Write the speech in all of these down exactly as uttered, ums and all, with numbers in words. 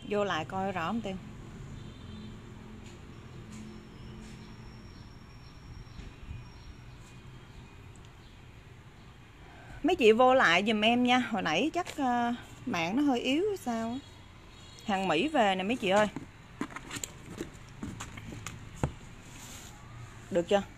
Vô lại coi rõ không Tiên. Mấy chị vô lại giùm em nha. Hồi nãy chắc uh, mạng nó hơi yếu sao. Hàng Mỹ về nè mấy chị ơi. Được chưa?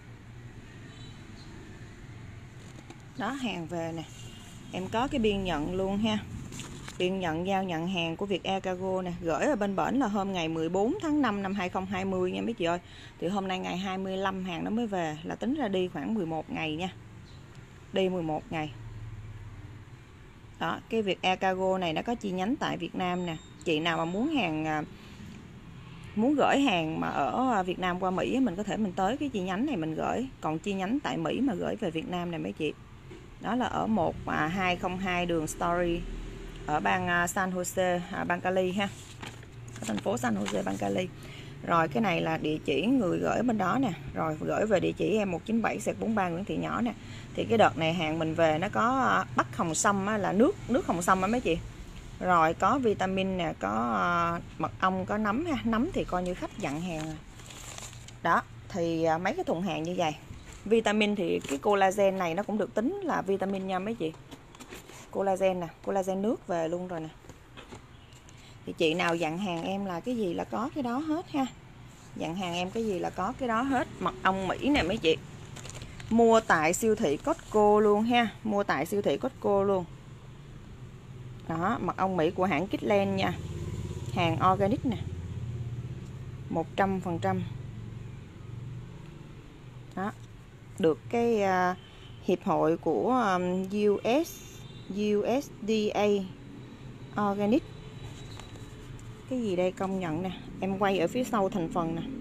Đó, hàng về nè. Em có cái biên nhận luôn ha. Biên nhận giao nhận hàng của Viettel Cargo nè. Gửi ở bên bển là hôm ngày mười bốn tháng năm năm hai không hai không nha mấy chị ơi. Thì hôm nay ngày hai mươi lăm hàng nó mới về. Là tính ra đi khoảng mười một ngày nha. Đi mười một ngày. Đó, cái Viettel Cargo này nó có chi nhánh tại Việt Nam nè. Chị nào mà muốn hàng muốn gửi hàng mà ở Việt Nam qua Mỹ, mình có thể mình tới cái chi nhánh này mình gửi. Còn chi nhánh tại Mỹ mà gửi về Việt Nam này mấy chị, đó là ở một hai không hai đường Story ở bang San Jose, bang Cali ha, ở thành phố San Jose, bang Cali. Rồi cái này là địa chỉ người gửi bên đó nè. Rồi gửi về địa chỉ em một chín bảy bốn ba Nguyễn Thị Nhỏ nè. Thì cái đợt này hàng mình về nó có Bắc Hồng Sâm á, là nước nước hồng sâm á mấy chị. Rồi có vitamin nè, có mật ong, có nấm ha. Nấm thì coi như khách dặn hàng rồi. Đó, thì mấy cái thùng hàng như vậy. Vitamin thì cái collagen này nó cũng được tính là vitamin nha mấy chị. Collagen nè, collagen nước về luôn rồi nè. Thì chị nào dặn hàng em là cái gì là có cái đó hết ha. Dặn hàng em cái gì là có cái đó hết. Mật ong Mỹ nè mấy chị. Mua tại siêu thị Costco luôn ha. Mua tại siêu thị Costco luôn. Đó, mật ong Mỹ của hãng Kirkland nha. Hàng organic nè, một trăm phần trăm. Đó, được cái uh, hiệp hội của um, u ét u ét đê a Organic. Cái gì đây, công nhận nè. Em quay ở phía sau thành phần nè.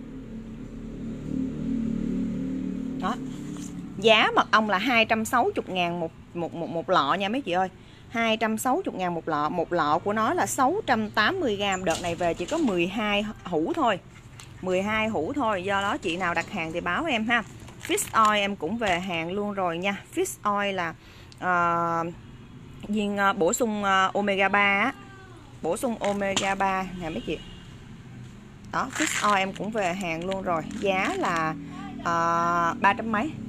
Đó, giá mật ong là hai trăm sáu mươi ngàn một, một, một, một lọ nha mấy chị ơi. Hai trăm sáu mươi ngàn một lọ. Một lọ của nó là sáu trăm tám mươi gam. Đợt này về chỉ có mười hai hũ thôi, mười hai hũ thôi. Do đó chị nào đặt hàng thì báo em ha. Fish oil em cũng về hàng luôn rồi nha. Fish oil là uh, viên uh, bổ sung uh, omega ba á. Bổ sung omega ba nè mấy chị. Đó, fish oil em cũng về hàng luôn rồi. Giá là uh, ba trăm mấy,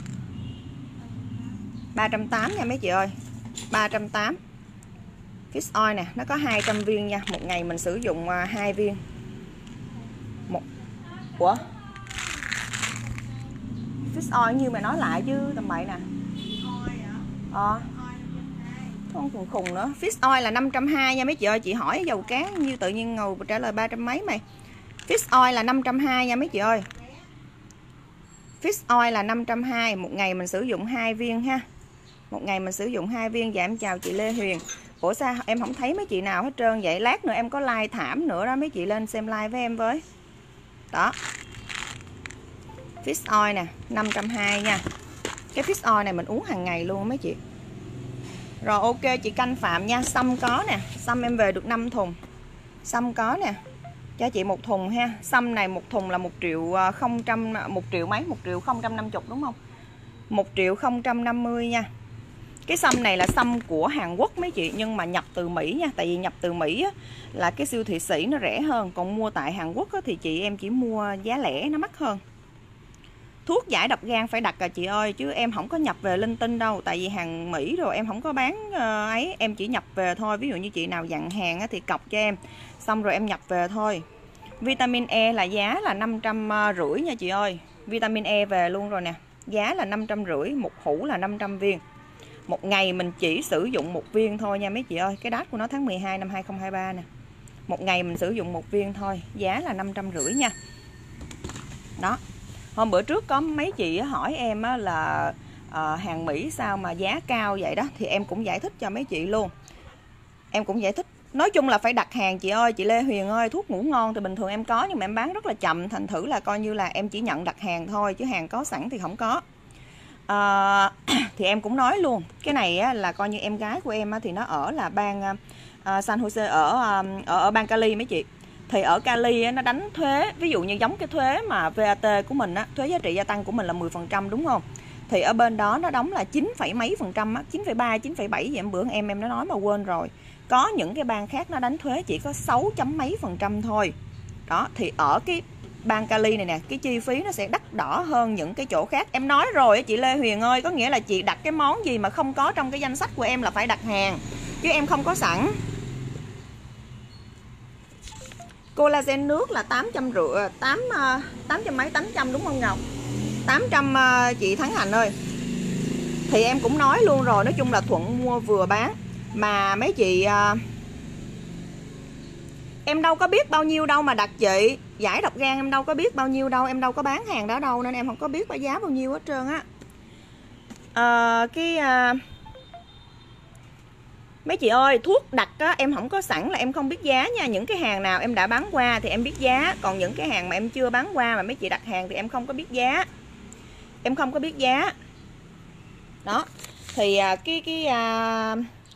ba trăm tám mươi nha mấy chị ơi. Ba trăm tám mươi. Fish oil nè, nó có hai trăm viên nha. Một ngày mình sử dụng uh, hai viên. Một Ủa? Fish oil như mày nói lại chứ tầm bậy nè. Ờ Con khùng khùng nữa. Fish oil là năm trăm hai mươi nha mấy chị ơi. Chị hỏi dầu cá như tự nhiên ngầu trả lời ba trăm mấy mày. Fish oil là năm trăm hai mươi nha mấy chị ơi. Fish oil là năm trăm hai mươi. Một ngày mình sử dụng hai viên ha. Một ngày mình sử dụng hai viên. Dạ em chào chị Lê Huyền. Ủa sao em không thấy mấy chị nào hết trơn vậy? Lát nữa em có like thảm nữa đó, mấy chị lên xem like với em với. Đó, fish oil nè, năm trăm hai mươi nha. Cái fish oil này mình uống hàng ngày luôn mấy chị. Rồi ok chị Canh Phạm nha. Sâm có nè. Sâm em về được năm thùng. Sâm có nè, cho chị một thùng ha. Sâm này một thùng là một triệu không trăm, một triệu mấy, một triệu không trăm năm mươi đúng không? Một triệu không trăm năm mươi nha. Cái sâm này là sâm của Hàn Quốc mấy chị, nhưng mà nhập từ Mỹ nha. Tại vì nhập từ Mỹ á, là cái siêu thị sỉ nó rẻ hơn. Còn mua tại Hàn Quốc á, thì chị em chỉ mua giá lẻ nó mắc hơn. Thuốc giải độc gan phải đặt à chị ơi, chứ em không có nhập về linh tinh đâu. Tại vì hàng Mỹ rồi em không có bán uh, ấy, em chỉ nhập về thôi. Ví dụ như chị nào dặn hàng á, thì cọc cho em, xong rồi em nhập về thôi. Vitamin E là giá là năm trăm rưỡi nha chị ơi. Vitamin E về luôn rồi nè. Giá là năm trăm rưỡi, một hũ là năm trăm viên. Một ngày mình chỉ sử dụng một viên thôi nha mấy chị ơi. Cái đát của nó tháng mười hai năm hai không hai ba nè. Một ngày mình sử dụng một viên thôi. Giá là năm trăm rưỡi nha. Đó. Hôm bữa trước có mấy chị hỏi em là uh, hàng Mỹ sao mà giá cao vậy đó. Thì em cũng giải thích cho mấy chị luôn. Em cũng giải thích. Nói chung là phải đặt hàng chị ơi. Chị Lê Huyền ơi, thuốc ngủ ngon thì bình thường em có, nhưng mà em bán rất là chậm. Thành thử là coi như là em chỉ nhận đặt hàng thôi, chứ hàng có sẵn thì không có. Uh, thì em cũng nói luôn. Cái này á, là coi như em gái của em á, thì nó ở là bang uh, San Jose, ở, uh, ở ở bang Cali mấy chị. Thì ở Cali á, nó đánh thuế, ví dụ như giống cái thuế mà vê a tê của mình á, thuế giá trị gia tăng của mình là mười phần trăm đúng không? Thì ở bên đó nó đóng là chín phẩy mấy phần trăm á, chín phẩy ba, chín phẩy bảy vậy. Em bữa em em nó nói mà quên rồi. Có những cái bang khác nó đánh thuế chỉ có sáu chấm mấy phần trăm thôi. Đó, thì ở cái bang Cali này nè, cái chi phí nó sẽ đắt đỏ hơn những cái chỗ khác. Em nói rồi chị Lê Huyền ơi, có nghĩa là chị đặt cái món gì mà không có trong cái danh sách của em là phải đặt hàng, chứ em không có sẵn. Collagen nước là tám trăm rưỡi, tám tám trăm mấy, tám trăm đúng không Ngọc? tám trăm chị Thắng Hành ơi. Thì em cũng nói luôn rồi, nói chung là thuận mua vừa bán. Mà mấy chị em đâu có biết bao nhiêu đâu mà đặt chị. Giải độc gan em đâu có biết bao nhiêu đâu, em đâu có bán hàng đó đâu, nên em không có biết giá bao nhiêu hết trơn á. À, cái à, mấy chị ơi, thuốc đặt á, em không có sẵn là em không biết giá nha. Những cái hàng nào em đã bán qua thì em biết giá, còn những cái hàng mà em chưa bán qua mà mấy chị đặt hàng thì em không có biết giá. Em không có biết giá. Đó. Thì à, cái cái à,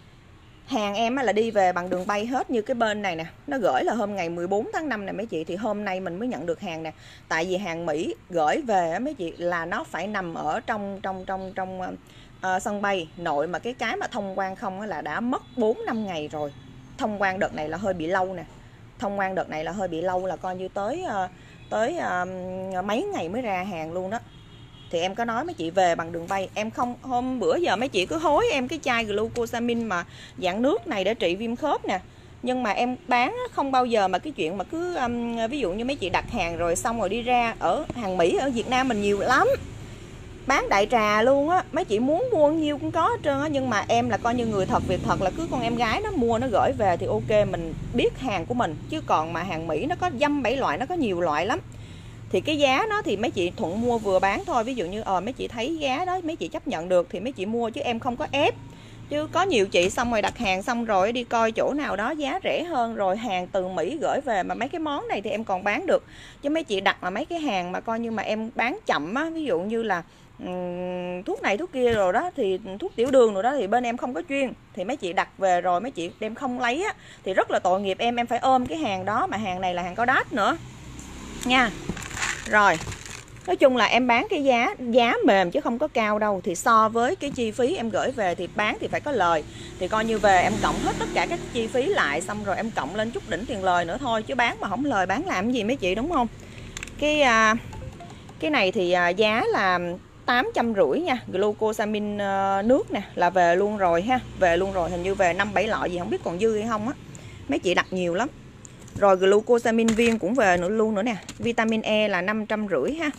hàng em là đi về bằng đường bay hết, như cái bên này nè, nó gửi là hôm ngày mười bốn tháng năm này mấy chị, thì hôm nay mình mới nhận được hàng nè. Tại vì hàng Mỹ gửi về mấy chị là nó phải nằm ở trong trong trong trong uh, sân bay nội, mà cái cái mà thông quan không là đã mất bốn năm ngày rồi. Thông quan đợt này là hơi bị lâu nè. Thông quan đợt này là hơi bị lâu, là coi như tới uh, tới uh, mấy ngày mới ra hàng luôn đó. Thì em có nói mấy chị về bằng đường bay. Em không, hôm bữa giờ mấy chị cứ hối em cái chai glucosamine mà dạng nước này để trị viêm khớp nè. Nhưng mà em bán không bao giờ mà cái chuyện mà cứ um, ví dụ như mấy chị đặt hàng rồi xong rồi đi ra ở hàng Mỹ, ở Việt Nam mình nhiều lắm, bán đại trà luôn á. Mấy chị muốn mua nhiêu cũng có hết trơn á. Nhưng mà em là coi như người thật việc thật, là cứ con em gái nó mua nó gửi về thì ok, mình biết hàng của mình. Chứ còn mà hàng Mỹ nó có dăm bảy loại, nó có nhiều loại lắm. Thì cái giá nó thì mấy chị thuận mua vừa bán thôi. Ví dụ như ờ mấy chị thấy giá đó mấy chị chấp nhận được thì mấy chị mua, chứ em không có ép. Chứ có nhiều chị xong rồi đặt hàng xong rồi đi coi chỗ nào đó giá rẻ hơn, rồi hàng từ Mỹ gửi về mà mấy cái món này thì em còn bán được. Chứ mấy chị đặt mà mấy cái hàng mà coi như mà em bán chậm á, ví dụ như là um, thuốc này thuốc kia rồi đó, thì thuốc tiểu đường rồi đó, thì bên em không có chuyên. Thì mấy chị đặt về rồi mấy chị đem không lấy á, thì rất là tội nghiệp em, em phải ôm cái hàng đó. Mà hàng này là hàng có đát nữa nha. Rồi, nói chung là em bán cái giá giá mềm chứ không có cao đâu. Thì so với cái chi phí em gửi về thì bán thì phải có lời. Thì coi như về em cộng hết tất cả các chi phí lại, xong rồi em cộng lên chút đỉnh tiền lời nữa thôi. Chứ bán mà không lời bán làm gì mấy chị, đúng không? Cái à, cái này thì à, giá là tám trăm rưỡi nha. Glucosamine à, nước nè là về luôn rồi ha. Về luôn rồi, hình như về năm bảy lọ gì không biết còn dư hay không á. Mấy chị đặt nhiều lắm. Rồi glucosamine viên cũng về nữa luôn nữa nè. Vitamin E là năm trăm rưỡi ha.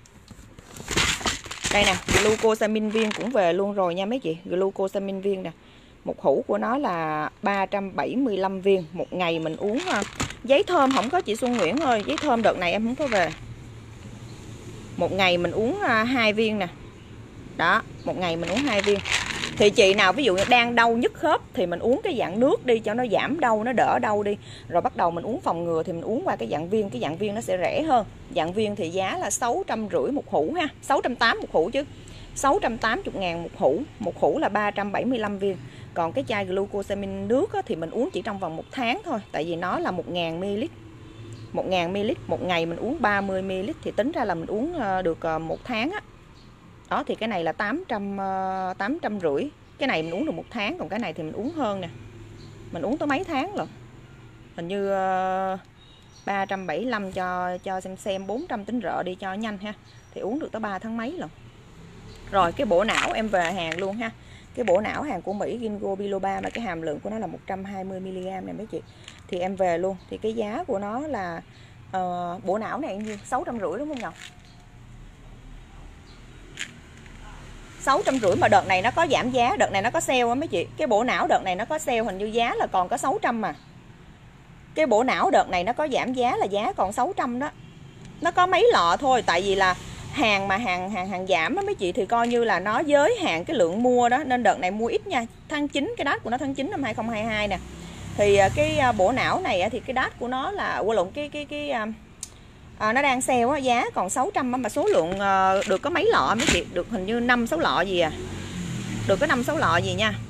Đây nè, glucosamine viên cũng về luôn rồi nha mấy chị. Glucosamine viên nè. Một hũ của nó là ba trăm bảy mươi lăm viên. Một ngày mình uống. Giấy thơm không có chị Xuân Nguyễn ơi. Giấy thơm đợt này em không có về. Một ngày mình uống hai viên nè. Đó, một ngày mình uống hai viên. Thì chị nào ví dụ như đang đau nhức khớp thì mình uống cái dạng nước đi cho nó giảm đau, nó đỡ đau đi. Rồi bắt đầu mình uống phòng ngừa thì mình uống qua cái dạng viên. Cái dạng viên nó sẽ rẻ hơn. Dạng viên thì giá là sáu trăm rưỡi một hũ ha. sáu trăm tám mươi một hũ chứ. sáu trăm tám mươi ngàn một hũ. Một hũ là ba trăm bảy mươi lăm viên. Còn cái chai glucosamine nước á, thì mình uống chỉ trong vòng một tháng thôi. Tại vì nó là một nghìn mi li lít. một nghìn mi li lít. Một ngày mình uống ba mươi mi li lít. Thì tính ra là mình uống được một tháng á. Đó thì cái này là tám trăm, tám trăm rưỡi. Cái này mình uống được một tháng. Còn cái này thì mình uống hơn nè. Mình uống tới mấy tháng rồi. Hình như ba trăm bảy mươi lăm cho cho xem xem bốn trăm tính rợ đi cho nhanh ha. Thì uống được tới ba tháng mấy rồi. Rồi cái bộ não em về hàng luôn ha. Cái bộ não hàng của Mỹ Ginkgo biloba mà cái hàm lượng của nó là một trăm hai mươi mi li gam này mấy chị. Thì em về luôn. Thì cái giá của nó là uh, bộ não này nhiêu? sáu trăm rưỡi đúng không Ngọc? sáu trăm rưỡi mà đợt này nó có giảm giá, đợt này nó có sale á mấy chị. Cái bộ não đợt này nó có sale, hình như giá là còn có sáu trăm mà. Cái bộ não đợt này nó có giảm giá là giá còn sáu trăm đó. Nó có mấy lọ thôi, tại vì là hàng mà hàng hàng hàng giảm á mấy chị, thì coi như là nó giới hạn cái lượng mua đó, nên đợt này mua ít nha. Tháng chín, cái đát của nó tháng chín năm hai không hai hai nè. Thì cái bộ não này thì cái đát của nó là qua lộn cái cái cái À, nó đang sale á, giá còn sáu trăm mà số lượng uh, được có mấy lọ mấy chị, được hình như năm sáu lọ gì à. Được có năm sáu lọ gì nha.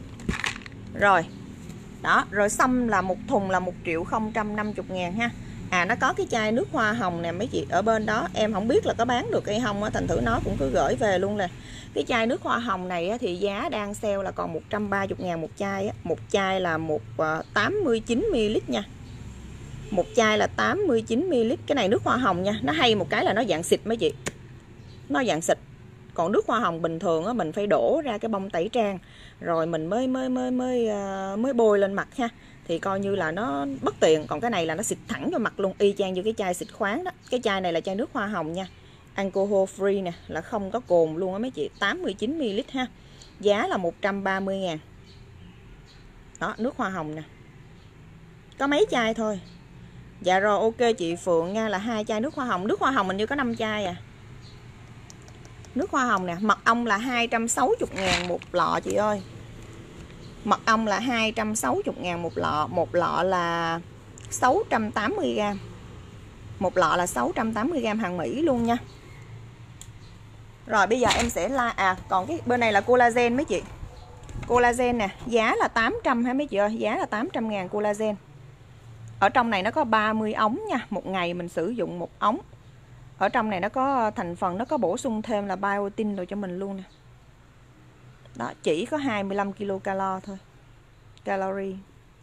Rồi. Đó, rồi xăm là một thùng là một triệu không trăm năm mươi ngàn ha. À nó có cái chai nước hoa hồng nè mấy chị, ở bên đó em không biết là có bán được hay không á, thành thử nó cũng cứ gửi về luôn nè. Cái chai nước hoa hồng này á, thì giá đang sale là còn một trăm ba mươi ngàn một chai á. Một chai là một tám mươi chín mi li lít nha. Một chai là tám mươi chín mi li lít. Cái này nước hoa hồng nha. Nó hay một cái là nó dạng xịt mấy chị. Nó dạng xịt. Còn nước hoa hồng bình thường á, mình phải đổ ra cái bông tẩy trang rồi mình mới mới mới mới mới bôi lên mặt ha, thì coi như là nó bất tiện. Còn cái này là nó xịt thẳng vào mặt luôn, y chang như cái chai xịt khoáng đó. Cái chai này là chai nước hoa hồng nha, alcohol free nè, là không có cồn luôn á mấy chị, tám mươi chín mi li lít ha. Giá là một trăm ba mươi ngàn. Đó, nước hoa hồng nè. Có mấy chai thôi. Dạ rồi, ok chị Phượng nha, là hai chai nước hoa hồng. Nước hoa hồng mình như có năm chai à. Nước hoa hồng nè, mật ong là hai trăm sáu mươi ngàn một lọ chị ơi. Mật ong là hai trăm sáu mươi ngàn một lọ. Một lọ là sáu trăm tám mươi gram. Một lọ là sáu trăm tám mươi gram hàng Mỹ luôn nha. Rồi bây giờ em sẽ la à còn cái bên này là collagen mấy chị. Collagen nè, giá là tám trăm hả mấy chị ơi, giá là tám trăm ngàn collagen. Ở trong này nó có ba mươi ống nha, một ngày mình sử dụng một ống. Ở trong này nó có thành phần, nó có bổ sung thêm là biotin rồi cho mình luôn nè. Đó, chỉ có hai mươi lăm ki lô calo thôi. Calorie.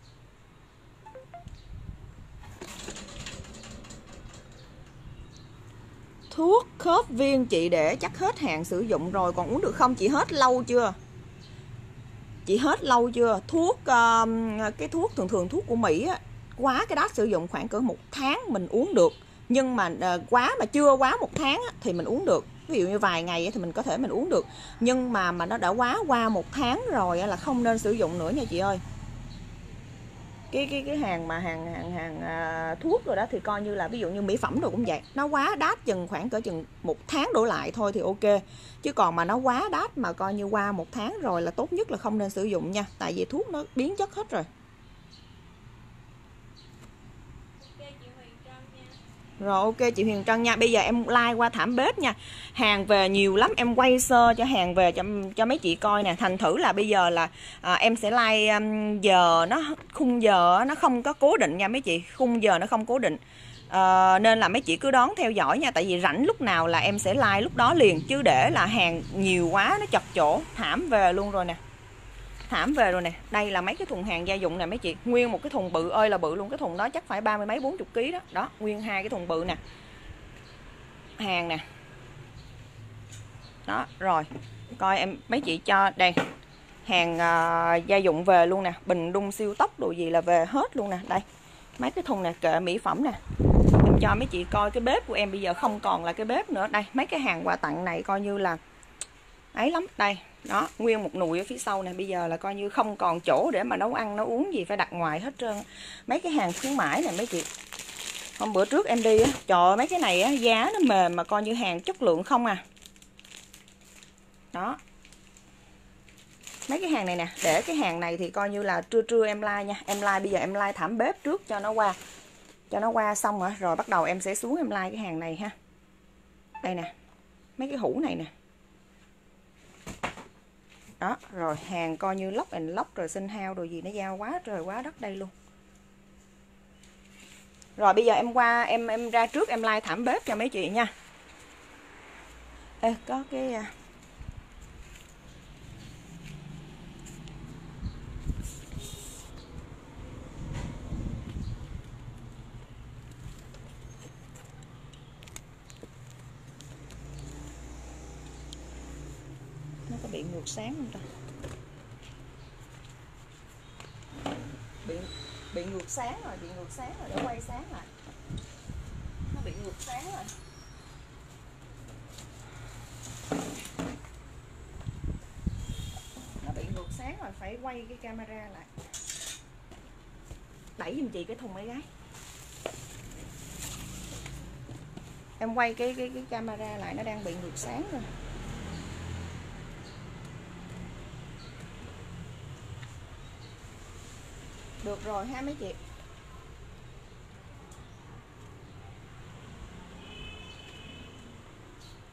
Thuốc khớp viên chị để chắc hết hạn sử dụng rồi, còn uống được không chị? Hết lâu chưa? Chị hết lâu chưa? Thuốc uh, cái thuốc thường thường thuốc của Mỹ á, quá cái đó sử dụng khoảng cỡ một tháng mình uống được. Nhưng mà uh, quá mà chưa quá một tháng á, thì mình uống được. Ví dụ như vài ngày á, thì mình có thể mình uống được. Nhưng mà mà nó đã quá qua một tháng rồi á, là không nên sử dụng nữa nha chị ơi. Cái cái cái hàng mà hàng hàng hàng à, thuốc rồi đó thì coi như là ví dụ như mỹ phẩm rồi cũng vậy, nó quá đắt chừng khoảng cỡ chừng một tháng đổ lại thôi thì ok, chứ còn mà nó quá đắt mà coi như qua một tháng rồi là tốt nhất là không nên sử dụng nha, tại vì thuốc nó biến chất hết rồi. Rồi ok chị Huyền Trân nha. Bây giờ em like qua thảm bếp nha. Hàng về nhiều lắm, em quay sơ cho hàng về cho cho mấy chị coi nè. Thành thử là bây giờ là à, em sẽ like um, giờ nó khung giờ nó không có cố định nha mấy chị. Khung giờ nó không cố định. À, nên là mấy chị cứ đón theo dõi nha. Tại vì rảnh lúc nào là em sẽ like lúc đó liền. Chứ để là hàng nhiều quá nó chật chỗ. Thảm về luôn rồi nè. Thảm về rồi nè. Đây là mấy cái thùng hàng gia dụng nè mấy chị. Nguyên một cái thùng bự ơi là bự luôn. Cái thùng đó chắc phải ba mươi mấy bốn chục ký đó. Đó, nguyên hai cái thùng bự nè. Hàng nè. Đó, rồi. Coi em mấy chị cho đây. Hàng uh, gia dụng về luôn nè. Bình đun siêu tốc đồ gì là về hết luôn nè. Đây. Mấy cái thùng nè, kệ mỹ phẩm nè. Em cho mấy chị coi cái bếp của em bây giờ không còn là cái bếp nữa. Đây, mấy cái hàng quà tặng này coi như là ấy lắm. Đây. Đó, nguyên một nùi ở phía sau này, bây giờ là coi như không còn chỗ để mà nấu ăn nấu uống gì, phải đặt ngoài hết trơn. Mấy cái hàng khuyến mãi này mấy chị. Hôm bữa trước em đi á, trời ơi mấy cái này á giá nó mềm mà coi như hàng chất lượng không à. Đó. Mấy cái hàng này nè, để cái hàng này thì coi như là trưa trưa em like nha. Em like bây giờ em like thảm bếp trước cho nó qua. Cho nó qua xong rồi rồi bắt đầu em sẽ xuống em like cái hàng này ha. Đây nè. Mấy cái hũ này nè. Đó, rồi hàng coi như lóc and lóc rồi sinh hao rồi gì nó giao quá trời quá đất đây luôn. Rồi bây giờ em qua em em ra trước em like thảm bếp cho mấy chị nha. Ê, có cái nó có bị ngược sáng không ta? Bị bị ngược sáng rồi, bị ngược sáng rồi, để quay sáng lại. Nó bị ngược sáng rồi. Nó bị ngược sáng rồi, phải quay cái camera lại. Đẩy giùm chị cái thùng ấy gái. Em quay cái cái cái camera lại, nó đang bị ngược sáng rồi. Được rồi ha mấy chị.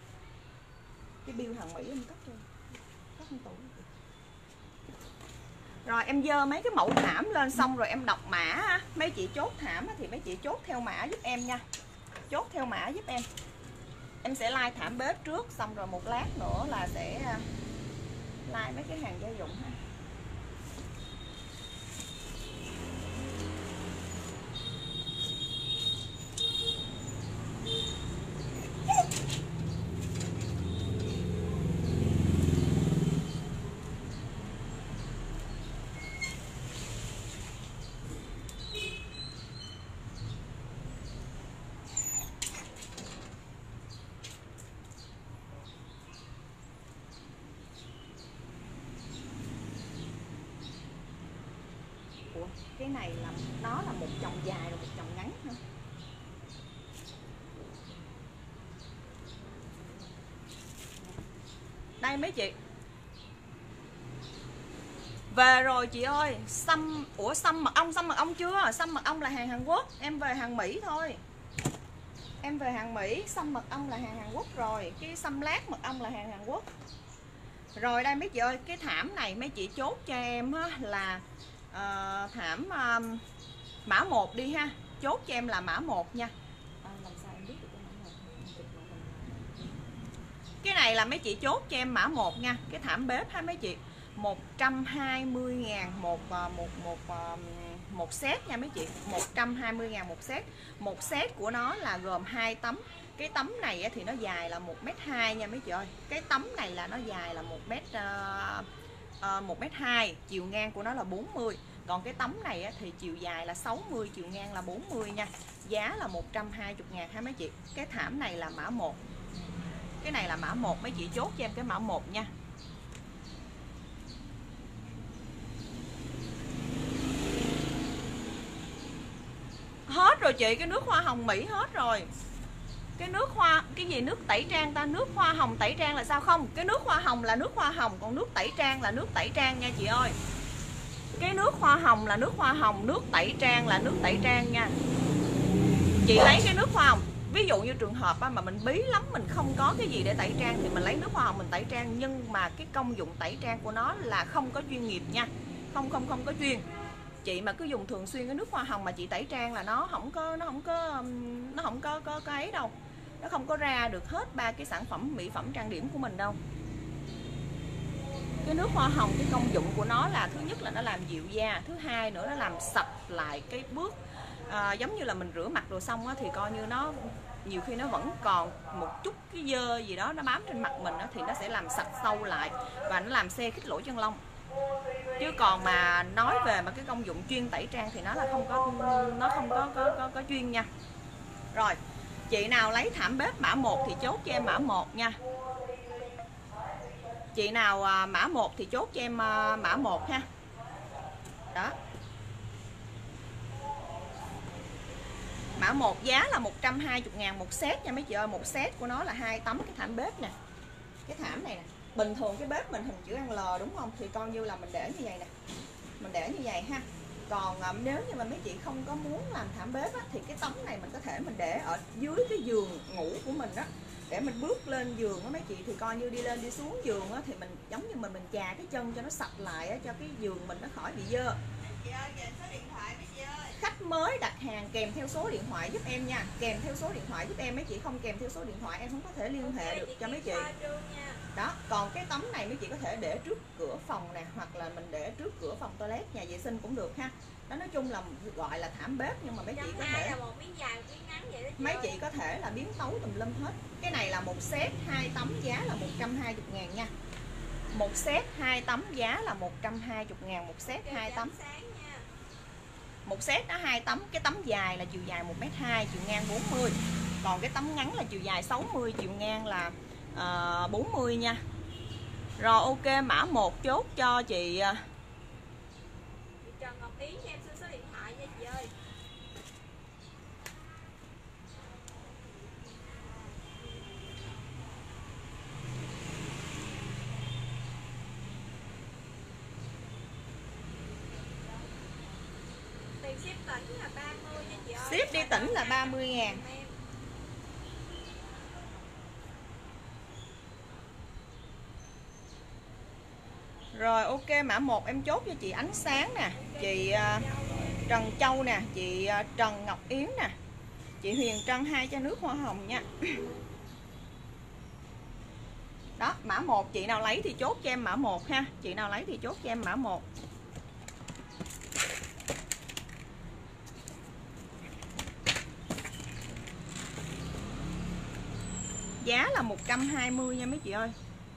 Cái bill hàng Mỹ em cất rồi. Cất một tủ. Rồi em dơ mấy cái mẫu thảm lên xong rồi em đọc mã. Mấy chị chốt thảm thì mấy chị chốt theo mã giúp em nha. Chốt theo mã giúp em. Em sẽ like thảm bếp trước, xong rồi một lát nữa là sẽ like mấy cái hàng gia dụng ha. Ủa, cái này là nó là một chồng dài rồi một chồng ngắn ha. Đây mấy chị. Về rồi chị ơi, xăm ủa xăm mật ong, xăm mật ong chưa? Xăm mật ong là hàng Hàn Quốc, em về hàng Mỹ thôi. Em về hàng Mỹ, xăm mật ong là hàng Hàn Quốc rồi, cái xăm lát mật ong là hàng Hàn Quốc. Rồi đây mấy chị ơi, cái thảm này mấy chị chốt cho em á, là uh, thảm um, mã một đi ha. Chốt cho em là mã một nha. À, làm sao em biết được cái mã một? Cái này là mấy chị chốt cho em mã một nha. Cái thảm bếp ha mấy chị. một trăm hai mươi ngàn một một một một set nha mấy chị. một trăm hai mươi ngàn một set. Một set của nó là gồm hai tấm. Cái tấm này thì nó dài là một mét hai nha mấy chị ơi. Cái tấm này là nó dài là một mét một mét hai, chiều ngang của nó là bốn mươi. Còn cái tấm này thì chiều dài là sáu mươi, chiều ngang là bốn mươi nha. Giá là một trăm hai mươi ngàn ha mấy chị. Cái thảm này là mã một. Cái này là mã một, mấy chị chốt cho em cái mã một nha. Hết rồi chị, cái nước hoa hồng Mỹ hết rồi. Cái nước hoa, cái gì nước tẩy trang ta, nước hoa hồng tẩy trang là sao không? Cái nước hoa hồng là nước hoa hồng, còn nước tẩy trang là nước tẩy trang nha chị ơi. Cái nước hoa hồng là nước hoa hồng, nước tẩy trang là nước tẩy trang nha. Chị lấy cái nước hoa hồng, ví dụ như trường hợp mà mình bí lắm, mình không có cái gì để tẩy trang thì mình lấy nước hoa hồng mình tẩy trang, nhưng mà cái công dụng tẩy trang của nó là không có chuyên nghiệp nha. Không không không có chuyên. Chị mà cứ dùng thường xuyên cái nước hoa hồng mà chị tẩy trang là nó không có nó không có nó không có có cái ấy đâu. Nó không có ra được hết ba cái sản phẩm mỹ phẩm trang điểm của mình đâu. Cái nước hoa hồng, cái công dụng của nó là thứ nhất là nó làm dịu da, thứ hai nữa nó làm sạch lại cái bước à, giống như là mình rửa mặt rồi xong á, thì coi như nó nhiều khi nó vẫn còn một chút cái dơ gì đó nó bám trên mặt mình á, thì nó sẽ làm sạch sâu lại và nó làm xe khít lỗ chân lông. Chứ còn mà nói về mà cái công dụng chuyên tẩy trang thì nó là không có nó không có có có, có chuyên nha. Rồi, chị nào lấy thảm bếp mã một thì chốt cho em mã một nha. Chị nào à, mã một thì chốt cho em à, mã một ha. Đó. Mã một giá là một trăm hai mươi ngàn một set nha mấy chị ơi. Một set của nó là hai tấm cái thảm bếp nè. Cái thảm này nè. Bình thường cái bếp mình hình chữ ăn L đúng không? Thì coi như là mình để như vậy nè. Mình để như vậy ha. Còn à, nếu như mà mấy chị không có muốn làm thảm bếp á, thì cái tấm này mình có thể mình để ở dưới cái giường ngủ của mình đó, để mình bước lên giường á mấy chị, thì coi như đi lên đi xuống giường á, thì mình giống như mình mình chà cái chân cho nó sạch lại á, cho cái giường mình nó khỏi bị dơ. Chị ơi, kèm số điện thoại mấy chị ơi. Khách mới đặt hàng kèm theo số điện thoại giúp em nha. Kèm theo số điện thoại giúp em mấy chị, không kèm theo số điện thoại em không có thể liên hệ được cho mấy chị. Đó, còn cái tấm này mấy chị có thể để trước cửa phòng nè, hoặc là mình để trước cửa phòng toilet, nhà vệ sinh cũng được ha. Đó, nói chung là gọi là thảm bếp, nhưng mà mấy chị có thể là một miếng dài, miếng ngắn vậy đó, mấy chị có thể là biến tấu tùm lum hết. Cái này là một set hai tấm giá là một trăm hai mươi ngàn nha. Một set hai tấm giá là một trăm hai mươi ngàn một set hai tấm. Một set đó hai tấm, cái tấm dài là chiều dài một mét hai, chiều ngang bốn mươi. Còn cái tấm ngắn là chiều dài sáu mươi, chiều ngang là uh, bốn mươi nha. Rồi ok, mã một chốt cho chị Chị Trần Ngọc Yến cho em xin số điện thoại nha chị ơi. Tiền ship tỉnh là ba mươi nha chị ơi. Ship đi tỉnh là ba mươi ngàn. Rồi ok, mã một em chốt cho chị Ánh Sáng nè, chị uh, Trần Châu nè, chị uh, Trần Ngọc Yến nè, chị Huyền Trân, hai chai nước hoa hồng nha. Đó, mã một chị nào lấy thì chốt cho em mã một ha. Chị nào lấy thì chốt cho em mã một. Giá là một trăm hai mươi nha mấy chị ơi.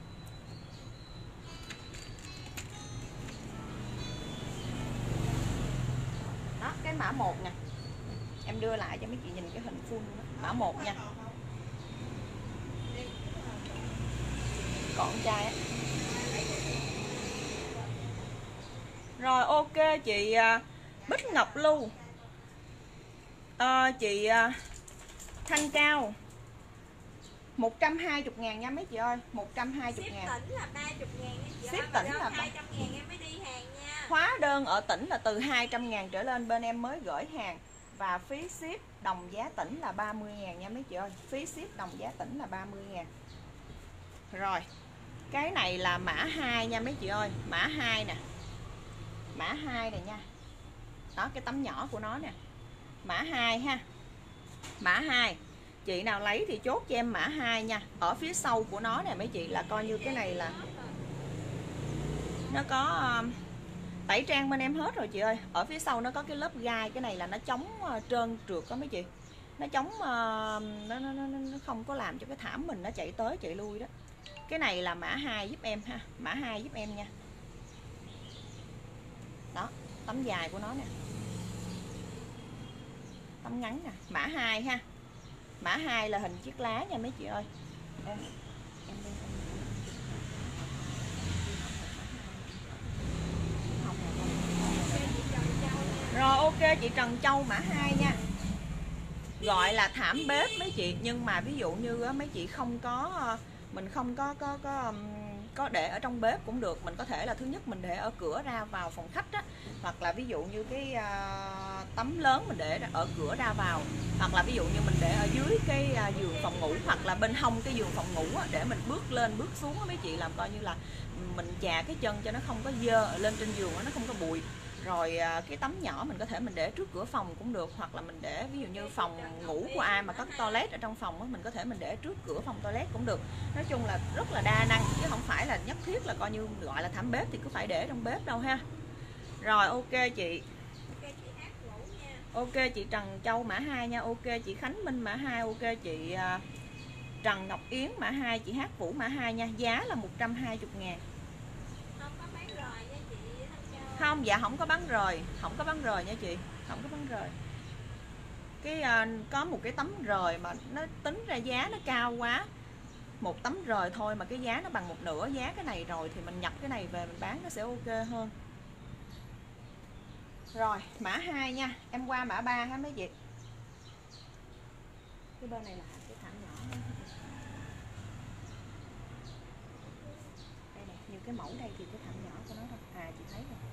Đó, cái mã một nè. Em đưa lại cho mấy chị nhìn cái hình full đó. Mã một nha. Còn trai á. Rồi ok chị Bích Ngọc Lưu, à, chị Thanh Cao, một trăm hai mươi ngàn nha mấy chị ơi. Một trăm hai mươi ngàn. Ship tỉnh là ba mươi ngàn nha chị. Ship tỉnh là hai trăm ngàn em mới đi hàng nha. Hóa đơn ở tỉnh là từ hai trăm ngàn trở lên bên em mới gửi hàng. Và phí ship đồng giá tỉnh là ba mươi ngàn nha mấy chị ơi. Phí ship đồng giá tỉnh là ba mươi ngàn. Rồi cái này là mã hai nha mấy chị ơi. Mã hai nè. Mã hai này nha. Đó, cái tấm nhỏ của nó nè. Mã hai ha. Mã hai. Chị nào lấy thì chốt cho em mã hai nha. Ở phía sau của nó nè mấy chị, là coi như cái này là nó có uh, tẩy trang bên em hết rồi chị ơi. Ở phía sau nó có cái lớp gai, cái này là nó chống uh, trơn trượt đó mấy chị. Nó chống uh, nó, nó, nó, nó không có làm cho cái thảm mình nó chạy tới chạy lui đó. Cái này là mã hai giúp em ha. Mã hai giúp em nha. Đó, tấm dài của nó nè. Tấm ngắn nè, mã hai ha. Mã hai là hình chiếc lá nha mấy chị ơi. Đây. Em đi. Rồi ok chị Trần Châu mã hai nha. Gọi là thảm bếp mấy chị, nhưng mà ví dụ như mấy chị không có, mình không có có có có để ở trong bếp cũng được. Mình có thể là thứ nhất mình để ở cửa ra vào phòng khách á, hoặc là ví dụ như cái uh, tấm lớn mình để ở cửa ra vào, hoặc là ví dụ như mình để ở dưới cái uh, giường phòng ngủ, hoặc là bên hông cái giường phòng ngủ á, để mình bước lên bước xuống á mấy chị, làm coi như là mình chà cái chân cho nó không có dơ lên trên giường á, nó không có bụi. Rồi cái tấm nhỏ mình có thể mình để trước cửa phòng cũng được, hoặc là mình để ví dụ như phòng ngủ của ai mà có cái toilet ở trong phòng đó, mình có thể mình để trước cửa phòng toilet cũng được. Nói chung là rất là đa năng, chứ không phải là nhất thiết là coi như gọi là thảm bếp thì cứ phải để trong bếp đâu ha. Rồi ok chị. Ok chị Trần Châu mã hai nha. Ok chị Khánh Minh mã hai. Ok chị Trần Ngọc Yến mã hai. Chị Hát Vũ mã hai nha. Giá là một trăm hai mươi ngàn. Không, dạ không có bán rời, không có bán rời nha chị, không có bán rời. Cái uh, có một cái tấm rời mà nó tính ra giá nó cao quá. Một tấm rời thôi mà cái giá nó bằng một nửa giá cái này rồi, thì mình nhập cái này về mình bán nó sẽ ok hơn. Rồi, mã hai nha. Em qua mã ba ha mấy chị. Cái bên này là cái thảm nhỏ. Đây nè, như cái mẫu đây thì cái thảm nhỏ của nó thôi. À chị thấy rồi.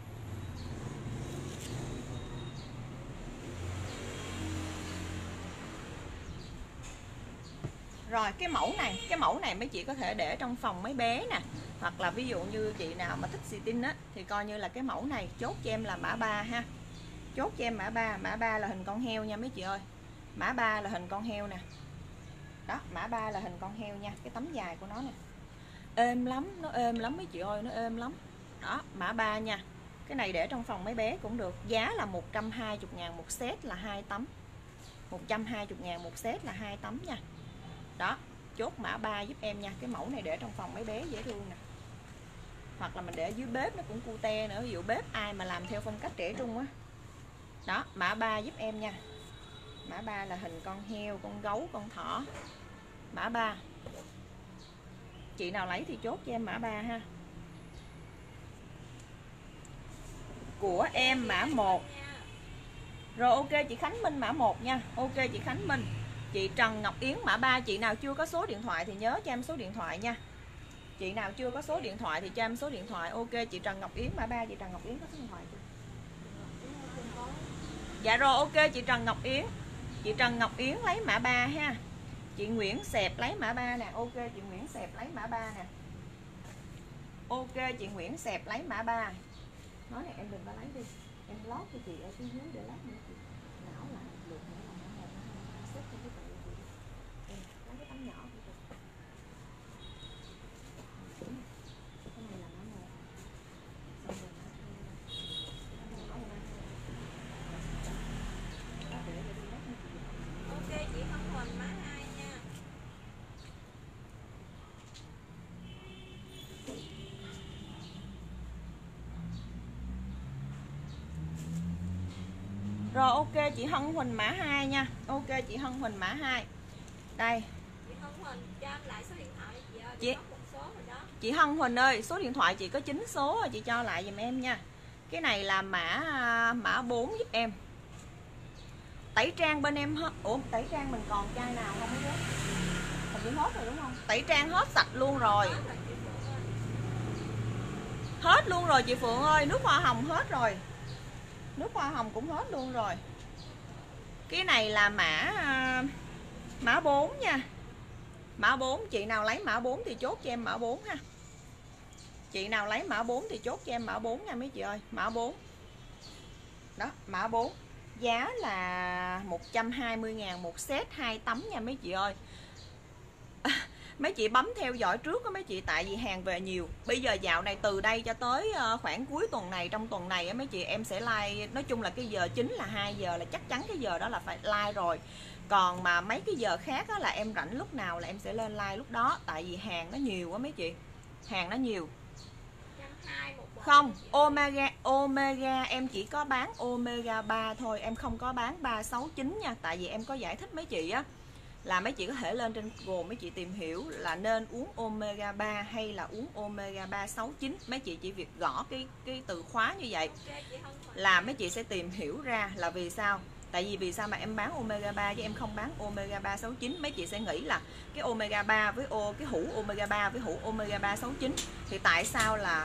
Rồi cái mẫu này, cái mẫu này mấy chị có thể để trong phòng mấy bé nè, hoặc là ví dụ như chị nào mà thích xì tin á thì coi như là cái mẫu này chốt cho em là mã ba ha. Chốt cho em mã ba, mã ba là hình con heo nha mấy chị ơi. Mã ba là hình con heo nè. Đó, mã ba là hình con heo nha, cái tấm dài của nó nè. Êm lắm, nó êm lắm mấy chị ơi, nó êm lắm. Đó, mã ba nha. Cái này để trong phòng mấy bé cũng được. Giá là một trăm hai mươi ngàn một set là hai tấm. một trăm hai mươi ngàn một set là hai tấm nha. Đó, chốt mã ba giúp em nha. Cái mẫu này để trong phòng mấy bé dễ thương nè. Hoặc là mình để dưới bếp nó cũng cute nữa. Ví dụ bếp ai mà làm theo phong cách trẻ trung á. Đó, mã ba giúp em nha. Mã ba là hình con heo, con gấu, con thỏ. Mã ba. Chị nào lấy thì chốt cho em mã ba ha. Của em mã một. Rồi ok chị Khánh Minh mã một nha. Ok chị Khánh Minh. Chị Trần Ngọc Yến mã ba. Chị nào chưa có số điện thoại thì nhớ cho em số điện thoại nha. Chị nào chưa có số điện thoại thì cho em số điện thoại. Ok chị Trần Ngọc Yến mã ba. Chị Trần Ngọc Yến có số điện thoại chưa? Dạ rồi ok chị Trần Ngọc Yến. Chị Trần Ngọc Yến lấy mã ba ha. Chị Nguyễn Sẹp lấy mã ba nè. Ok chị Nguyễn Sẹp lấy mã ba nè. Ok chị Nguyễn Sẹp lấy mã ba. Nói này em đừng có lấy đi. Em lót cho chị ở phía dưới để lát nữa chị não lại lượt nữa là mã một, mã hai, xếp cho cái tụ chị. Em lấy cái tấm nhỏ của chị. Cái này là mã một. Xong rồi mã hai. Mã nhỏ này. Đó, để cho đi lát nữa chị. Ok chị Hân Huỳnh mã hai nha. Rồi ok chị Hân Huỳnh mã hai nha. Ok chị Hân Huỳnh mã hai. Đây. Chị Hân Huỳnh cho em lại số điện thoại chị ơi, Chị có một số rồi đó. Chị Hân Huỳnh ơi, số điện thoại chị có chín số, chị cho lại giùm em nha. Cái này là mã mã bốn giúp em. Tẩy trang bên em hết. Ủa, tẩy trang mình còn chai nào không ấy? Hình như hết rồi đúng không? Tẩy trang hết sạch luôn rồi. Hết luôn rồi chị Phượng ơi, nước hoa hồng hết rồi. Nước hoa hồng cũng hết luôn rồi. Cái này là mã mã bốn nha. Mã bốn, chị nào lấy mã bốn thì chốt cho em mã bốn ha. Chị nào lấy mã bốn thì chốt cho em mã bốn nha mấy chị ơi, mã bốn. Đó, mã bốn. Giá là một trăm hai mươi ngàn một set hai tấm nha mấy chị ơi. Mấy chị bấm theo dõi trước đó mấy chị, tại vì hàng về nhiều. Bây giờ dạo này từ đây cho tới khoảng cuối tuần này, trong tuần này mấy chị em sẽ like. Nói chung là cái giờ chính là hai giờ là chắc chắn cái giờ đó là phải like rồi. Còn mà mấy cái giờ khác là em rảnh lúc nào là em sẽ lên like lúc đó. Tại vì hàng nó nhiều quá mấy chị. Hàng nó nhiều. Không, Omega Omega em chỉ có bán Omega ba thôi, em không có bán ba sáu chín nha. Tại vì em có giải thích mấy chị á, là mấy chị có thể lên trên Google mấy chị tìm hiểu là nên uống Omega ba hay là uống Omega ba sáu chín. Mấy chị chỉ việc gõ cái cái từ khóa như vậy là mấy chị sẽ tìm hiểu ra là vì sao. Tại vì vì sao mà em bán Omega ba chứ em không bán Omega ba sáu chín. Mấy chị sẽ nghĩ là cái Omega ba với ô cái hũ Omega ba với hũ Omega ba sáu chín thì tại sao là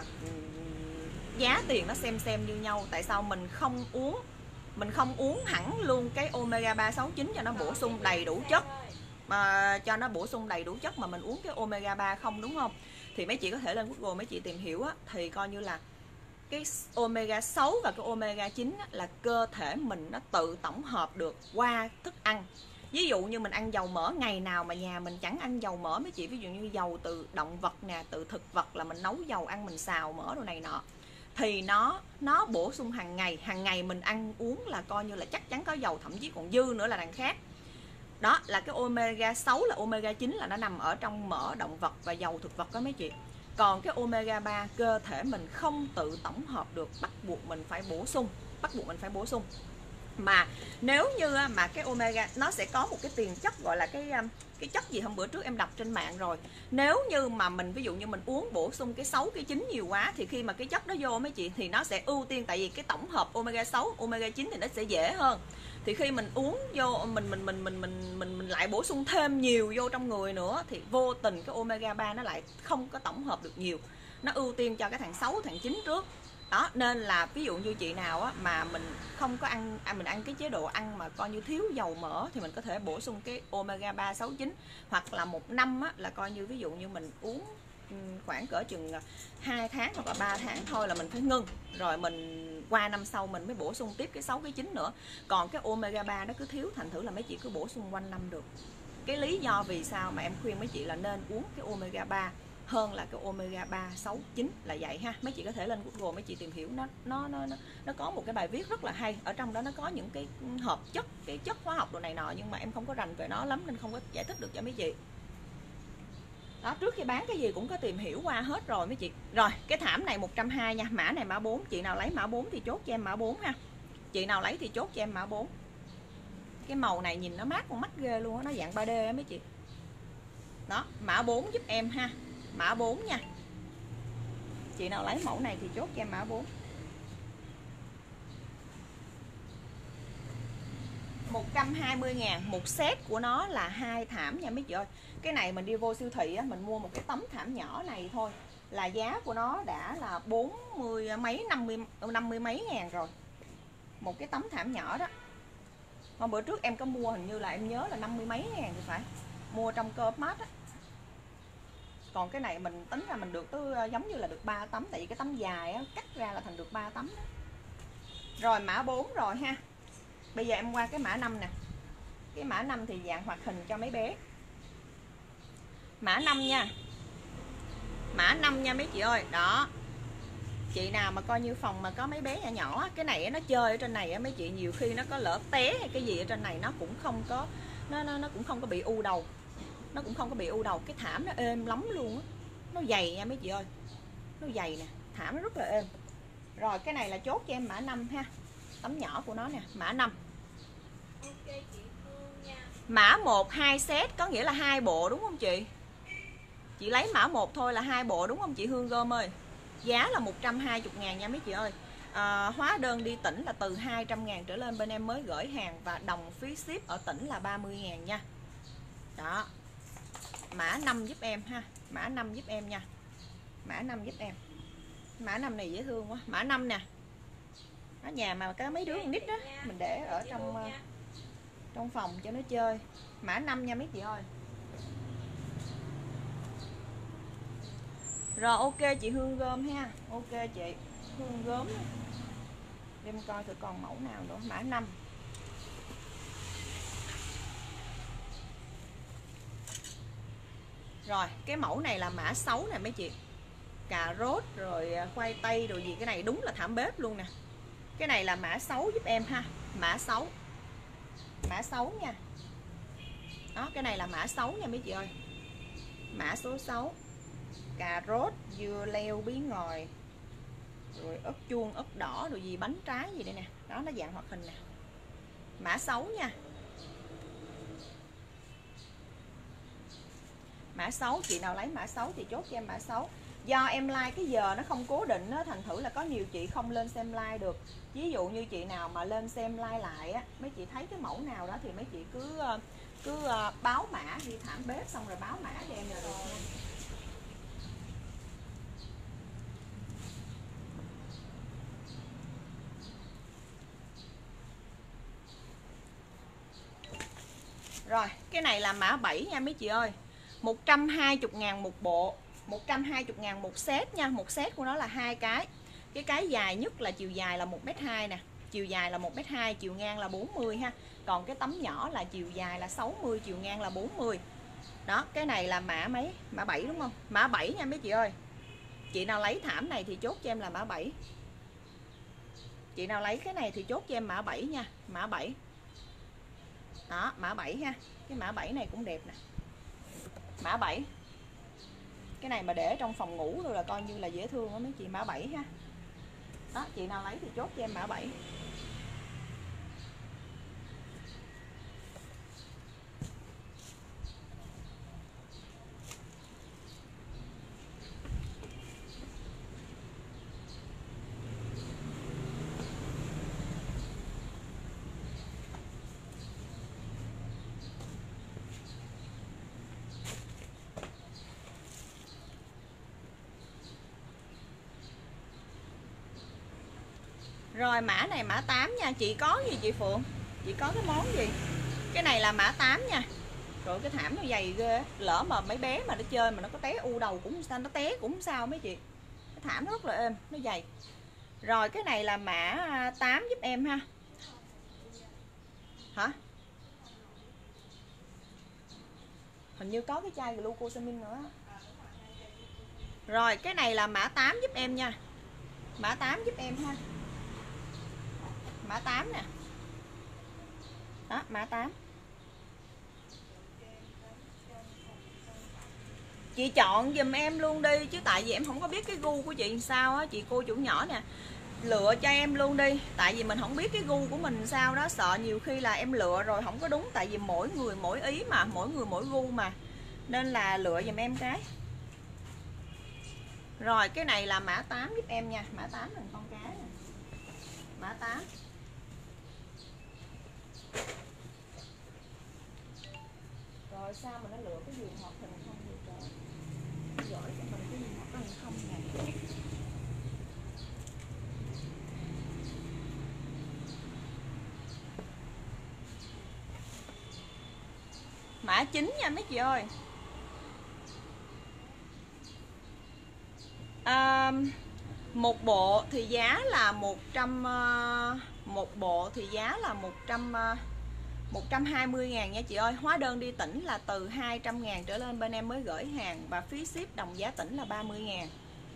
giá tiền nó xem xem như nhau, tại sao mình không uống mình không uống hẳn luôn cái Omega ba sáu chín cho nó bổ sung đầy đủ chất, mà cho nó bổ sung đầy đủ chất mà mình uống cái Omega ba không, đúng không? Thì mấy chị có thể lên Google mấy chị tìm hiểu á, thì coi như là cái Omega sáu và cái Omega chín á, là cơ thể mình nó tự tổng hợp được qua thức ăn. Ví dụ như mình ăn dầu mỡ, ngày nào mà nhà mình chẳng ăn dầu mỡ mấy chị, ví dụ như dầu từ động vật nè, từ thực vật là mình nấu dầu ăn, mình xào mỡ đồ này nọ, thì nó nó bổ sung hàng ngày. Hàng ngày mình ăn uống là coi như là chắc chắn có dầu, thậm chí còn dư nữa là đằng khác. Đó là cái Omega sáu là Omega chín là nó nằm ở trong mỡ động vật và dầu thực vật đó mấy chị. Còn cái Omega ba cơ thể mình không tự tổng hợp được, bắt buộc mình phải bổ sung, bắt buộc mình phải bổ sung. Mà nếu như mà cái Omega nó sẽ có một cái tiền chất gọi là cái cái chất gì hôm bữa trước em đọc trên mạng rồi. Nếu như mà mình ví dụ như mình uống bổ sung cái sáu cái chín nhiều quá thì khi mà cái chất đó vô mấy chị thì nó sẽ ưu tiên, tại vì cái tổng hợp Omega sáu, Omega chín thì nó sẽ dễ hơn. Thì khi mình uống vô mình mình mình mình mình mình mình lại bổ sung thêm nhiều vô trong người nữa thì vô tình cái Omega ba nó lại không có tổng hợp được nhiều. Nó ưu tiên cho cái thằng sáu, thằng chín trước. Đó, nên là ví dụ như chị nào á, mà mình không có ăn à, mình ăn cái chế độ ăn mà coi như thiếu dầu mỡ thì mình có thể bổ sung cái Omega ba sáu chín, hoặc là một năm á, là coi như ví dụ như mình uống khoảng cỡ chừng hai tháng hoặc là ba tháng thôi là mình phải ngưng, rồi mình qua năm sau mình mới bổ sung tiếp cái sáu cái chín nữa. Còn cái Omega ba nó cứ thiếu, thành thử là mấy chị cứ bổ sung quanh năm được. Cái lý do vì sao mà em khuyên mấy chị là nên uống cái Omega ba hơn là cái Omega ba sáu chín là vậy ha. Mấy chị có thể lên Google mấy chị tìm hiểu, nó nó nó nó có một cái bài viết rất là hay, ở trong đó nó có những cái hợp chất, cái chất hóa học đồ này nọ, nhưng mà em không có rành về nó lắm nên không có giải thích được cho mấy chị. Đó, trước khi bán cái gì cũng có tìm hiểu qua hết rồi mấy chị. Rồi, cái thảm này một trăm hai mươi nha, mã này mã bốn, chị nào lấy mã bốn thì chốt cho em mã bốn ha. Chị nào lấy thì chốt cho em mã bốn. Cái màu này nhìn nó mát con mắt ghê luôn á, nó dạng ba D á mấy chị. Đó, mã bốn giúp em ha. Mã bốn nha. Chị nào lấy mẫu này thì chốt cho em mã bốn. một trăm hai mươi ngàn một set của nó là hai thảm nha mấy chị ơi. Cái này mình đi vô siêu thị á, mình mua một cái tấm thảm nhỏ này thôi là giá của nó đã là bốn mươi mấy, năm mươi năm mươi mấy ngàn rồi. Một cái tấm thảm nhỏ đó. Hôm bữa trước em có mua, hình như là em nhớ là năm mươi mấy ngàn thì phải. Mua trong Co.opmart á. Còn cái này mình tính ra mình được tới giống như là được ba tấm, tại vì cái tấm dài á, cắt ra là thành được ba tấm đó. Rồi mã bốn rồi ha. Bây giờ em qua cái mã năm nè. Cái mã năm thì dạng hoạt hình cho mấy bé. Mã năm nha. Mã năm nha mấy chị ơi. Đó. Chị nào mà coi như phòng mà có mấy bé nhỏ nhỏ, cái này nó chơi ở trên này á mấy chị, nhiều khi nó có lỡ té hay cái gì ở trên này nó cũng không có nó nó nó cũng không có bị u đầu. Nó cũng không có bị u đầu, cái thảm nó êm lắm luôn á. Nó dày nha mấy chị ơi. Nó dày nè, thảm nó rất là êm. Rồi cái này là chốt cho em mã năm ha. Tấm nhỏ của nó nè, mã năm. Ok chị Phương nha. Mã một hai set có nghĩa là hai bộ đúng không chị? Chị lấy mã một thôi là hai bộ đúng không chị Hương Gom ơi? Giá là một trăm hai mươi ngàn nha mấy chị ơi. À, hóa đơn đi tỉnh là từ hai trăm ngàn trở lên bên em mới gửi hàng, và đồng phí ship ở tỉnh là ba mươi ngàn nha. Đó. Mã năm giúp em ha. Mã năm giúp em nha. Mã năm giúp em. Mã năm này dễ thương quá. Mã năm nè. Ở nhà mà có mấy đứa con nít đó, mình để ở trong trong phòng cho nó chơi. Mã năm nha mấy chị ơi. Rồi ok chị Hương Gom ha. Ok chị Hương Gốm. Em coi thử còn mẫu nào nữa. Mã năm. Rồi cái mẫu này là mã sáu nè mấy chị. Cà rốt rồi khoai tây rồi gì, cái này đúng là thảm bếp luôn nè. Cái này là mã sáu giúp em ha. Mã sáu. Mã sáu nha. Đó, cái này là mã sáu nha mấy chị ơi. Mã số sáu. Cà rốt, dưa leo, bí ngòi, rồi ớt chuông, ớt đỏ rồi gì, bánh trái gì đây nè. Đó, nó dạng hoạt hình nè. Mã sáu nha. Mã sáu, chị nào lấy mã sáu thì chốt cho em mã sáu. Do em like cái giờ nó không cố định á, thành thử là có nhiều chị không lên xem like được. Ví dụ như chị nào mà lên xem like lại á, mấy chị thấy cái mẫu nào đó thì mấy chị cứ cứ báo mã đi thảm bếp, xong rồi báo mã cho em là được nha. Rồi, cái này là mã bảy nha mấy chị ơi. một trăm hai mươi ngàn một bộ, một trăm hai mươi ngàn một set nha. Một set của nó là hai cái. Cái cái dài nhất là chiều dài là một mét hai nè, chiều dài là một mét hai, chiều ngang là bốn mươi ha. Còn cái tấm nhỏ là chiều dài là sáu mươi, chiều ngang là bốn mươi. Đó, cái này là mã mấy? Mã bảy đúng không? Mã bảy nha mấy chị ơi. Chị nào lấy thảm này thì chốt cho em là mã bảy. Chị nào lấy cái này thì chốt cho em mã bảy nha, mã bảy. Đó, mã bảy ha. Cái mã bảy này cũng đẹp nè. Mã bảy. Cái này mà để trong phòng ngủ rồi là coi như là dễ thương đó mấy chị, mã bảy ha. Đó, chị nào lấy thì chốt cho em mã bảy. Rồi mã này mã tám nha. Chị có gì chị Phượng? Chị có cái món gì? Cái này là mã tám nha. Rồi cái thảm nó dày ghê. Lỡ mà mấy bé mà nó chơi mà nó có té u đầu cũng sao, nó té cũng sao mấy chị. Cái thảm nó rất là êm, nó dày. Rồi cái này là mã tám giúp em ha. Hả? Hình như có cái chai glucosamine nữa. Rồi cái này là mã tám giúp em nha. Mã tám giúp em ha. Mã tám nè. Đó, mã tám. Chị chọn giùm em luôn đi, chứ tại vì em không có biết cái gu của chị sao á. Chị cô chủ nhỏ nè, lựa cho em luôn đi. Tại vì mình không biết cái gu của mình sao đó. Sợ nhiều khi là em lựa rồi không có đúng. Tại vì mỗi người mỗi ý mà, mỗi người mỗi gu mà. Nên là lựa giùm em cái. Rồi cái này là mã tám giúp em nha. Mã tám là con cá nè. Mã tám. Rồi sao mà nó lựa cái gì hoạt hình không vậy trời. Giỏi cho mình cái gì hoạt hình không nè. Mã chín nha mấy chị ơi. à, một bộ thì giá là một trăm, một bộ thì giá là một trăm, một trăm hai mươi ngàn nha chị ơi. Hóa đơn đi tỉnh là từ hai trăm ngàn trở lên bên em mới gửi hàng, và phí ship đồng giá tỉnh là ba mươi ngàn.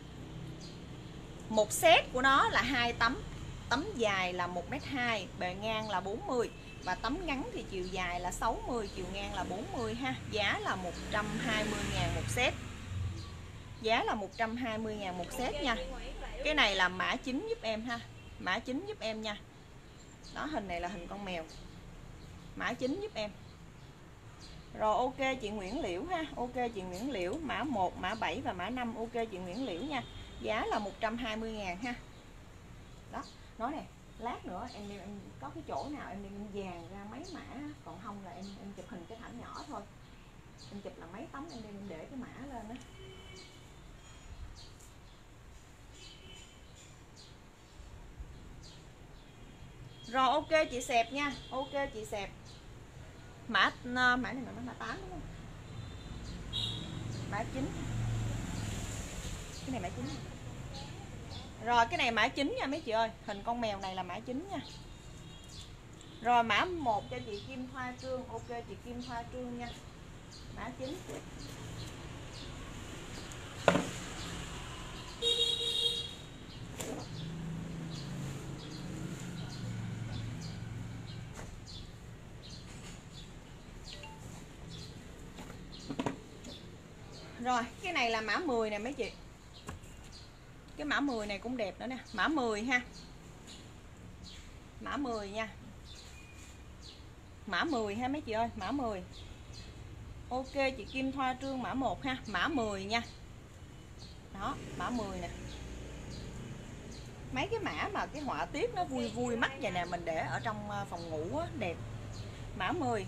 Một set của nó là hai tấm. Tấm dài là một mét hai, bề ngang là bốn mươi, và tấm ngắn thì chiều dài là sáu mươi, chiều ngang là bốn mươi ha. Giá là một trăm hai mươi ngàn một set. Giá là một trăm hai mươi ngàn một set nha. Cái này là mã chín giúp em ha. Mã chín giúp em nha. Đó, hình này là hình con mèo. Mã chín giúp em. Rồi ok chị Nguyễn Liễu ha. Ok chị Nguyễn Liễu, mã một, mã bảy và mã năm. Ok chị Nguyễn Liễu nha. Giá là một trăm hai mươi ngàn ha. Đó, nói nè, lát nữa em, em có cái chỗ nào em đem dàn ra mấy mã, còn không là em em chụp hình cái thảm nhỏ thôi. Em chụp là mấy tấm em đem để cái mã lên đó. Rồi ok chị Sẹp nha. Ok chị Sẹp. Mã mã này là mã tám đúng không? Mã chín. Cái này mã chín. Rồi cái này mã chín nha mấy chị ơi. Hình con mèo này là mã chín nha. Rồi mã một cho chị Kim Thoa Trương. Ok chị Kim Thoa Trương nha. Mã chín. Rồi cái này là mã mười nè mấy chị. Cái mã mười này cũng đẹp nữa nè. Mã mười ha. Mã mười nha. Mã mười ha mấy chị ơi. Mã mười. Ok chị Kim Thoa Trương mã một ha. Mã mười nha. Đó mã mười nè. Mấy cái mã mà cái họa tiết nó vui vui mắt vậy nè, mình để ở trong phòng ngủ á, đẹp. Mã mười.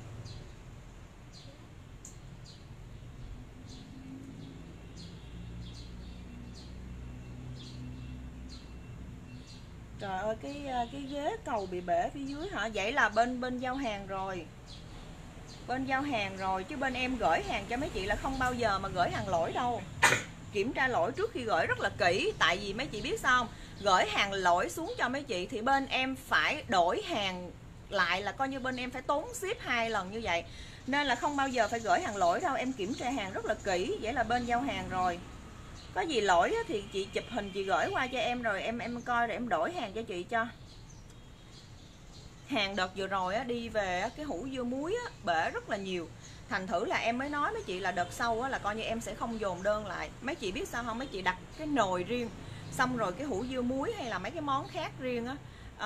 Trời ơi cái cái ghế cầu bị bể phía dưới hả? Vậy là bên bên giao hàng rồi. Bên giao hàng rồi chứ bên em gửi hàng cho mấy chị là không bao giờ mà gửi hàng lỗi đâu. Kiểm tra lỗi trước khi gửi rất là kỹ. Tại vì mấy chị biết sao không? Gửi hàng lỗi xuống cho mấy chị thì bên em phải đổi hàng lại, là coi như bên em phải tốn ship hai lần như vậy. Nên là không bao giờ phải gửi hàng lỗi đâu. Em kiểm tra hàng rất là kỹ. Vậy là bên giao hàng rồi. Có gì lỗi thì chị chụp hình chị gửi qua cho em, rồi em em coi rồi em đổi hàng cho chị cho. Hàng đợt vừa rồi á, đi về cái hũ dưa muối á, bể rất là nhiều. Thành thử là em mới nói mấy chị là đợt sau á, là coi như em sẽ không dồn đơn lại. Mấy chị biết sao không? Mấy chị đặt cái nồi riêng, xong rồi cái hũ dưa muối hay là mấy cái món khác riêng á.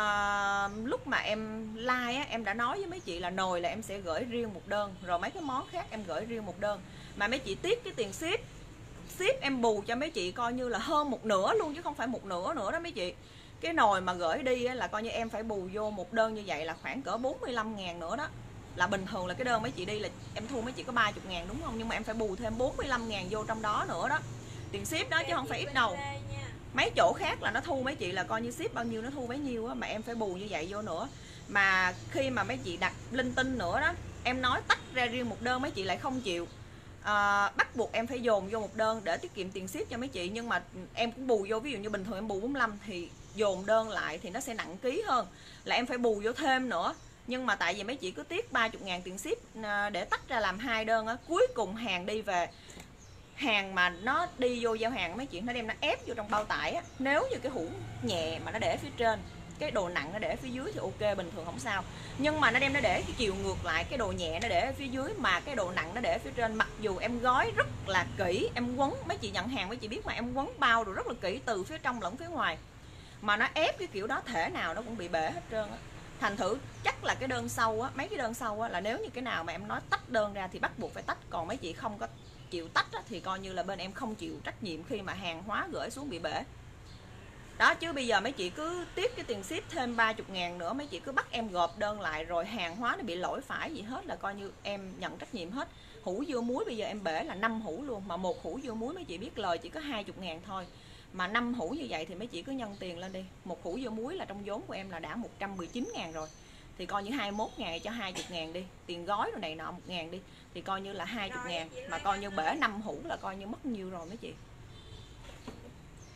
À, lúc mà em like á, em đã nói với mấy chị là nồi là em sẽ gửi riêng một đơn, rồi mấy cái món khác em gửi riêng một đơn. Mà mấy chị tiếc cái tiền ship. Ship em bù cho mấy chị coi như là hơn một nửa luôn, chứ không phải một nửa nữa đó mấy chị. Cái nồi mà gửi đi là coi như em phải bù vô một đơn như vậy là khoảng cỡ bốn mươi lăm ngàn nữa đó. Là bình thường là cái đơn mấy chị đi là em thu mấy chị có ba mươi ngàn đúng không? Nhưng mà em phải bù thêm bốn mươi lăm ngàn vô trong đó nữa đó. Tiền ship đó chứ không phải ít đâu. Mấy chỗ khác là nó thu mấy chị là coi như ship bao nhiêu nó thu bấy nhiêu á, mà em phải bù như vậy vô nữa. Mà khi mà mấy chị đặt linh tinh nữa đó, em nói tách ra riêng một đơn mấy chị lại không chịu. À, bắt buộc em phải dồn vô một đơn để tiết kiệm tiền ship cho mấy chị. Nhưng mà em cũng bù vô, ví dụ như bình thường em bù bốn mươi lăm thì dồn đơn lại thì nó sẽ nặng ký hơn, là em phải bù vô thêm nữa. Nhưng mà tại vì mấy chị cứ tiếc ba mươi ngàn tiền ship để tách ra làm hai đơn á, cuối cùng hàng đi về, hàng mà nó đi vô giao hàng mấy chị nó đem nó ép vô trong bao tải á. Nếu như cái hũ nhẹ mà nó để phía trên, cái đồ nặng nó để phía dưới thì ok, bình thường không sao. Nhưng mà nó đem nó để cái chiều ngược lại, cái đồ nhẹ nó để ở phía dưới mà cái đồ nặng nó để ở phía trên. Mặc dù em gói rất là kỹ, em quấn, mấy chị nhận hàng mấy chị biết mà, em quấn bao rồi rất là kỹ từ phía trong lẫn phía ngoài, mà nó ép cái kiểu đó thể nào nó cũng bị bể hết trơn á. Thành thử chắc là cái đơn sau á, mấy cái đơn sau á, là nếu như cái nào mà em nói tách đơn ra thì bắt buộc phải tách. Còn mấy chị không có chịu tách á, thì coi như là bên em không chịu trách nhiệm khi mà hàng hóa gửi xuống bị bể. Đó, chứ bây giờ mấy chị cứ tiếc cái tiền ship thêm ba mươi ngàn nữa, mấy chị cứ bắt em gộp đơn lại rồi hàng hóa nó bị lỗi phải gì hết là coi như em nhận trách nhiệm hết. Hũ dưa muối bây giờ em bể là năm hũ luôn, mà một hũ dưa muối mấy chị biết lời chỉ có hai mươi ngàn thôi. Mà năm hũ như vậy thì mấy chị cứ nhân tiền lên đi. Một hũ dưa muối là trong vốn của em là đã một trăm mười chín ngàn rồi. Thì coi như hai mươi mốt ngàn cho hai mươi ngàn đi. Tiền gói rồi này nọ một ngàn đi. Thì coi như là hai mươi ngàn. Mà coi như bể năm hũ là coi như mất nhiêu rồi mấy chị.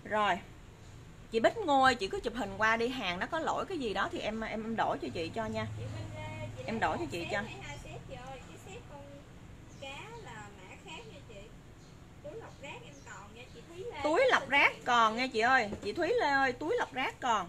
Rồi chị Bích Ngôi, chị cứ chụp hình qua đi, hàng nó có lỗi cái gì đó thì em em em đổi cho chị cho nha. Chị Minh Lê, chị Em đổi cho chị cho. hai set chị ơi, cái set con cá là mã khác nha chị. Túi lọc rác em còn nha chị Thúy Lê. Túi lọc rác còn nha chị ơi, chị Thúy Lê ơi, túi lọc rác còn.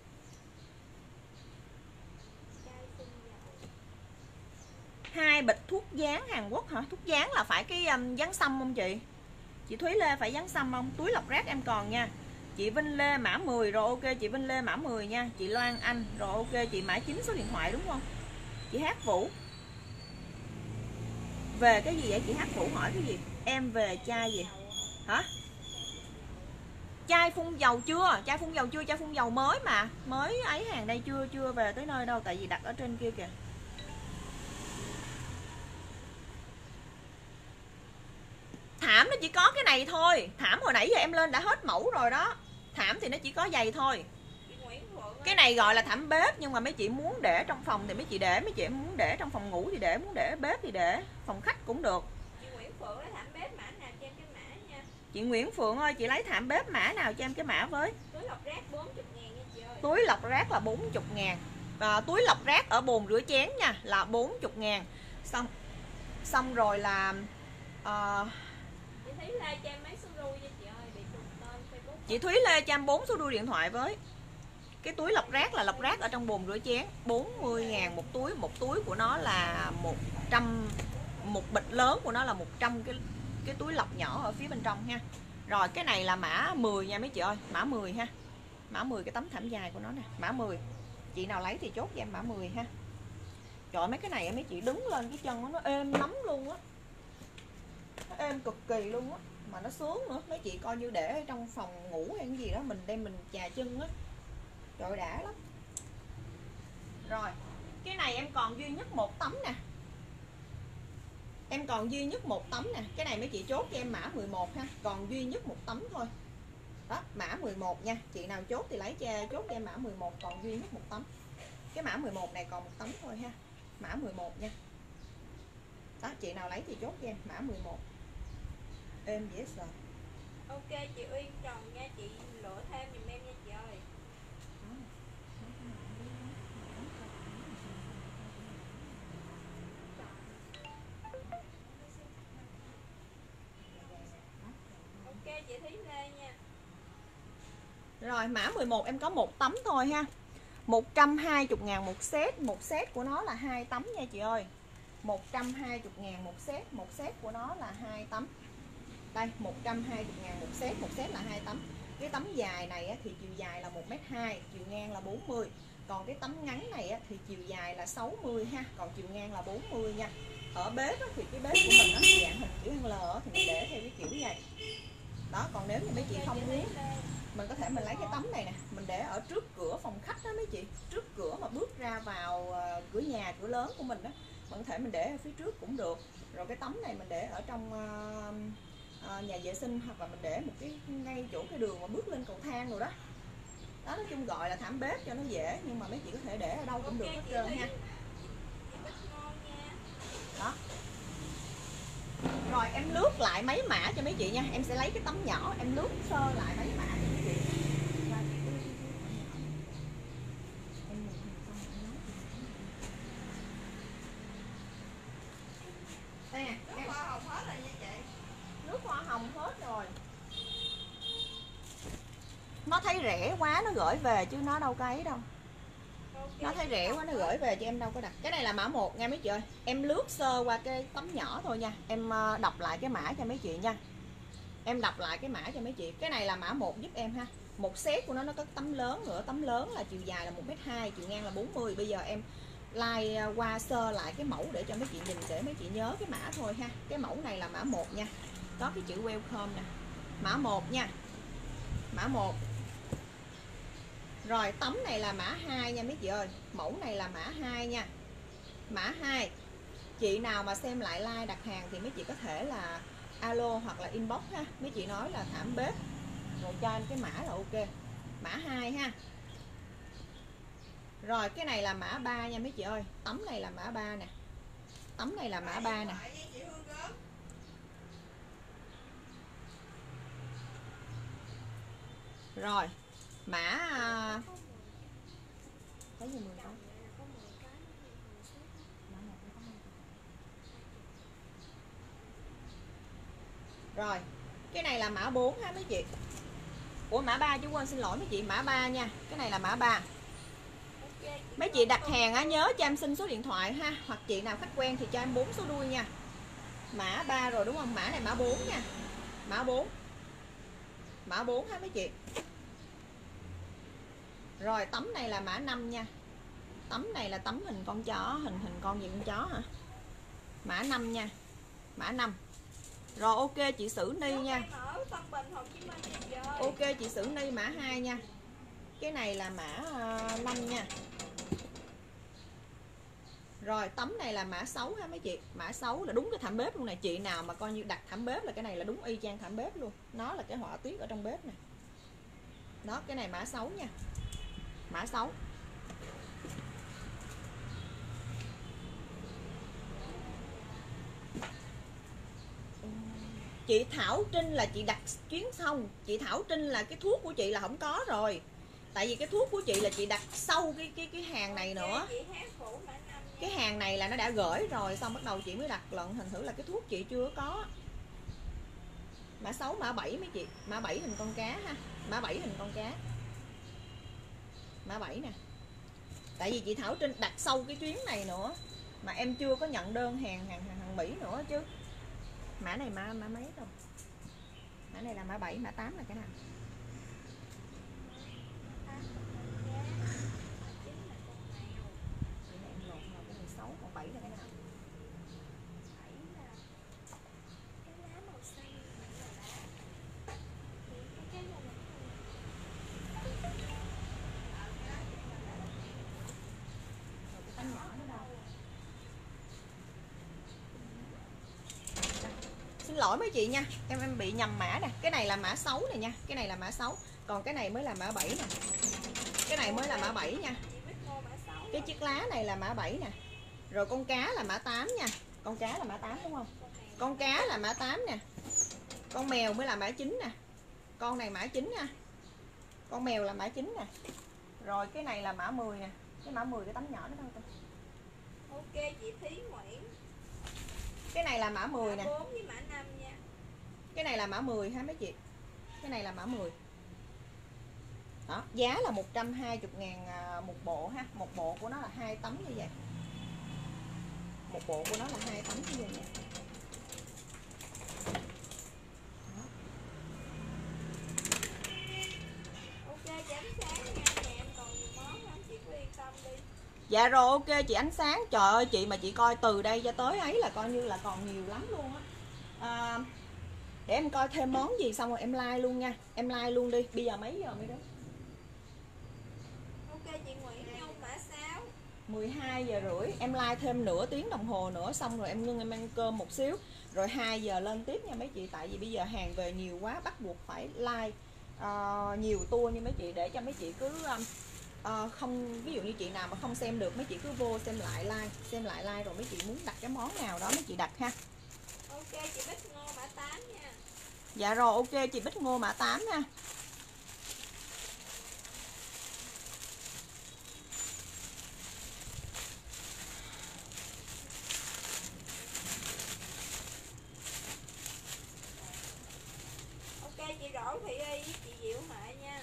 Hai bịch thuốc dán Hàn Quốc hả? Thuốc dán là phải cái um, dán xăm không chị? Chị Thúy Lê phải dán xăm không? Túi lọc rác em còn nha. Chị Vinh Lê mã mười rồi, ok chị Vinh Lê mã mười nha. Chị Loan Anh rồi, ok chị mã chín số điện thoại đúng không? Chị Hát Vũ. Về cái gì vậy chị Hát Vũ, hỏi cái gì? Em về chai gì? Hả? Chai phun dầu chưa? Chai phun dầu chưa? Chai phun dầu mới mà. Mới ấy, hàng đây chưa chưa về tới nơi đâu, tại vì đặt ở trên kia kìa. Thảm nó chỉ có cái này thôi. Thảm hồi nãy giờ em lên đã hết mẫu rồi đó. Thảm thì nó chỉ có giày thôi. Cái này gọi là thảm bếp, nhưng mà mấy chị muốn để trong phòng thì mấy chị để, mấy chị muốn để trong phòng ngủ thì để, muốn để bếp thì để, phòng khách cũng được. Chị Nguyễn Phượng lấy thảm bếp mã nào cho em cái mã nha. Chị Nguyễn Phượng ơi, chị lấy thảm bếp mã nào cho em cái mã với. Túi lọc rác bốn mươi ngàn nha chị ơi. Túi lọc rác là bốn mươi ngàn. À, túi lọc rác ở bồn rửa chén nha là bốn mươi ngàn. Xong xong rồi là uh, Chị Thúy Lê cho em mấy số đuôi nha chị ơi, bị trùng tên Facebook. Chị Thúy Lê cho em bốn số đuôi điện thoại với. Cái túi lọc rác là lọc rác ở trong bồn rửa chén, bốn mươi ngàn một túi. Một túi của nó là một trăm, một bịch lớn của nó là một trăm cái cái túi lọc nhỏ ở phía bên trong ha. Rồi cái này là mã mười nha mấy chị ơi, mã mười ha. Mã mười, cái tấm thảm dài của nó nè, mã mười. Chị nào lấy thì chốt cho em mã mười ha. Trời ơi, mấy cái này mấy chị đứng lên cái chân nó êm lắm luôn á. Nó êm cực kỳ luôn á, mà nó sướng nữa. Mấy chị coi như để ở trong phòng ngủ hay cái gì đó, mình đem mình chà chân á. Trời ơi, đã lắm. Rồi cái này em còn duy nhất một tấm nè. Em còn duy nhất một tấm nè. Cái này mấy chị chốt cho em mã mười một ha. Còn duy nhất một tấm thôi. Đó, mã mười một nha. Chị nào chốt thì lấy cho, chốt cho em mã mười một. Còn duy nhất một tấm. Cái mã mười một này còn một tấm thôi ha. Mã mười một nha. Đó, chị nào lấy thì chốt cho em mã mười một. Êm dễ sợ. Ok chị Uyên Tròn nha, chị lựa thêm giùm em nha chị ơi. Ok chị Thúy Lê nha. Rồi mã mười một em có một tấm thôi ha. một trăm hai mươi ngàn một set. Một set của nó là hai tấm nha chị ơi. một trăm hai mươi ngàn một set. Một set của nó là hai tấm. Đây, một trăm hai mươi ngàn một set. Một set là hai tấm. Cái tấm dài này thì chiều dài là một mét hai, chiều ngang là bốn mươi. Còn cái tấm ngắn này thì chiều dài là sáu mươi ha. Còn chiều ngang là bốn mươi nha. Ở bếp thì cái bếp của mình nó dạng hình chữ L thì mình để theo cái kiểu như vậy. Đó, còn nếu như mấy chị không muốn, mình có thể mình lấy cái tấm này nè, mình để ở trước cửa phòng khách đó mấy chị. Trước cửa mà bước ra vào cửa nhà, cửa lớn của mình đó, mình có thể mình để ở phía trước cũng được. Rồi cái tấm này mình để ở trong uh, uh, nhà vệ sinh, hoặc là mình để một cái ngay chỗ cái đường mà bước lên cầu thang rồi đó. Đó, nói chung gọi là thảm bếp cho nó dễ, nhưng mà mấy chị có thể để ở đâu cũng được hết trơn ha. Đó. Rồi em lướt lại mấy mã cho mấy chị nha. Em sẽ lấy cái tấm nhỏ, em lướt sơ lại mấy mã cho mấy chị. Đây nè, nước hoa hồng hết rồi nha chị. Nước hoa hồng hết rồi. Nó thấy rẻ quá nó gửi về chứ nó đâu có ấy đâu. Nó thấy rẻ quá nó gửi về cho em đâu có đặt. Cái này là mã một nha mấy chị ơi. Em lướt sơ qua cái tấm nhỏ thôi nha. Em đọc lại cái mã cho mấy chị nha. Em đọc lại cái mã cho mấy chị. Cái này là mã một giúp em ha. Một set của nó nó có tấm lớn nữa. Tấm lớn là chiều dài là một mét hai, chiều ngang là bốn mươi. Bây giờ em like qua sơ lại cái mẫu để cho mấy chị nhìn, để mấy chị nhớ cái mã thôi ha. Cái mẫu này là mã một nha. Có cái chữ welcome nè. Mã một nha. Mã một. Rồi tấm này là mã hai nha mấy chị ơi. Mẫu này là mã hai nha. Mã hai. Chị nào mà xem lại like đặt hàng thì mấy chị có thể là alo hoặc là inbox ha. Mấy chị nói là thảm bếp rồi cho em cái mã là ok. Mã hai ha. Rồi cái này là mã ba nha mấy chị ơi. Tấm này là mã ba nè. Tấm này là mã ba nè. Rồi mã à, có mười cái gì mười cái? chồng vậy là có mười cái nó nhiều mười ship á. Mã một nó có mấy cái? Rồi cái này là mã bốn ha mấy chị. Ủa mã ba chứ, quên, xin lỗi mấy chị, mã ba nha. Cái này là mã ba. Ok, Mấy chị đặt hàng á, nhớ cho em xin số điện thoại ha, hoặc chị nào khách quen thì cho em bốn số đuôi nha. Mã ba rồi đúng không? Mã này mã bốn nha. Mã bốn. Mã bốn ha mấy chị. Rồi tấm này là mã năm nha. Tấm này là tấm hình con chó, hình hình con gì con chó hả? Mã năm nha. Mã năm. Rồi ok chị Sử Ni nha. Ok chị Sử Ni mã hai nha. Cái này là mã năm nha. Rồi tấm này là mã sáu ha mấy chị. Mã sáu là đúng cái thảm bếp luôn này. Chị nào mà coi như đặt thảm bếp là cái này là đúng y chang thảm bếp luôn. Nó là cái họa tiết ở trong bếp này. Đó, cái này mã sáu nha. Mã sáu. Chị Thảo Trinh là chị đặt chuyến xong. Chị Thảo Trinh là cái thuốc của chị là không có rồi. Tại vì cái thuốc của chị là chị đặt sau cái cái cái hàng này nữa. Cái hàng này là nó đã gửi rồi, xong bắt đầu chị mới đặt lận, thành thử là cái thuốc chị chưa có. Mã sáu, mã bảy mấy chị. Mã bảy hình con cá ha. Mã bảy hình con cá. Mã bảy nè. Tại vì chị Thảo Trinh đặt sau cái chuyến này nữa, mà em chưa có nhận đơn hàng hàng hàng, hàng Mỹ nữa chứ. Mã này mã mã mấy rồi? Mã này là mã bảy, mã tám là cái nào? Cái này em lộn rồi, cái này sáu, còn bảy là cái nào? Xin lỗi mấy chị nha, em em bị nhầm mã nè. Cái này là mã sáu này nha, cái này là mã sáu, còn cái này mới là mã bảy nè. Cái này mới là mã bảy nha. Cái chiếc lá này là mã bảy nè. Rồi con cá là mã tám nha. Con cá là mã tám đúng không? Con cá là mã tám nè. Con mèo mới là mã chín nè. Con này mã chín nha. Con mèo là mã chín nè. Rồi cái này là mã mười nè. Cái mã mười cái tấm nhỏ đó đâu ta? Ok chị Thí Nguyễn. Cái này là mã mười nè. Mã bốn với mã năm nha. Cái này là mã mười ha mấy chị. Cái này là mã mười. Đó, giá là một trăm hai mươi ngàn một bộ ha. Một bộ của nó là hai tấm như vậy. Một bộ của nó là hai tấm như vậy nha. Ok chị Ánh Sáng nha, nhà em còn nhiều món lắm, chị cứ yên tâm đi. Dạ rồi ok chị Ánh Sáng. Trời ơi chị mà chị coi từ đây cho tới ấy là coi như là còn nhiều lắm luôn á. À, để em coi thêm món gì xong rồi em like luôn nha. Em like luôn đi. Bây giờ mấy giờ mới đến? Ok chị Nguyễn Nhung mã sáu. mười hai giờ rưỡi. Em like thêm nửa tiếng đồng hồ nữa, xong rồi em ngưng em ăn cơm một xíu. Rồi hai giờ lên tiếp nha mấy chị. Tại vì bây giờ hàng về nhiều quá, bắt buộc phải like uh, nhiều tour như mấy chị, để cho mấy chị cứ um, uh, không, ví dụ như chị nào mà không xem được, mấy chị cứ vô xem lại like, xem lại like rồi mấy chị muốn đặt cái món nào đó mấy chị đặt ha. Ok chị Bích Ngô mã tám nha. Dạ rồi ok chị Bích Ngô mã tám nha. Ok chị Đỗ Thị Y với chị Diệu Mại nha.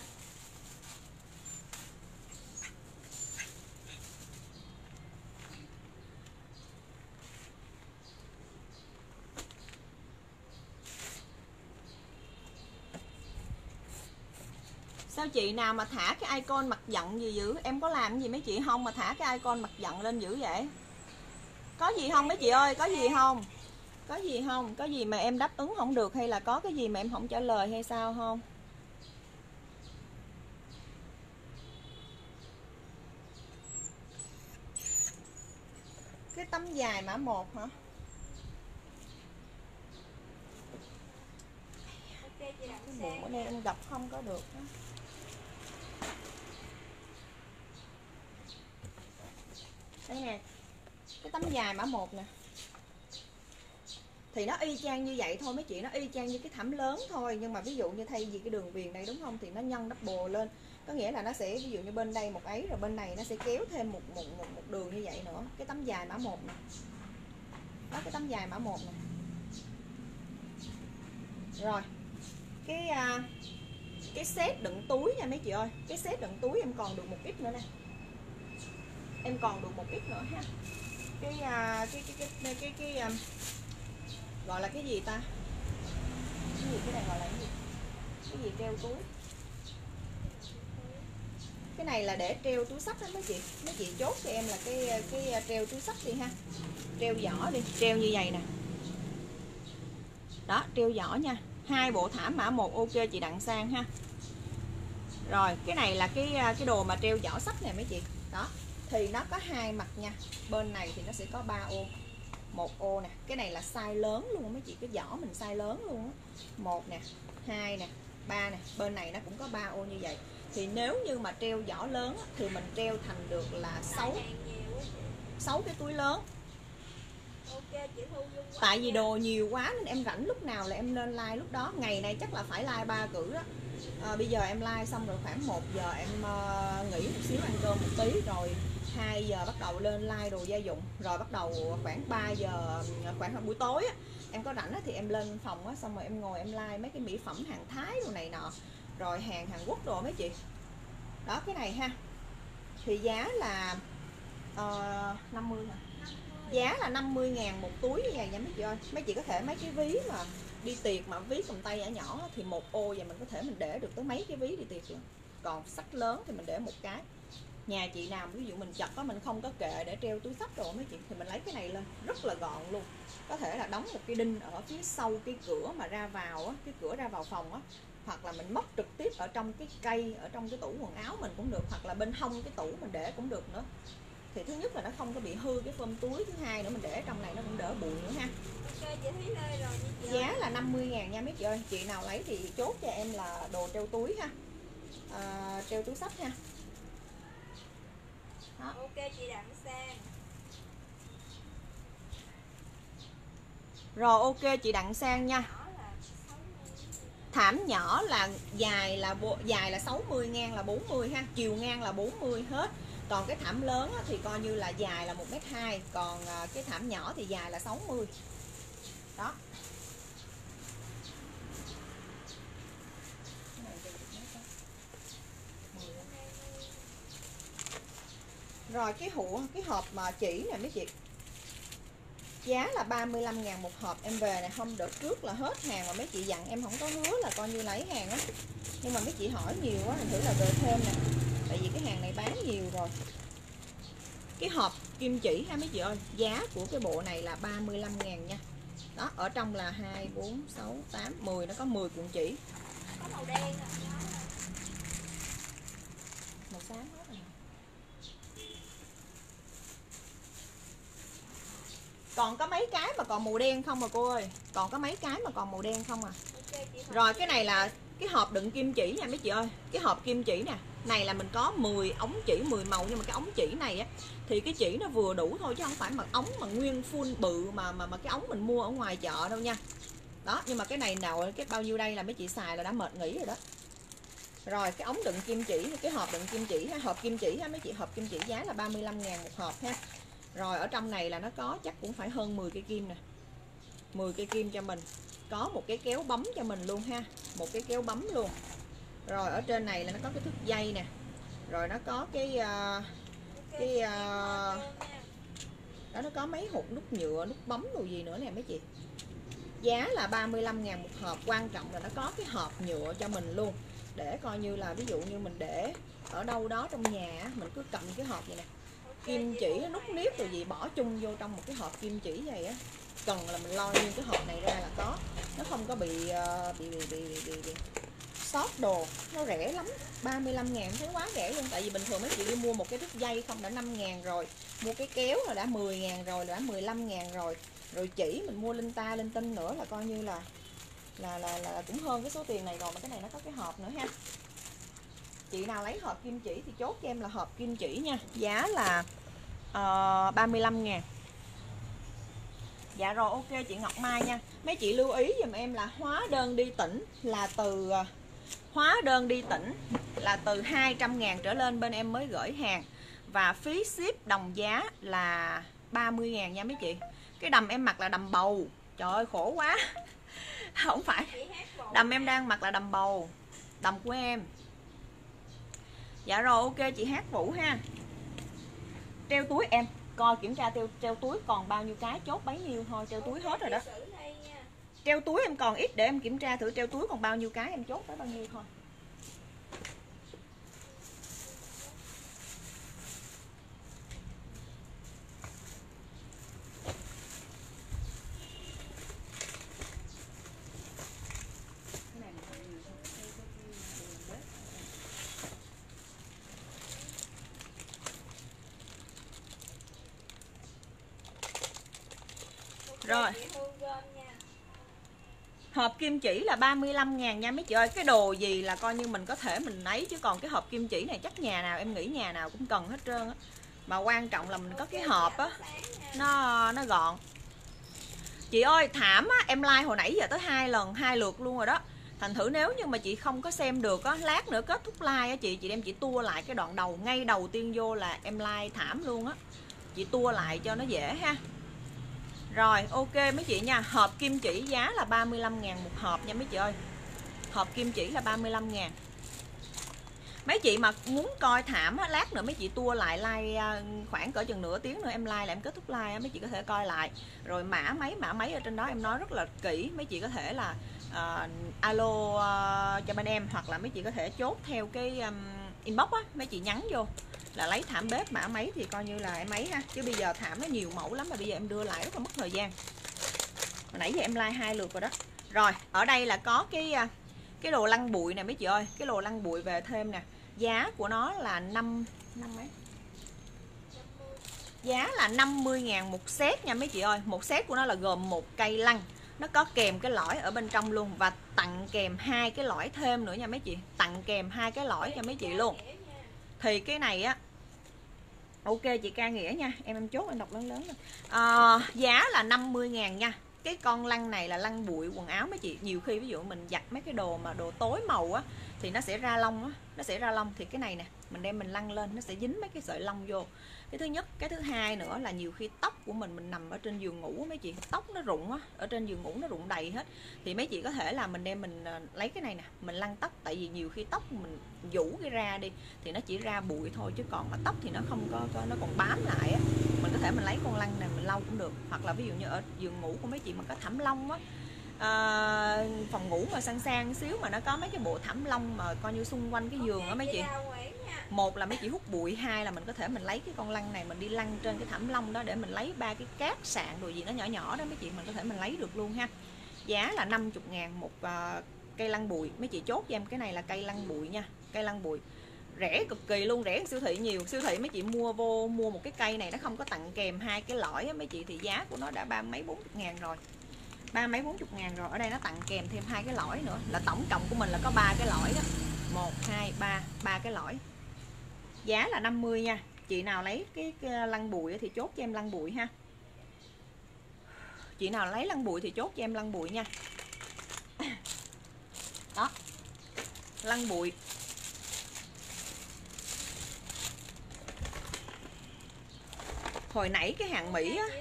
Sao chị nào mà thả cái icon mặt giận gì dữ? Em có làm gì mấy chị không mà thả cái icon mặt giận lên dữ vậy? Có gì không mấy chị ơi? Có gì không? Có gì không? Có gì mà em đáp ứng không được, hay là có cái gì mà em không trả lời hay sao không? Cái tấm dài mã một hả? Ok chị Đặng Cái bộ Sang ở đây em gặp không có được đó. Đây nè. Cái tấm dài mã một nè. Thì nó y chang như vậy thôi mấy chị, nó y chang như cái thảm lớn thôi, nhưng mà ví dụ như thay vì cái đường viền đây đúng không, thì nó nhân double lên, có nghĩa là nó sẽ ví dụ như bên đây một ấy, rồi bên này nó sẽ kéo thêm một một một, một đường như vậy nữa. Cái tấm dài mã một nè, đó cái tấm dài mã một nè. Rồi cái uh, cái set đựng túi nha mấy chị ơi, cái set đựng túi em còn được một ít nữa nè, em còn được một ít nữa ha. Cái uh, cái cái cái cái cái, cái um, gọi là cái gì ta, cái gì, cái này gọi là cái gì, cái gì treo túi, cái này là để treo túi xách đó mấy chị. Mấy chị chốt cho em là cái cái treo túi xách đi ha, treo giỏ đi, treo như vậy nè, đó treo giỏ nha. Hai bộ thảm mã một ok chị Đặng Sang ha. Rồi cái này là cái cái đồ mà treo giỏ sách nè mấy chị, đó thì nó có hai mặt nha, bên này thì nó sẽ có ba ô, một ô nè, cái này là size lớn luôn mấy chị, cái giỏ mình size lớn luôn á, một nè, hai nè, ba nè, bên này nó cũng có ba ô như vậy. Thì nếu như mà treo giỏ lớn á, thì mình treo thành được là sáu sáu cái túi lớn. Ok, chị Thu Dung quá. Tại vì đồ nhiều quá nên em rảnh lúc nào là em lên like lúc đó. Ngày này chắc là phải like ba cử đó. À, bây giờ em like xong rồi khoảng một giờ em uh, nghỉ một xíu ăn cơm một tí, rồi hai giờ bắt đầu lên like đồ gia dụng, rồi bắt đầu khoảng ba giờ khoảng buổi tối á, em có rảnh á, thì em lên phòng á, xong rồi em ngồi em like mấy cái mỹ phẩm hàng Thái đồ này nọ, rồi hàng Hàn Quốc đồ mấy chị. Đó cái này ha, thì giá là uh, năm mươi hả? Giá là năm mươi ngàn một túi như vậy nha mấy chị ơi. Mấy chị có thể mấy cái ví mà đi tiệc mà ví cầm tay nhỏ nhỏ thì một ô vậy mình có thể mình để được tới mấy cái ví đi tiệc luôn. Còn sách lớn thì mình để một cái. Nhà chị nào ví dụ mình chật có mình không có kệ để treo túi sách đồ mấy chị, thì mình lấy cái này lên rất là gọn luôn. Có thể là đóng một cái đinh ở phía sau cái cửa mà ra vào á, cái cửa ra vào phòng á, hoặc là mình móc trực tiếp ở trong cái cây, ở trong cái tủ quần áo mình cũng được, hoặc là bên hông cái tủ mình để cũng được nữa. Thì thứ nhất là nó không có bị hư cái phơm túi, thứ hai nữa mình để trong này nó cũng đỡ bụi nữa ha. Ok chị Thúy Lê rồi nha chị. Giá là năm mươi ngàn nha mấy chị ơi. Chị nào lấy thì chốt cho em là đồ treo túi ha, à, treo túi sách ha. Đó. Ok chị Đặng Sang. Rồi ok chị Đặng Sang nha. Thảm nhỏ là dài là dài là sáu mươi, ngang là bốn mươi ha, chiều ngang là bốn mươi hết. Còn cái thảm lớn thì coi như là dài là một mét hai, còn cái thảm nhỏ thì dài là sáu mươi. Đó. Rồi cái hũ, cái hộp mà chỉ nè mấy chị, giá là ba mươi lăm ngàn một hộp. Em về này hôm đợt trước là hết hàng mà mấy chị dặn em không có hứa là coi như lấy hàng á, nhưng mà mấy chị hỏi nhiều quá thành thử là về thêm nè, tại vì cái hàng này bán nhiều rồi. Cái hộp kim chỉ ha mấy chị ơi, giá của cái bộ này là ba mươi lăm ngàn nha. Đó, ở trong là hai, bốn, sáu, tám, mười, nó có mười cuộn chỉ. Có màu đen à? Màu xám hết rồi. Còn có mấy cái mà còn màu đen không mà cô ơi, còn có mấy cái mà còn màu đen không à. Okay, rồi cái này là cái hộp đựng kim chỉ nha mấy chị ơi, cái hộp kim chỉ nè, này là mình có mười ống chỉ mười màu, nhưng mà cái ống chỉ này á thì cái chỉ nó vừa đủ thôi chứ không phải mà ống mà nguyên full bự mà mà mà cái ống mình mua ở ngoài chợ đâu nha. Đó, nhưng mà cái này nào cái bao nhiêu đây là mấy chị xài là đã mệt nghỉ rồi đó. Rồi cái ống đựng kim chỉ, cái hộp đựng kim chỉ ha, hộp kim chỉ ha mấy chị, hộp kim chỉ giá là ba mươi lăm ngàn một hộp ha. Rồi ở trong này là nó có chắc cũng phải hơn mười cây kim nè, mười cây kim cho mình, có một cái kéo bấm cho mình luôn ha, một cái kéo bấm luôn. Rồi ở trên này là nó có cái thước dây nè, rồi nó có cái uh, cái uh, đó, nó có mấy hột nút nhựa, nút bấm đồ gì nữa nè mấy chị. Giá là ba mươi lăm ngàn một hộp, quan trọng là nó có cái hộp nhựa cho mình luôn, để coi như là ví dụ như mình để ở đâu đó trong nhà mình cứ cầm cái hộp vậy nè, kim chỉ nút niếp rồi gì bỏ chung vô trong một cái hộp kim chỉ vậy á, cần là mình lôi nguyên cái hộp này ra là có, nó không có bị uh, bị, bị, bị, bị, bị, bị sót đồ. Nó rẻ lắm, ba mươi lăm ngàn thấy quá rẻ luôn. Tại vì bình thường mấy chị đi mua một cái đứt dây không đã năm ngàn rồi, mua cái kéo là đã mười ngàn rồi, đã mười lăm ngàn rồi, rồi chỉ mình mua linh ta linh tinh nữa là coi như là là, là là cũng hơn cái số tiền này rồi. Mà cái này nó có cái hộp nữa ha. Chị nào lấy hộp kim chỉ thì chốt cho em là hộp kim chỉ nha, giá là uh, ba mươi lăm ngàn. Dạ rồi, ok chị Ngọc Mai nha. Mấy chị lưu ý giùm em là hóa đơn đi tỉnh là từ hóa đơn đi tỉnh là từ hai trăm ngàn trở lên bên em mới gửi hàng. Và phí ship đồng giá là ba mươi ngàn nha mấy chị. Cái đầm em mặc là đầm bầu. Trời ơi khổ quá. Không phải. Đầm em đang mặc là đầm bầu. Đầm của em. Dạ rồi, ok chị Hát Vũ ha. Treo túi em coi kiểm tra treo, treo túi còn bao nhiêu cái, chốt bấy nhiêu thôi. Treo túi hết rồi đó. Treo túi em còn ít để em kiểm tra thử treo túi còn bao nhiêu cái, em chốt tới bao nhiêu thôi. Rồi. Hộp kim chỉ là ba mươi lăm ngàn nha mấy chị ơi. Cái đồ gì là coi như mình có thể mình lấy. Chứ còn cái hộp kim chỉ này chắc nhà nào em nghĩ nhà nào cũng cần hết trơn á. Mà quan trọng là mình có cái hộp á, Nó nó gọn. Chị ơi thảm á, em like hồi nãy giờ tới hai lần, hai lượt luôn rồi đó. Thành thử nếu như mà chị không có xem được á, lát nữa kết thúc like á chị, chị đem chị tua lại cái đoạn đầu. Ngay đầu tiên vô là em like thảm luôn á. Chị tua lại cho nó dễ ha. Rồi ok mấy chị nha. Hộp kim chỉ giá là ba mươi lăm ngàn một hộp nha mấy chị ơi. Hộp kim chỉ là ba mươi lăm ngàn. Mấy chị mà muốn coi thảm á, lát nữa mấy chị tua lại like khoảng cỡ chừng nửa tiếng nữa em like là em kết thúc like á, mấy chị có thể coi lại. Rồi mã máy mã máy ở trên đó em nói rất là kỹ. Mấy chị có thể là uh, alo uh, cho bên em. Hoặc là mấy chị có thể chốt theo cái um, inbox á, mấy chị nhắn vô là lấy thảm bếp mã máy thì coi như là em ấy ha. Chứ bây giờ thảm nó nhiều mẫu lắm mà bây giờ em đưa lại rất là mất thời gian. Hồi nãy giờ em like hai lượt rồi đó. Rồi ở đây là có cái cái đồ lăn bụi nè mấy chị ơi. Cái đồ lăn bụi về thêm nè. Giá của nó là năm năm mấy giá là năm mươi ngàn một set nha mấy chị ơi. Một set của nó là gồm một cây lăn, nó có kèm cái lõi ở bên trong luôn. Và tặng kèm hai cái lõi thêm nữa nha mấy chị. Tặng kèm hai cái lõi cho mấy chị luôn. Thì cái này á, ok chị Ca Nghĩa nha. Em em chốt em đọc lớn lớn à, giá là năm mươi ngàn nha. Cái con lăn này là lăn bụi quần áo mấy chị. Nhiều khi ví dụ mình giặt mấy cái đồ mà đồ tối màu á thì nó sẽ ra lông á, nó sẽ ra lông. Thì cái này nè, mình đem mình lăn lên nó sẽ dính mấy cái sợi lông vô. Cái thứ nhất, cái thứ hai nữa là nhiều khi tóc của mình mình nằm ở trên giường ngủ mấy chị, tóc nó rụng á, ở trên giường ngủ nó rụng đầy hết. Thì mấy chị có thể là mình đem mình lấy cái này nè, mình lăn tóc. Tại vì nhiều khi tóc mình vũ cái ra đi thì nó chỉ ra bụi thôi, chứ còn mà tóc thì nó không có, có nó còn bám lại á. Mình có thể mình lấy con lăn này mình lau cũng được. Hoặc là ví dụ như ở giường ngủ của mấy chị mà có thảm lông á, à, phòng ngủ mà sang sang xíu mà nó có mấy cái bộ thảm lông mà coi như xung quanh cái giường á mấy chị. Một là mấy chị hút bụi, hai là mình có thể mình lấy cái con lăn này mình đi lăn trên cái thảm lông đó để mình lấy ba cái cát sạn rồi gì nó nhỏ nhỏ đó mấy chị, mình có thể mình lấy được luôn ha. Giá là năm mươi ngàn một uh, cây lăn bụi. Mấy chị chốt cho em cái này là cây lăn bụi nha. Cây lăn bụi rẻ cực kỳ luôn, rẻ hơn siêu thị nhiều. Siêu thị mấy chị mua vô mua một cái cây này nó không có tặng kèm hai cái lõi á mấy chị, thì giá của nó đã ba mấy bốn chục ngàn rồi, ba mấy bốn chục ngàn rồi. Ở đây nó tặng kèm thêm hai cái lõi nữa, là tổng cộng của mình là có ba cái lõi đó. Một hai ba ba cái lõi. Giá là năm mươi nha. Chị nào lấy cái, cái lăn bụi thì chốt cho em lăn bụi ha. Chị nào lấy lăn bụi thì chốt cho em lăn bụi nha. Đó, lăn bụi. Hồi nãy cái hàng Mỹ á,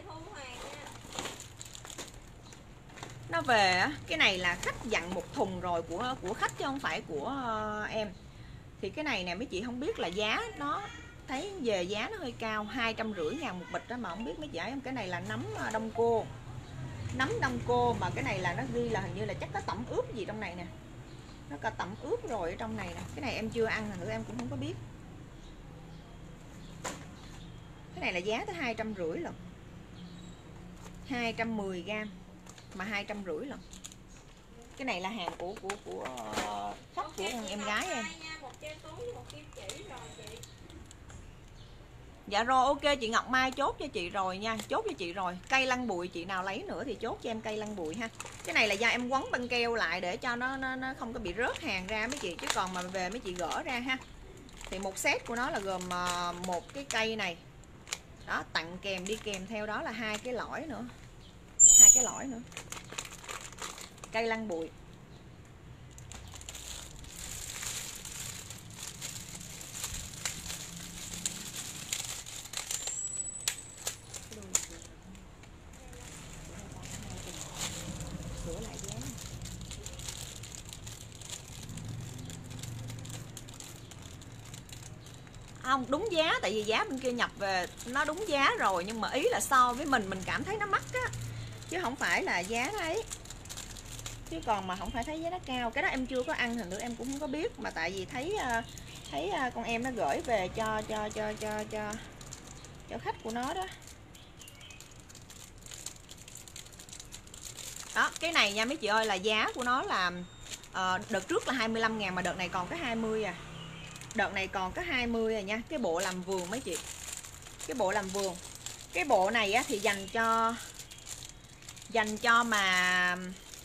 nó về á, cái này là khách dặn một thùng rồi của của khách chứ không phải của uh, em. Thì cái này nè mấy chị không biết là giá nó thấy về giá nó hơi cao, hai trăm rưỡi ngàn một bịch đó mà không biết mấy chị ấy không. Cái này là nấm đông cô, nấm đông cô mà cái này là nó ghi là hình như là chắc có tẩm ướp gì trong này nè, nó có tẩm ướp rồi ở trong này nè. Cái này em chưa ăn nữa em cũng không có biết. Cái này là giá tới hai trăm rưỡi lận, hai trăm mười gram mà hai trăm rưỡi lận. Cái này là hàng của của của khách của em gái em. Dạ rồi ok chị Ngọc Mai chốt cho chị rồi nha, chốt cho chị rồi. Cây lăn bụi chị nào lấy nữa thì chốt cho em cây lăn bụi ha. Cái này là do em quấn băng keo lại để cho nó nó, nó không có bị rớt hàng ra mấy chị, chứ còn mà về mấy chị gỡ ra ha. Thì một set của nó là gồm một cái cây này. Đó, tặng kèm đi kèm theo đó là hai cái lõi nữa. hai cái lõi nữa. Cây lăn bụi. Sửa lại giá. Không đúng giá, tại vì giá bên kia nhập về nó đúng giá rồi, nhưng mà ý là so với mình mình cảm thấy nó mắc á, chứ không phải là giá đấy. Chứ còn mà không phải thấy giá nó cao, cái đó em chưa có ăn, thành nữa em cũng không có biết, mà tại vì thấy thấy con em nó gửi về cho cho cho cho cho cho khách của nó đó. Đó, cái này nha mấy chị ơi, là giá của nó là uh, đợt trước là hai mươi lăm ngàn mà đợt này còn có hai mươi à. Đợt này còn có hai mươi rồi nha. Cái bộ làm vườn mấy chị. Cái bộ làm vườn. Cái bộ này á, thì dành cho dành cho mà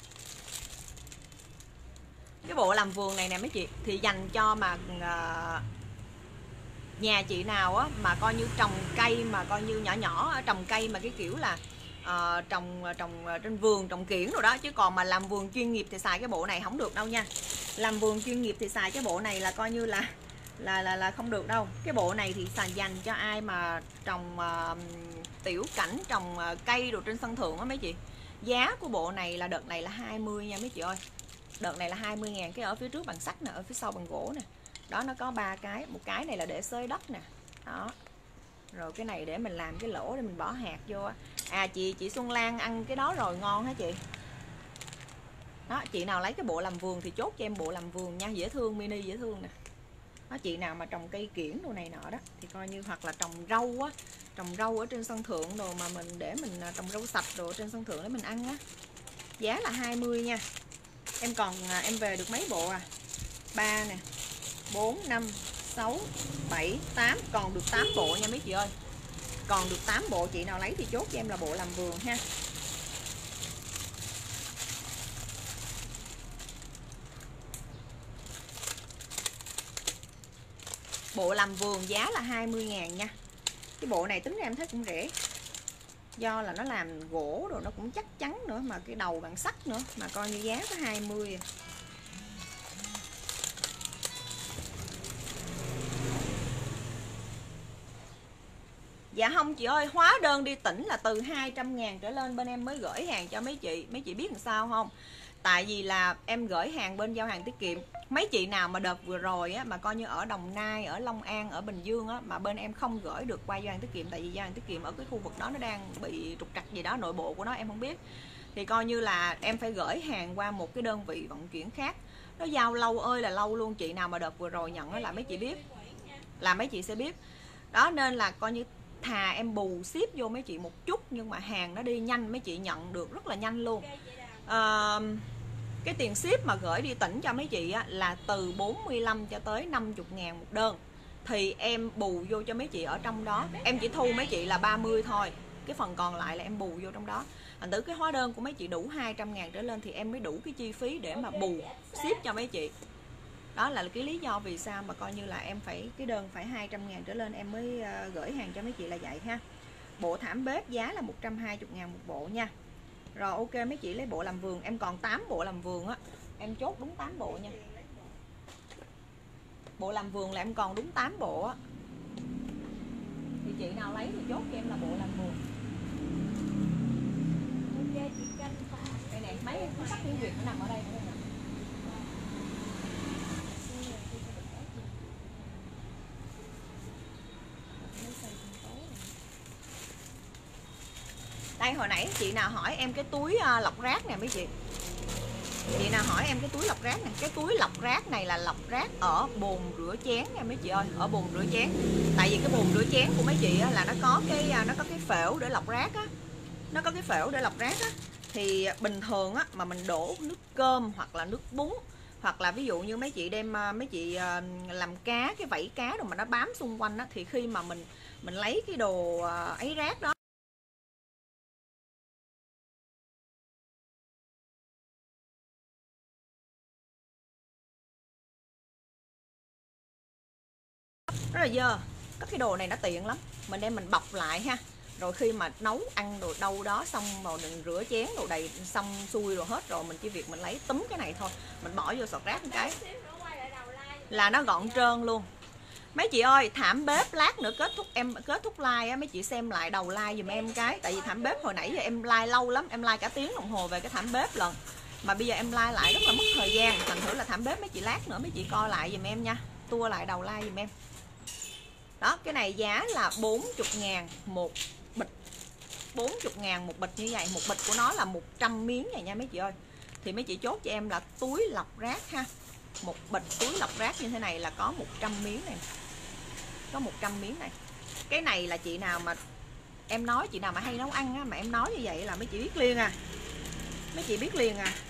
cái bộ làm vườn này nè mấy chị, thì dành cho mà uh, nhà chị nào á mà coi như trồng cây, mà coi như nhỏ nhỏ trồng cây mà cái kiểu là uh, trồng trồng trên vườn, trồng kiểng rồi đó. Chứ còn mà làm vườn chuyên nghiệp thì xài cái bộ này không được đâu nha. Làm vườn chuyên nghiệp thì xài cái bộ này là coi như là là là là không được đâu. Cái bộ này thì xài dành cho ai mà trồng uh, tiểu cảnh, trồng uh, cây đồ trên sân thượng á mấy chị. Giá của bộ này là đợt này là hai mươi nha mấy chị ơi. Đợt này là hai mươi ngàn. Cái ở phía trước bằng sắt nè, ở phía sau bằng gỗ nè. Đó, nó có ba cái. Một cái này là để xới đất nè. Đó. Rồi cái này để mình làm cái lỗ để mình bỏ hạt vô. À chị chị Xuân Lan ăn cái đó rồi, ngon hả chị? Đó, chị nào lấy cái bộ làm vườn thì chốt cho em bộ làm vườn nha, dễ thương, mini dễ thương nè. Đó, chị nào mà trồng cây kiểng đồ này nọ đó thì coi như, hoặc là trồng rau á, trồng rau ở trên sân thượng đồ mà mình để mình trồng rau sạch đồ trên sân thượng để mình ăn á. Giá là hai mươi nha. Em còn em về được mấy bộ à? ba nè, bốn, năm, sáu, bảy, tám, còn được tám bộ nha mấy chị ơi. Còn được tám bộ, chị nào lấy thì chốt cho em là bộ làm vườn ha. Bộ làm vườn giá là hai mươi ngàn nha. Cái bộ này tính ra em thấy cũng rẻ. Do là nó làm gỗ rồi nó cũng chắc chắn nữa, mà cái đầu bằng sắt nữa, mà coi như giá có hai mươi. Dạ không chị ơi, hóa đơn đi tỉnh là từ hai trăm ngàn trở lên bên em mới gửi hàng cho mấy chị. Mấy chị biết làm sao không? Tại vì là em gửi hàng bên giao hàng tiết kiệm. Mấy chị nào mà đợt vừa rồi á, mà coi như ở Đồng Nai, ở Long An, ở Bình Dương á, mà bên em không gửi được qua giao hàng tiết kiệm, tại vì giao hàng tiết kiệm ở cái khu vực đó nó đang bị trục trặc gì đó, nội bộ của nó em không biết, thì coi như là em phải gửi hàng qua một cái đơn vị vận chuyển khác. Nó giao lâu ơi là lâu luôn. Chị nào mà đợt vừa rồi nhận á là mấy chị biết, là mấy chị sẽ biết. Đó, nên là coi như thà em bù ship vô mấy chị một chút, nhưng mà hàng nó đi nhanh, mấy chị nhận được rất là nhanh luôn. à, Cái tiền ship mà gửi đi tỉnh cho mấy chị á, là từ bốn mươi lăm cho tới năm mươi ngàn một đơn. Thì em bù vô cho mấy chị ở trong đó. Em chỉ thu mấy chị là ba mươi thôi, cái phần còn lại là em bù vô trong đó. Thành thử cái hóa đơn của mấy chị đủ hai trăm ngàn trở lên thì em mới đủ cái chi phí để mà bù ship cho mấy chị. Đó là cái lý do vì sao mà coi như là em phải, cái đơn phải hai trăm ngàn trở lên em mới gửi hàng cho mấy chị là vậy ha. Bộ thảm bếp giá là một trăm hai mươi ngàn một bộ nha. Rồi ok, mấy chị lấy bộ làm vườn. Em còn tám bộ làm vườn á, em chốt đúng tám bộ nha. Bộ làm vườn là em còn đúng tám bộ á. Thì chị nào lấy thì chốt cho em là bộ làm vườn. Ok chị canh phải. Đây nè, mấy cuốn sách tiếng Việt nó nằm ở đây nữa nè. Đây, hồi nãy chị nào hỏi em cái túi lọc rác nè mấy chị. Chị nào hỏi em cái túi lọc rác này. Cái túi lọc rác này là lọc rác ở bồn rửa chén nha mấy chị ơi. Ở bồn rửa chén. Tại vì cái bồn rửa chén của mấy chị á, là nó có cái nó có cái phễu để lọc rác á. Nó có cái phễu để lọc rác á. Thì bình thường á, mà mình đổ nước cơm hoặc là nước bún, hoặc là ví dụ như mấy chị đem mấy chị làm cá, cái vảy cá rồi mà nó bám xung quanh á, thì khi mà mình mình lấy cái đồ ấy rác đó, rất là dơ. Các cái đồ này nó tiện lắm, mình đem mình bọc lại ha, Rồi khi mà nấu ăn đồ đâu đó xong rồi đừng rửa chén đồ đầy xong xuôi rồi hết rồi, mình chỉ việc mình lấy túm cái này thôi, mình bỏ vô sọt rác một cái là nó gọn trơn luôn. Mấy chị ơi, thảm bếp lát nữa kết thúc em kết thúc like á, mấy chị xem lại đầu like giùm em cái, tại vì thảm bếp hồi nãy giờ em like lâu lắm, em like cả tiếng đồng hồ về cái thảm bếp lần, mà bây giờ em like lại rất là mất thời gian, thành thử là thảm bếp mấy chị lát nữa mấy chị coi lại giùm em nha, tua lại đầu like giùm em. Đó, cái này giá là bốn mươi ngàn một bịch, bốn mươi ngàn một bịch như vậy, một bịch của nó là một trăm miếng này nha mấy chị ơi. Thì mấy chị chốt cho em là túi lọc rác ha, một bịch túi lọc rác như thế này là có một trăm miếng này, có một trăm miếng này. Cái này là chị nào mà em nói, chị nào mà hay nấu ăn á, mà em nói như vậy là mấy chị biết liền à, mấy chị biết liền à.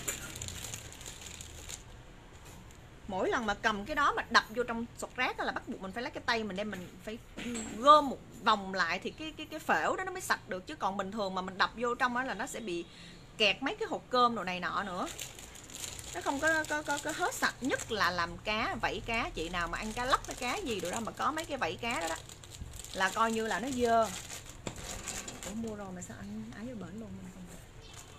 Mỗi lần mà cầm cái đó mà đập vô trong sọt rác là bắt buộc mình phải lấy cái tay mình đem mình phải gom một vòng lại thì cái cái cái phễu đó nó mới sạch được, chứ còn bình thường mà mình đập vô trong đó là nó sẽ bị kẹt mấy cái hột cơm đồ này nọ nữa, nó không có có có, có hết sạch. Nhất là làm cá, vảy cá, chị nào mà ăn cá lóc cái cá gì rồi đó mà có mấy cái vảy cá đó đó là coi như là nó dơ. Ủa, mua rồi mà sao anh ấy ở bển luôn mình không được.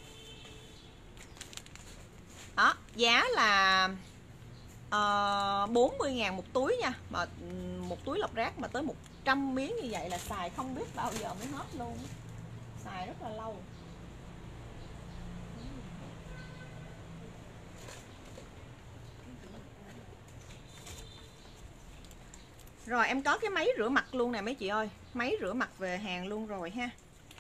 Đó, giá là uh, bốn mươi ngàn một túi nha, mà một túi lọc rác mà tới một trăm miếng như vậy là xài không biết bao giờ mới hết luôn, xài rất là lâu. Rồi em có cái máy rửa mặt luôn nè mấy chị ơi, máy rửa mặt về hàng luôn rồi ha.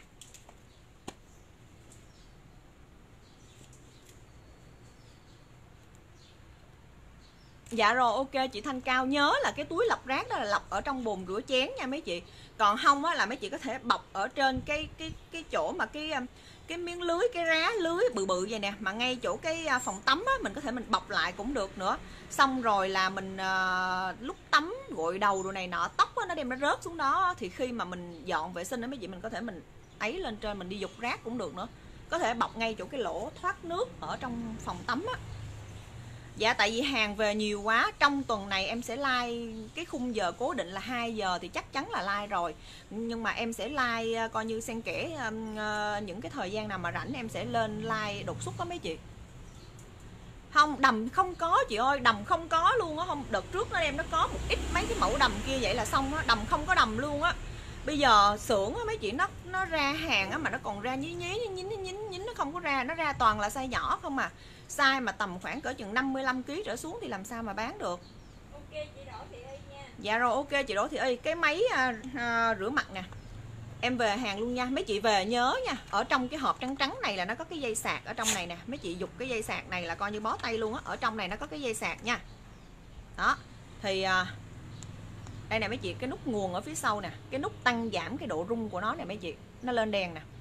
Dạ rồi, ok chị Thanh Cao, nhớ là cái túi lọc rác đó là lọc ở trong bồn rửa chén nha mấy chị. Còn không á là mấy chị có thể bọc ở trên cái cái cái chỗ mà cái cái miếng lưới, cái rá lưới bự bự vậy nè, mà ngay chỗ cái phòng tắm á, mình có thể mình bọc lại cũng được nữa. Xong rồi là mình uh, lúc tắm gội đầu đồ này nọ, tóc á, nó đem nó rớt xuống đó thì khi mà mình dọn vệ sinh đó mấy chị, mình có thể mình ấy lên trên mình đi dục rác cũng được nữa. Có thể bọc ngay chỗ cái lỗ thoát nước ở trong phòng tắm á. Dạ tại vì hàng về nhiều quá, trong tuần này em sẽ like cái khung giờ cố định là hai giờ thì chắc chắn là like rồi. Nhưng mà em sẽ like coi như xen kẽ uh, những cái thời gian nào mà rảnh em sẽ lên like đột xuất đó mấy chị. Không, đầm không có chị ơi, đầm không có luôn á. Không, đợt trước nó đem nó có một ít mấy cái mẫu đầm kia vậy là xong á, đầm không có đầm luôn á. Bây giờ xưởng á mấy chị, nó nó ra hàng á mà nó còn ra nhí nhí nhín nhín nhín nhín, nó không có ra, nó ra toàn là size nhỏ không à. Size mà tầm khoảng cỡ chừng năm mươi lăm ki lô gam trở xuống thì làm sao mà bán được. Ok chị Đỗ Thị Y nha. Dạ rồi, ok chị Đỗ Thị Y. Cái máy à, à, rửa mặt nè, em về hàng luôn nha. Mấy chị về nhớ nha, ở trong cái hộp trắng trắng này là nó có cái dây sạc ở trong này nè. Mấy chị giục cái dây sạc này là coi như bó tay luôn á. Ở trong này nó có cái dây sạc nha. Đó, thì à, đây nè mấy chị, cái nút nguồn ở phía sau nè, cái nút tăng giảm cái độ rung của nó nè mấy chị, nó lên đèn nè.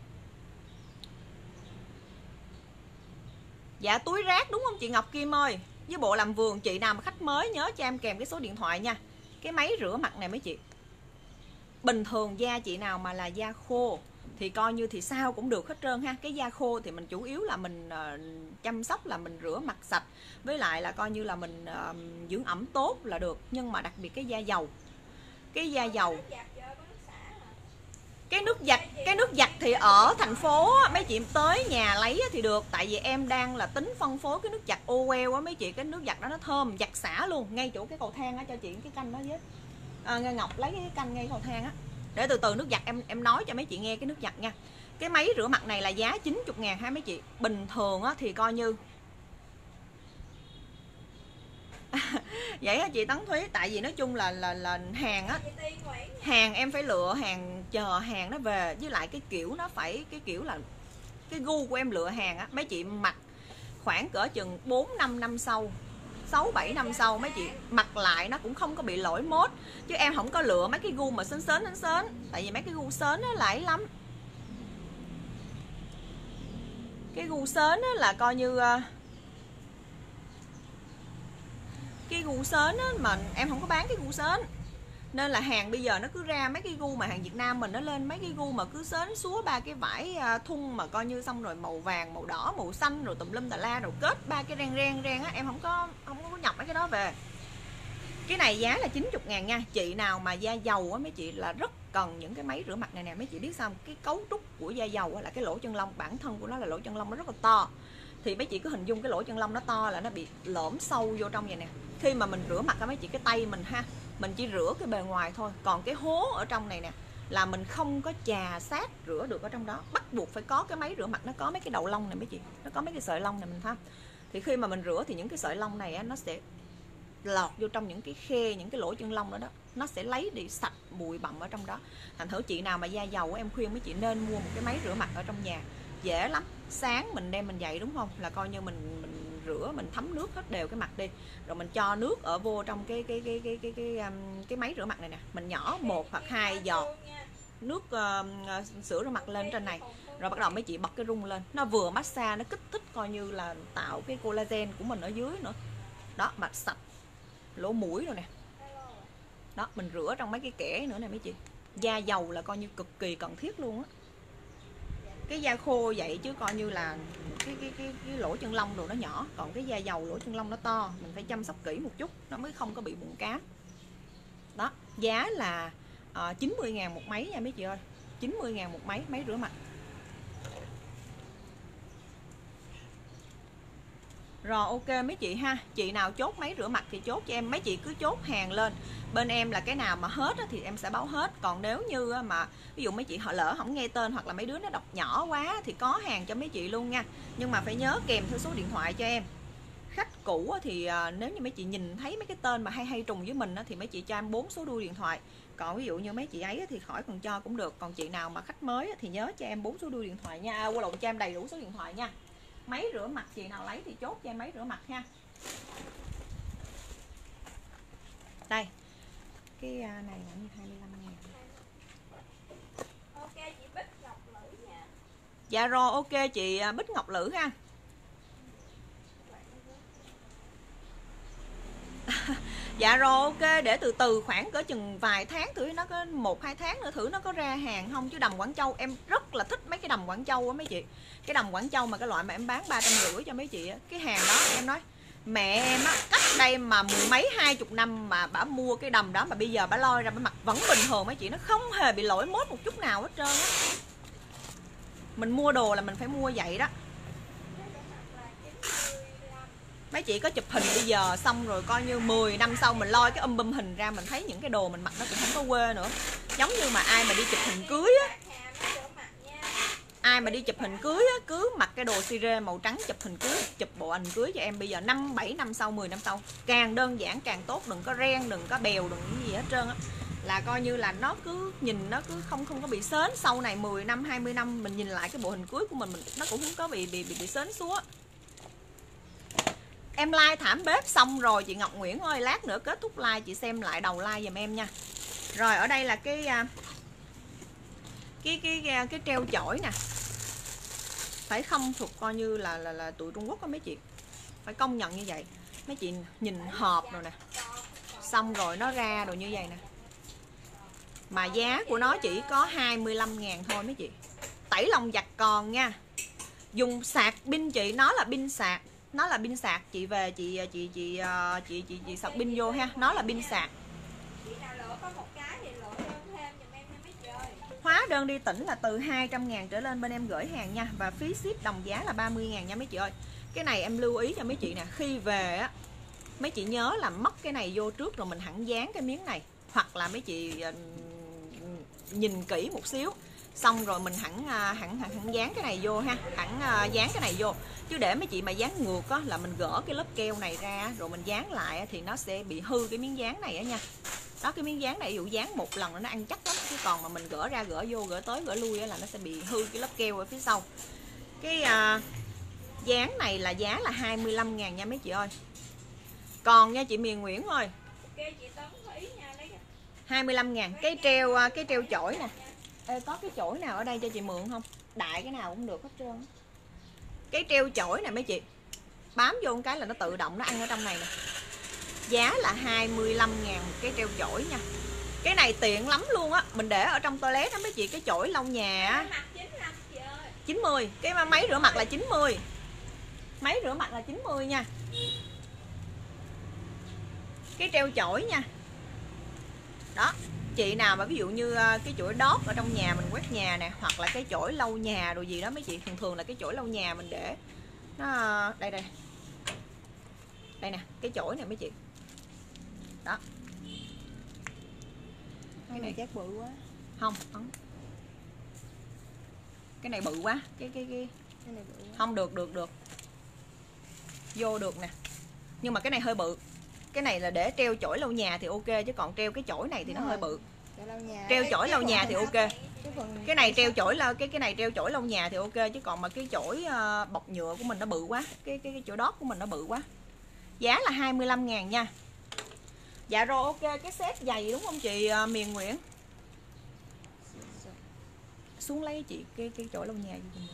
Dạ túi rác đúng không chị Ngọc Kim ơi? Với bộ làm vườn, chị nào mà khách mới nhớ cho em kèm cái số điện thoại nha. Cái máy rửa mặt này mấy chị, bình thường da chị nào mà là da khô thì coi như thì sao cũng được hết trơn ha. Cái da khô thì mình chủ yếu là mình uh, chăm sóc là mình rửa mặt sạch, với lại là coi như là mình uh, dưỡng ẩm tốt là được. Nhưng mà đặc biệt cái da dầu, cái da dầu, cái nước giặt, cái nước giặt thì ở thành phố mấy chị tới nhà lấy thì được, tại vì em đang là tính phân phối cái nước giặt Owell á mấy chị. Cái nước giặt đó nó thơm, giặt xả luôn, ngay chỗ cái cầu thang á, cho chị cái canh đó với à, Ngọc lấy cái canh ngay cầu thang á, để từ từ nước giặt em em nói cho mấy chị nghe cái nước giặt nha. Cái máy rửa mặt này là giá chín mươi ngàn ha mấy chị. Bình thường á thì coi như vậy á chị Tấn Thúy, tại vì nói chung là là là hàng á, hàng em phải lựa hàng, chờ hàng nó về, với lại cái kiểu nó phải cái kiểu là cái gu của em lựa hàng á mấy chị. Mặc khoảng cỡ chừng bốn năm năm sau, sáu bảy năm sau mấy chị mặc lại nó cũng không có bị lỗi mốt, chứ em không có lựa mấy cái gu mà sến sến sến sến, tại vì mấy cái gu sến nó lại lắm. Cái gu sến là coi như cái gu sến á, mà em không có bán cái gu sến, nên là hàng bây giờ nó cứ ra mấy cái gu mà hàng Việt Nam mình nó lên mấy cái gu mà cứ sến xúa ba cái vải thun mà coi như xong rồi màu vàng, màu đỏ, màu xanh rồi tùm lum tà la, rồi kết ba cái ren ren ren á, em không có không có nhập mấy cái đó về. Cái này giá là chín mươi ngàn nha. Chị nào mà da dầu á mấy chị là rất cần những cái máy rửa mặt này nè. Mấy chị biết sao không? Cái cấu trúc của da dầu là cái lỗ chân lông, bản thân của nó là lỗ chân lông nó rất là to. Thì mấy chị cứ hình dung cái lỗ chân lông nó to là nó bị lõm sâu vô trong vậy nè. Khi mà mình rửa mặt á mấy chị, cái tay mình ha, mình chỉ rửa cái bề ngoài thôi, còn cái hố ở trong này nè là mình không có chà sát rửa được ở trong đó. Bắt buộc phải có cái máy rửa mặt nó có mấy cái đầu lông này mấy chị, nó có mấy cái sợi lông này mình thấy. Thì khi mà mình rửa thì những cái sợi lông này á, nó sẽ lọt vô trong những cái khe, những cái lỗ chân lông đó đó, nó sẽ lấy đi sạch bụi bặm ở trong đó. Thành thử chị nào mà da dầu em khuyên mấy chị nên mua một cái máy rửa mặt ở trong nhà, dễ lắm. Sáng mình đem mình dậy đúng không, là coi như mình mình rửa, mình thấm nước hết đều cái mặt đi, rồi mình cho nước ở vô trong cái cái cái cái cái cái cái, cái máy rửa mặt này nè, mình nhỏ một hoặc hai giọt nước uh, sữa rửa mặt lên trên này, rồi bắt đầu mấy chị bật cái rung lên, nó vừa massage, nó kích thích coi như là tạo cái collagen của mình ở dưới nữa đó, mặt sạch lỗ mũi rồi nè đó. Mình rửa trong mấy cái kẽ nữa nè mấy chị. Da dầu là coi như cực kỳ cần thiết luôn á. Cái da khô vậy chứ coi như là cái cái cái, cái lỗ chân lông đồ nó nhỏ, còn cái da dầu lỗ chân lông nó to, mình phải chăm sóc kỹ một chút nó mới không có bị mụn cám đó. Giá là uh, chín mươi ngàn một máy nha mấy chị ơi, chín mươi ngàn một máy máy rửa mặt. Rồi ok mấy chị ha, chị nào chốt máy rửa mặt thì chốt cho em, mấy chị cứ chốt hàng lên. Bên em là cái nào mà hết thì em sẽ báo hết. Còn nếu như mà ví dụ mấy chị họ lỡ không nghe tên hoặc là mấy đứa nó đọc nhỏ quá thì có hàng cho mấy chị luôn nha. Nhưng mà phải nhớ kèm theo số điện thoại cho em. Khách cũ thì nếu như mấy chị nhìn thấy mấy cái tên mà hay hay trùng với mình thì mấy chị cho em bốn số đuôi điện thoại. Còn ví dụ như mấy chị ấy thì khỏi cần cho cũng được. Còn chị nào mà khách mới thì nhớ cho em bốn số đuôi điện thoại nha. À, qua lộn, cho em đầy đủ số điện thoại nha. Máy rửa mặt chị nào lấy thì chốt cho em máy rửa mặt ha. Đây. Cái này là như hai mươi lăm ngàn. Ok chị Bích Ngọc Lữ nha. Dạ rồi ok chị Bích Ngọc Lữ ha. Dạ rồi ok, để từ từ khoảng cỡ chừng vài tháng thử, nó có một hai tháng nữa thử nó có ra hàng không. Chứ đầm Quảng Châu em rất là thích mấy cái đầm Quảng Châu á mấy chị. Cái đầm Quảng Châu mà cái loại mà em bán ba trăm rưỡi cho mấy chị á, cái hàng đó em nói mẹ em á, cách đây mà mười mấy hai chục năm mà bả mua cái đầm đó mà bây giờ bả lôi ra bả mặc vẫn bình thường mấy chị, nó không hề bị lỗi mốt một chút nào hết trơn á. Mình mua đồ là mình phải mua vậy đó. Mấy chị có chụp hình bây giờ xong rồi coi như mười năm sau mình lôi cái um bum hình ra mình thấy những cái đồ mình mặc nó cũng không có quê nữa. Giống như mà ai mà đi chụp hình cưới á, ai mà đi chụp hình cưới á, cứ mặc cái đồ sire màu trắng chụp hình cưới, chụp bộ ảnh cưới cho em bây giờ năm bảy năm sau, mười năm sau, càng đơn giản càng tốt, đừng có ren, đừng có bèo, đừng cái gì hết trơn á, là coi như là nó cứ nhìn nó cứ không không có bị sến. Sau này mười năm hai mươi năm mình nhìn lại cái bộ hình cưới của mình, mình nó cũng không có bị bị bị, bị sến súa. Em like thảm bếp xong rồi chị Ngọc Nguyễn ơi, lát nữa kết thúc like chị xem lại đầu like giùm em nha. Rồi ở đây là cái cái cái cái, cái treo chổi nè, phải không thuộc coi như là là là tụi Trung Quốc á mấy chị, phải công nhận như vậy. Mấy chị nhìn hộp rồi nè, xong rồi nó ra đồ như vậy nè, mà giá của nó chỉ có hai mươi lăm ngàn thôi mấy chị. Tẩy lòng giặt còn nha, dùng sạc pin chị, nó là pin sạc, nó là pin sạc chị về chị chị chị chị chị chị, chị sạc pin vô ha, nó là pin sạc. Hóa đơn đi tỉnh là từ hai trăm ngàn trở lên bên em gửi hàng nha, và phí ship đồng giá là ba mươi ngàn nha mấy chị ơi. Cái này em lưu ý cho mấy chị nè, khi về á mấy chị nhớ là móc cái này vô trước rồi mình hẳn dán cái miếng này, hoặc là mấy chị nhìn kỹ một xíu xong rồi mình hẳn hẳn hẳn, hẳn dán cái này vô ha, hẳn dán cái này vô. Chứ để mấy chị mà dán ngược á là mình gỡ cái lớp keo này ra rồi mình dán lại thì nó sẽ bị hư cái miếng dán này á nha. Đó, cái miếng dán này ví dụ dán một lần nó ăn chắc lắm, chứ còn mà mình gỡ ra gỡ vô gỡ tới gỡ lui là nó sẽ bị hư cái lớp keo ở phía sau. Cái à, dán này là giá là hai mươi lăm ngàn nha mấy chị ơi. Còn nha chị Miền Nguyễn ơi, hai mươi lăm ngàn. Cái treo cái treo chổi nè. Ê, có cái chổi nào ở đây cho chị mượn không? Đại cái nào cũng được hết trơn. Cái treo chổi nè mấy chị, bám vô một cái là nó tự động nó ăn ở trong này nè. Giá là hai mươi lăm ngàn một cái treo chổi nha. Cái này tiện lắm luôn á, mình để ở trong toilet đó mấy chị, cái chổi lau nhà á. chín mươi, cái máy rửa mặt là chín mươi. Máy rửa mặt là chín mươi nha. Cái treo chổi nha. Đó, chị nào mà ví dụ như cái chổi đót ở trong nhà mình quét nhà nè, hoặc là cái chổi lau nhà rồi gì đó mấy chị, thường thường là cái chổi lau nhà mình để nó đây đây đây nè, cái chổi này mấy chị đó, cái này chắc bự quá. Không, không, cái này bự quá, cái cái cái Cái này bự quá. Không được được được vô được nè, nhưng mà cái này hơi bự. Cái này là để treo chổi lau nhà thì ok, chứ còn treo cái chổi này thì nó hơi bự. Treo chổi lau nhà thì ok. Cái này treo chổi lau cái cái này treo chổi lau nhà thì ok, chứ còn mà cái chổi uh, bọc nhựa của mình nó bự quá, cái cái, cái chổi đót của mình nó bự quá. Giá là hai mươi lăm ngàn nha. Dạ rồi ok, cái set giày đúng không chị uh, Miền Nguyễn? Xuống lấy chị cái cái chổi lau nhà cho mình.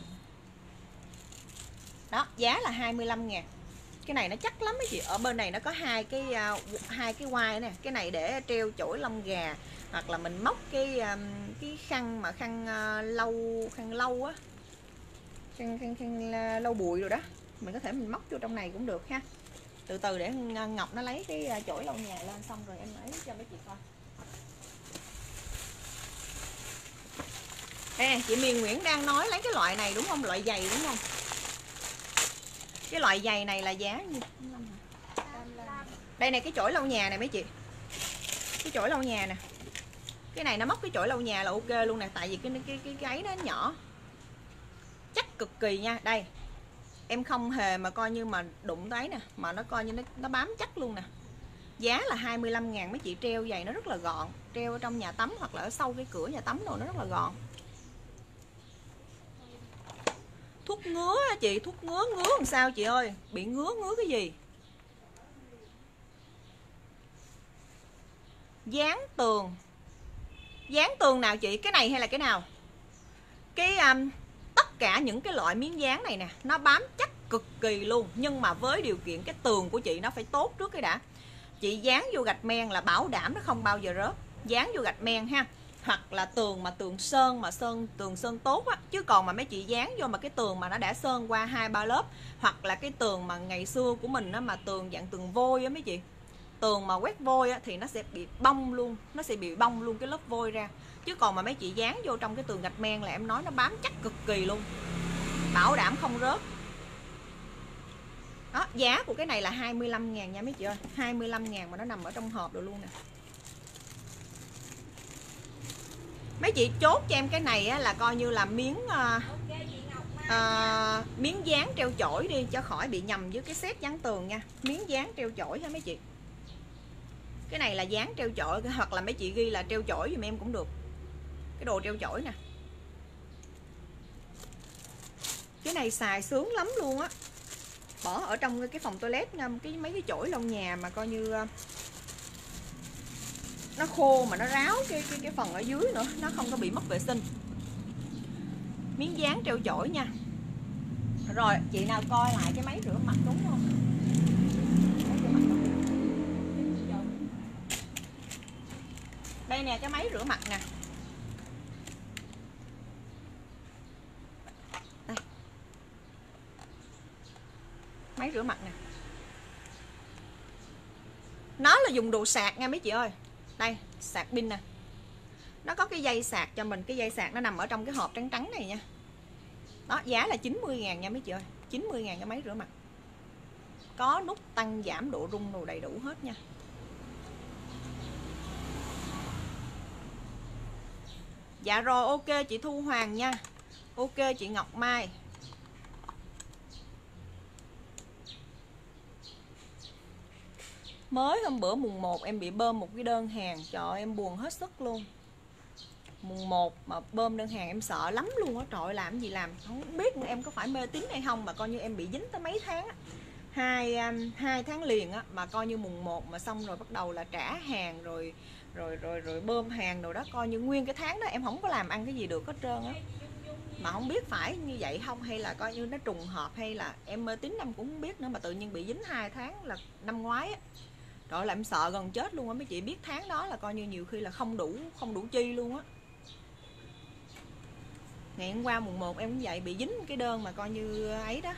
Đó, giá là hai mươi lăm ngàn. Cái này nó chắc lắm mấy chị. Ở bên này nó có hai cái uh, hai cái quai nè, cái này để treo chổi lông gà, hoặc là mình móc cái um, cái khăn mà khăn uh, lau khăn lau á, khăn khăn khăn uh, lau bụi rồi đó, mình có thể mình móc vô trong này cũng được ha. Từ từ để Ngọc nó lấy cái uh, chổi lau nhà lên xong rồi em lấy cho mấy chị coi. Đây nè, chị Miền Nguyễn đang nói lấy cái loại này đúng không? Loại giày đúng không? Cái loại giày này là giá như đây này, cái chổi lau nhà này mấy chị, cái chổi lau nhà nè, cái này nó móc cái chổi lau nhà là ok luôn nè, tại vì cái cái cái cái ấy nó nhỏ, chắc cực kỳ nha. Đây em không hề mà coi như mà đụng tới nè, mà nó coi như nó, nó bám chắc luôn nè. Giá là hai mươi lăm ngàn mấy chị. Treo giày nó rất là gọn, treo ở trong nhà tắm hoặc là ở sau cái cửa nhà tắm rồi nó rất là gọn. Thuốc ngứa hả chị? Thuốc ngứa, ngứa làm sao chị ơi? Bị ngứa, ngứa cái gì? Dán tường. Dán tường nào chị? Cái này hay là cái nào? Cái um, tất cả những cái loại miếng dán này nè, nó bám chắc cực kỳ luôn. Nhưng mà với điều kiện cái tường của chị nó phải tốt trước cái đã. Chị dán vô gạch men là bảo đảm nó không bao giờ rớt. Dán vô gạch men ha. Hoặc là tường mà tường sơn mà sơn tường sơn tốt á, chứ còn mà mấy chị dán vô mà cái tường mà nó đã sơn qua hai ba lớp, hoặc là cái tường mà ngày xưa của mình á, mà tường dạng tường vôi á mấy chị, tường mà quét vôi á, thì nó sẽ bị bong luôn, nó sẽ bị bong luôn cái lớp vôi ra. Chứ còn mà mấy chị dán vô trong cái tường gạch men là em nói nó bám chắc cực kỳ luôn, bảo đảm không rớt. Đó, giá của cái này là hai mươi lăm ngàn nha mấy chị ơi, hai mươi lăm ngàn mà nó nằm ở trong hộp rồi luôn nè. Mấy chị chốt cho em cái này á, là coi như là miếng uh, uh, miếng dán treo chổi đi, cho khỏi bị nhầm với cái set dán tường nha. Miếng dán treo chổi ha mấy chị. Cái này là dán treo chổi, hoặc là mấy chị ghi là treo chổi giùm em cũng được. Cái đồ treo chổi nè. Cái này xài sướng lắm luôn á. Bỏ ở trong cái phòng toilet, cái mấy cái chổi lau nhà mà coi như uh, nó khô mà nó ráo cái cái cái phần ở dưới nữa, nó không có bị mất vệ sinh. Miếng dán treo chổi nha. Rồi chị nào coi lại cái máy rửa mặt đúng không? Đây nè, cái máy rửa mặt nè. Đây. Máy rửa mặt nè. Nó là dùng đồ sạc nha mấy chị ơi. Đây, sạc pin nè. Nó có cái dây sạc cho mình, cái dây sạc nó nằm ở trong cái hộp trắng trắng này nha. Đó, giá là chín mươi ngàn nha mấy chị ơi, chín mươi ngàn cái máy rửa mặt. Có nút tăng giảm độ rung đồ đầy đủ hết nha. Dạ rồi, ok chị Thu Hoàng nha. Ok chị Ngọc Mai. Mới hôm bữa mùng một em bị bơm một cái đơn hàng, trời ơi, em buồn hết sức luôn. Mùng một mà bơm đơn hàng em sợ lắm luôn á, trời ơi, làm gì làm không biết em có phải mê tín hay không mà coi như em bị dính tới mấy tháng á. Hai, hai tháng liền á, mà coi như mùng một mà xong rồi bắt đầu là trả hàng rồi rồi rồi rồi bơm hàng rồi đó, coi như nguyên cái tháng đó em không có làm ăn cái gì được hết trơn á. Mà không biết phải như vậy không, hay là coi như nó trùng hợp, hay là em mê tín em cũng không biết nữa, mà tự nhiên bị dính hai tháng là năm ngoái á. Trời ơi, là em sợ gần chết luôn á mấy chị, biết tháng đó là coi như nhiều khi là không đủ không đủ chi luôn á. Ngày hôm qua mùng một em cũng vậy, bị dính cái đơn mà coi như ấy đó.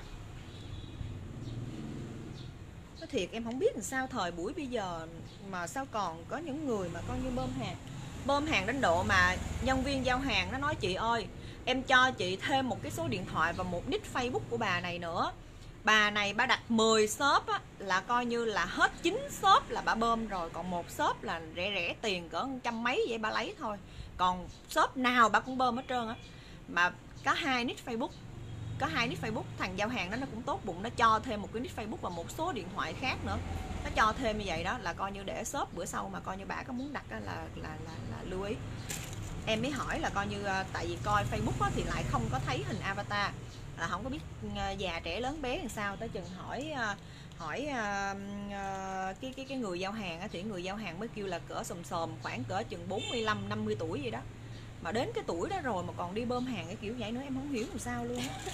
Nói thiệt em không biết làm sao thời buổi bây giờ mà sao còn có những người mà coi như bơm hàng. bơm hàng đến độ mà nhân viên giao hàng nó nói chị ơi, em cho chị thêm một cái số điện thoại và một nick Facebook của bà này nữa. Bà này bà đặt mười shop á, là coi như là hết chín shop là bà bơm rồi, còn một shop là rẻ rẻ tiền cỡ trăm mấy vậy bà lấy thôi, còn shop nào bà cũng bơm hết trơn á. Mà có hai nick Facebook, có hai nick Facebook, thằng giao hàng đó nó cũng tốt bụng, nó cho thêm một cái nick Facebook và một số điện thoại khác nữa, nó cho thêm như vậy đó, là coi như để shop bữa sau mà coi như bà có muốn đặt là là là, là, là lưu ý. Em mới hỏi là coi như tại vì coi Facebook á, thì lại không có thấy hình avatar, là không có biết già trẻ lớn bé làm sao, tới chừng hỏi hỏi cái cái cái người giao hàng á, thì người giao hàng mới kêu là cỡ sòm sòm khoảng cỡ chừng bốn mươi lăm năm mươi tuổi vậy đó, mà đến cái tuổi đó rồi mà còn đi bơm hàng cái kiểu vậy nữa, em không hiểu làm sao luôn á.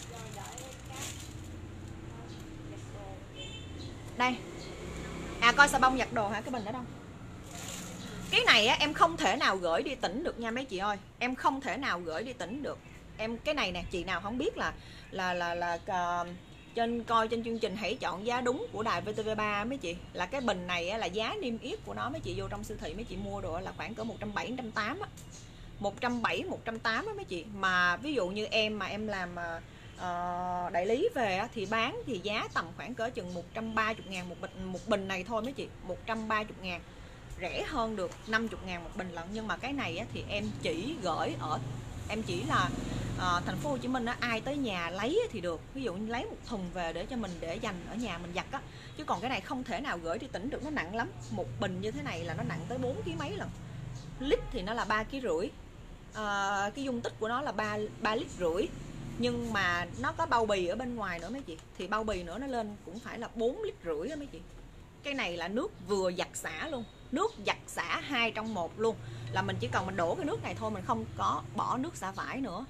Đây, à coi xà bông giặt đồ hả, cái bình đó đâu? Cái này á, em không thể nào gửi đi tỉnh được nha mấy chị ơi, em không thể nào gửi đi tỉnh được. Em cái này nè, chị nào không biết là là là là uh, trên coi trên chương trình Hãy Chọn Giá Đúng của đài vê tê vê ba mấy chị, là cái bình này á, là giá niêm yết của nó mấy chị vô trong siêu thị mấy chị mua đồ là khoảng cỡ một trăm bảy mươi, một trăm tám mươi á. một trăm bảy mươi, một trăm tám mươi á mấy chị. Mà ví dụ như em mà em làm uh, đại lý về á, thì bán thì giá tầm khoảng cỡ chừng một trăm ba mươi ngàn một bình, một bình này thôi mấy chị, một trăm ba mươi ngàn, rẻ hơn được năm mươi ngàn một bình lận. Nhưng mà cái này á, thì em chỉ gửi ở, em chỉ là uh, thành phố Hồ Chí Minh á, ai tới nhà lấy thì được, ví dụ như lấy một thùng về để cho mình để dành ở nhà mình giặt á, chứ còn cái này không thể nào gửi đi tỉnh được, nó nặng lắm. Một bình như thế này là nó nặng tới bốn ký mấy lần, lít thì nó là ba ký rưỡi, uh, cái dung tích của nó là ba ba lít rưỡi, nhưng mà nó có bao bì ở bên ngoài nữa mấy chị, thì bao bì nữa nó lên cũng phải là bốn lít rưỡi đó mấy chị. Cái này là nước vừa giặt xả luôn, nước giặt xả hai trong một luôn, là mình chỉ cần mình đổ cái nước này thôi, mình không có bỏ nước xả vải nữa.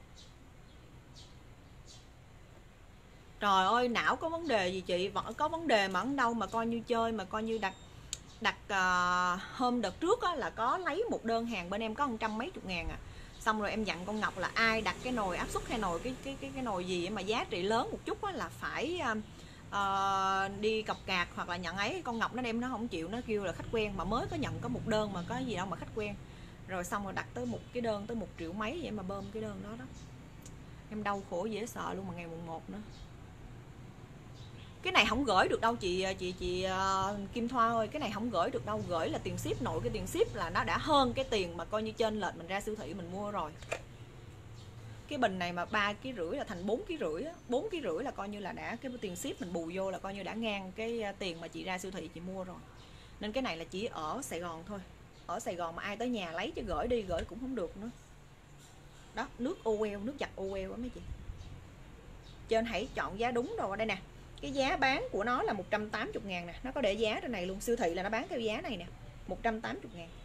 Trời ơi, não có vấn đề gì chị? Vẫn có vấn đề mà ở đâu mà coi như chơi, mà coi như đặt đặt uh, hôm đợt trước á, là có lấy một đơn hàng bên em có một trăm mấy chục ngàn à. Xong rồi em dặn con Ngọc là ai đặt cái nồi áp suất hay nồi cái cái cái cái nồi gì mà giá trị lớn một chút á, là phải uh, uh, đi cọc cạc hoặc là nhận ấy. Con Ngọc nó đem nó không chịu, nó kêu là khách quen, mà mới có nhận có một đơn mà có gì đâu mà khách quen. Rồi xong rồi đặt tới một cái đơn tới một triệu mấy vậy mà bơm cái đơn đó đó. Em đau khổ dễ sợ luôn mà ngày mùng một nữa. Cái này không gửi được đâu chị chị chị uh, Kim Thoa ơi, cái này không gửi được đâu, gửi là tiền ship, nội cái tiền ship là nó đã hơn cái tiền mà coi như trên lệch mình ra siêu thị mình mua rồi. Cái bình này mà ba ký rưỡi là thành bốn ký rưỡi á, bốn ký rưỡi là coi như là đã cái tiền ship mình bù vô là coi như đã ngang cái tiền mà chị ra siêu thị chị mua rồi. Nên cái này là chỉ ở Sài Gòn thôi, ở Sài Gòn mà ai tới nhà lấy chứ gửi đi gửi cũng không được nữa. Đó, nước ô queo, nước giặt ô queo á mấy chị. Trên Hãy Chọn Giá Đúng rồi, đây nè. Cái giá bán của nó là một trăm tám mươi ngàn nè, nó có để giá trên này luôn, siêu thị là nó bán theo giá này nè, một trăm tám mươi ngàn.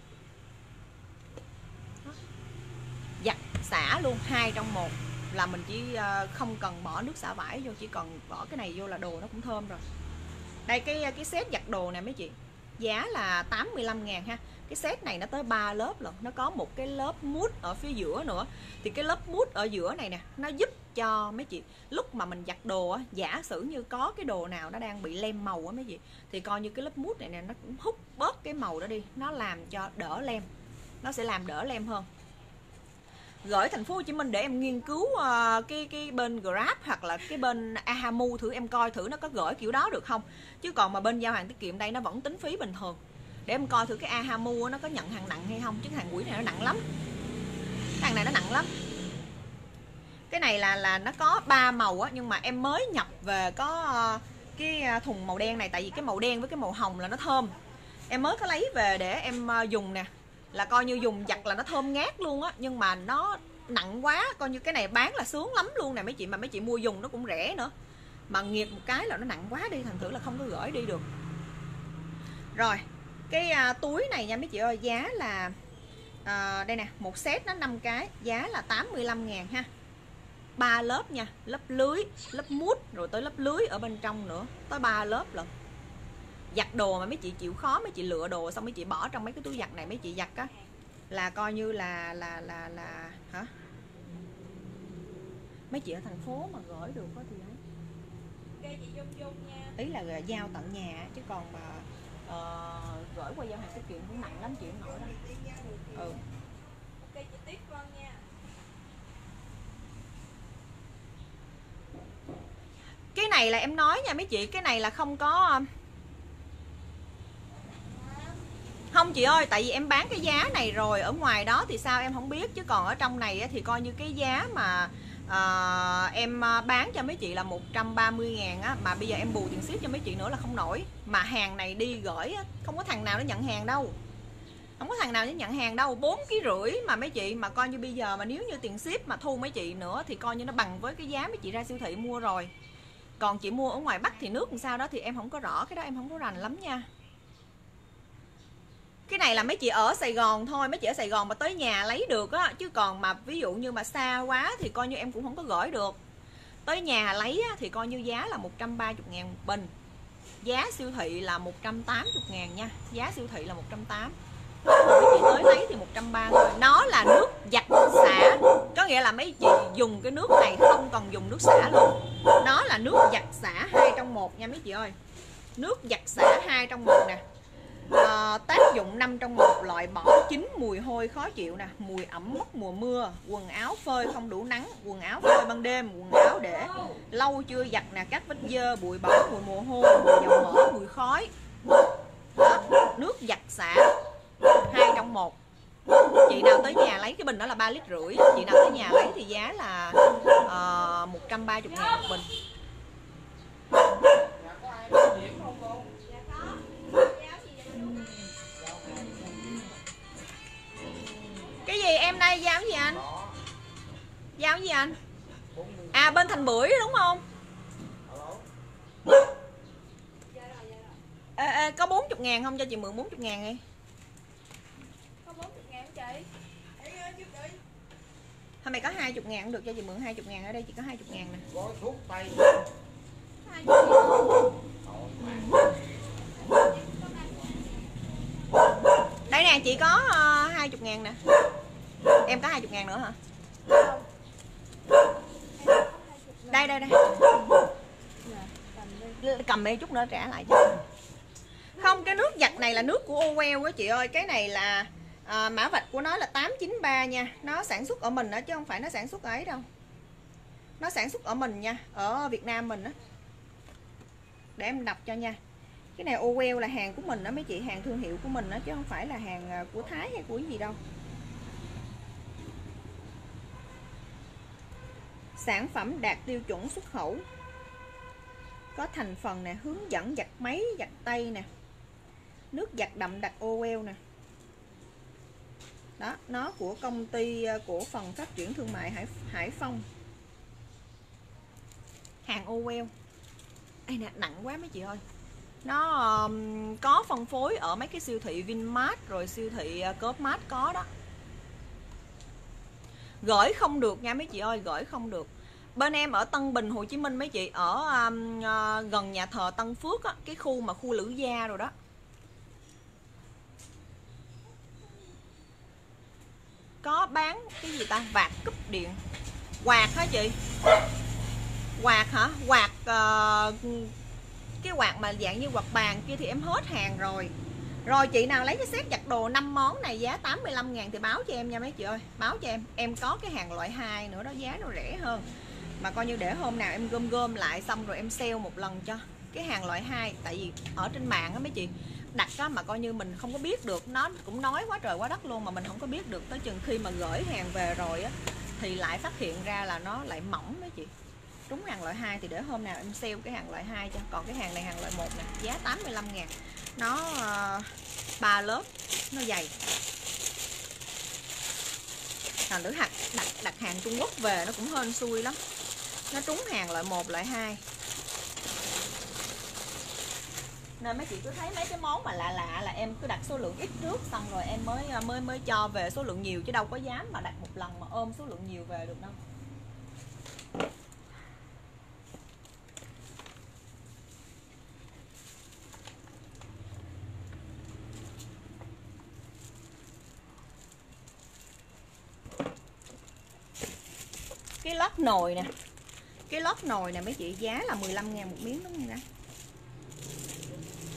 Đó. Giặt xả luôn, hai trong một, là mình chỉ không cần bỏ nước xả vải vô, chỉ cần bỏ cái này vô là đồ nó cũng thơm rồi. Đây cái cái set giặt đồ nè mấy chị, giá là tám mươi lăm ngàn ha. Cái set này nó tới ba lớp lận, nó có một cái lớp mút ở phía giữa nữa. Thì cái lớp mút ở giữa này nè, nó giúp cho mấy chị lúc mà mình giặt đồ á, giả sử như có cái đồ nào nó đang bị lem màu á mấy chị, thì coi như cái lớp mút này nè nó cũng hút bớt cái màu đó đi, nó làm cho đỡ lem, nó sẽ làm đỡ lem hơn. Gửi thành phố Hồ Chí Minh để em nghiên cứu uh, cái cái bên Grab hoặc là cái bên Ahamu thử, em coi thử nó có gửi kiểu đó được không, chứ còn mà bên giao hàng tiết kiệm đây nó vẫn tính phí bình thường. Để em coi thử cái Ahamu nó có nhận hàng nặng hay không, chứ hàng quỷ này nó nặng lắm, cái hàng này nó nặng lắm. Cái này là là nó có ba màu á, nhưng mà em mới nhập về có uh, cái thùng màu đen này, tại vì cái màu đen với cái màu hồng là nó thơm, em mới có lấy về để em uh, dùng nè, là coi như dùng giặt là nó thơm ngát luôn á. Nhưng mà nó nặng quá, coi như cái này bán là sướng lắm luôn nè mấy chị, mà mấy chị mua dùng nó cũng rẻ nữa, mà nghiệt một cái là nó nặng quá đi, thành thử là không có gửi đi được. Rồi cái uh, túi này nha mấy chị ơi, giá là uh, đây nè, một set nó năm cái, giá là tám mươi lăm ngàn ha. Ba lớp nha, lớp lưới, lớp mút, rồi tới lớp lưới ở bên trong nữa, tới ba lớp lận. Giặt đồ mà mấy chị chịu khó, mấy chị lựa đồ xong mấy chị bỏ trong mấy cái túi giặt này, mấy chị giặt á là coi như là là là là hả? Mấy chị ở thành phố mà gửi được có thì ấy. Kêu chị Dung Dung nha. Ý là giao tận nhà, chứ còn mà ờ, gửi qua giao hàng tiết kiệm cũng nặng lắm chị không nổi đâu. Ừ. Ok chị Tuyết Vân nha. Cái này là em nói nha mấy chị, cái này là không có, không chị ơi, tại vì em bán cái giá này rồi, ở ngoài đó thì sao em không biết, chứ còn ở trong này thì coi như cái giá mà à, em bán cho mấy chị là một trăm ba mươi ngàn á, mà bây giờ em bù tiền ship cho mấy chị nữa là không nổi. Mà hàng này đi gửi không có thằng nào nó nhận hàng đâu, không có thằng nào nó nhận hàng đâu. Bốn ký rưỡi mà mấy chị, mà coi như bây giờ mà nếu như tiền ship mà thu mấy chị nữa thì coi như nó bằng với cái giá mấy chị ra siêu thị mua rồi. Còn chị mua ở ngoài Bắc thì nước làm sao đó thì em không có rõ, cái đó em không có rành lắm nha. Cái này là mấy chị ở Sài Gòn thôi, mấy chị ở Sài Gòn mà tới nhà lấy được á, chứ còn mà ví dụ như mà xa quá thì coi như em cũng không có gửi được. Tới nhà lấy á, thì coi như giá là một trăm ba mươi ngàn một bình. Giá siêu thị là một trăm tám mươi ngàn nha. Giá siêu thị là một trăm tám mươi. Mấy chị tới lấy thì một trăm ba mươi. Nó là nước giặt xả, có nghĩa là mấy chị dùng cái nước này không cần dùng nước xả luôn. Nó là nước giặt xả hai trong một nha mấy chị ơi. Nước giặt xả hai trong một nè. À, tác dụng năm trong một, loại bỏ chín mùi hôi khó chịu nè, mùi ẩm mốc mùa mưa, quần áo phơi không đủ nắng, quần áo phơi ban đêm, quần áo để lâu chưa giặt nè, các vết dơ, bụi bẩn, mùi mồ hôi, mùi dầu mỡ, mùi khói. Đó, nước giặt xả hai trong một. Chị nào tới nhà lấy, cái bình đó là ba lít rưỡi, chị nào tới nhà lấy thì giá là uh, một trăm ba mươi ngàn một bình. Cái gì em đây, giao gì anh? Giao gì anh? À bên Thành Bưởi đúng không? Ê, ê, có bốn mươi ngàn không, cho chị mượn bốn mươi ngàn đi. Có bốn mươi ngàn chị. Thôi mày có hai mươi ngàn cũng được, cho chị mượn hai mươi ngàn, ở đây chị có hai mươi ngàn nè. Gói thuốc tây. Đây nè, chị có uh, hai mươi ngàn nè. Em có hai mươi ngàn nữa hả? Đây đây đây. Cầm đây chút nữa trả lại cho. Không, cái nước giặt này là nước của Owell á chị ơi. Cái này là à, mã vạch của nó là tám chín ba nha. Nó sản xuất ở mình đó, chứ không phải nó sản xuất ở ấy đâu. Nó sản xuất ở mình nha, ở Việt Nam mình đó. Để em đọc cho nha. Cái này Owell là hàng của mình đó mấy chị, hàng thương hiệu của mình đó, chứ không phải là hàng của Thái hay của gì đâu. Sản phẩm đạt tiêu chuẩn xuất khẩu. Có thành phần nè, hướng dẫn giặt máy, giặt tay nè. Nước giặt đậm đặc Owell nè. Đó, nó của công ty cổ phần phát triển thương mại Hải Hải Phong. Hàng Owell. Đây nè, nặng quá mấy chị ơi. Nó um, có phân phối ở mấy cái siêu thị Vinmart rồi siêu thị uh, Coopmart có đó. Gửi không được nha mấy chị ơi, gửi không được. Bên em ở Tân Bình, Hồ Chí Minh mấy chị, ở um, uh, gần nhà thờ Tân Phước á, cái khu mà khu Lữ Gia rồi đó. Có bán cái gì ta, vạt cúp điện. Quạt hả chị? Quạt hả? Quạt uh, cái quạt mà dạng như quạt bàn kia thì em hết hàng rồi. Rồi chị nào lấy cái set giặt đồ năm món này giá tám mươi lăm ngàn thì báo cho em nha mấy chị ơi. Báo cho em, em có cái hàng loại hai nữa đó, giá nó rẻ hơn. Mà coi như để hôm nào em gom gom lại xong rồi em sale một lần cho cái hàng loại hai. Tại vì ở trên mạng á mấy chị, đặt á mà coi như mình không có biết được, nó cũng nói quá trời quá đất luôn mà mình không có biết được, tới chừng khi mà gửi hàng về rồi á thì lại phát hiện ra là nó lại mỏng mấy chị. Trúng hàng loại hai thì để hôm nào em sale cái hàng loại hai cho. Còn cái hàng này hàng loại một nè, giá tám mươi lăm ngàn. Nó ba uh, lớp, nó dày. Thành thử đặt, đặt đặt hàng Trung Quốc về nó cũng hên xui lắm. Nó trúng hàng loại một, loại hai. Nên mấy chị cứ thấy mấy cái món mà lạ lạ là em cứ đặt số lượng ít trước, xong rồi em mới mới mới cho về số lượng nhiều, chứ đâu có dám mà đặt một lần mà ôm số lượng nhiều về được đâu. Cái lót nồi nè. Cái lót nồi nè mấy chị, giá là mười lăm ngàn một miếng đúng không nè?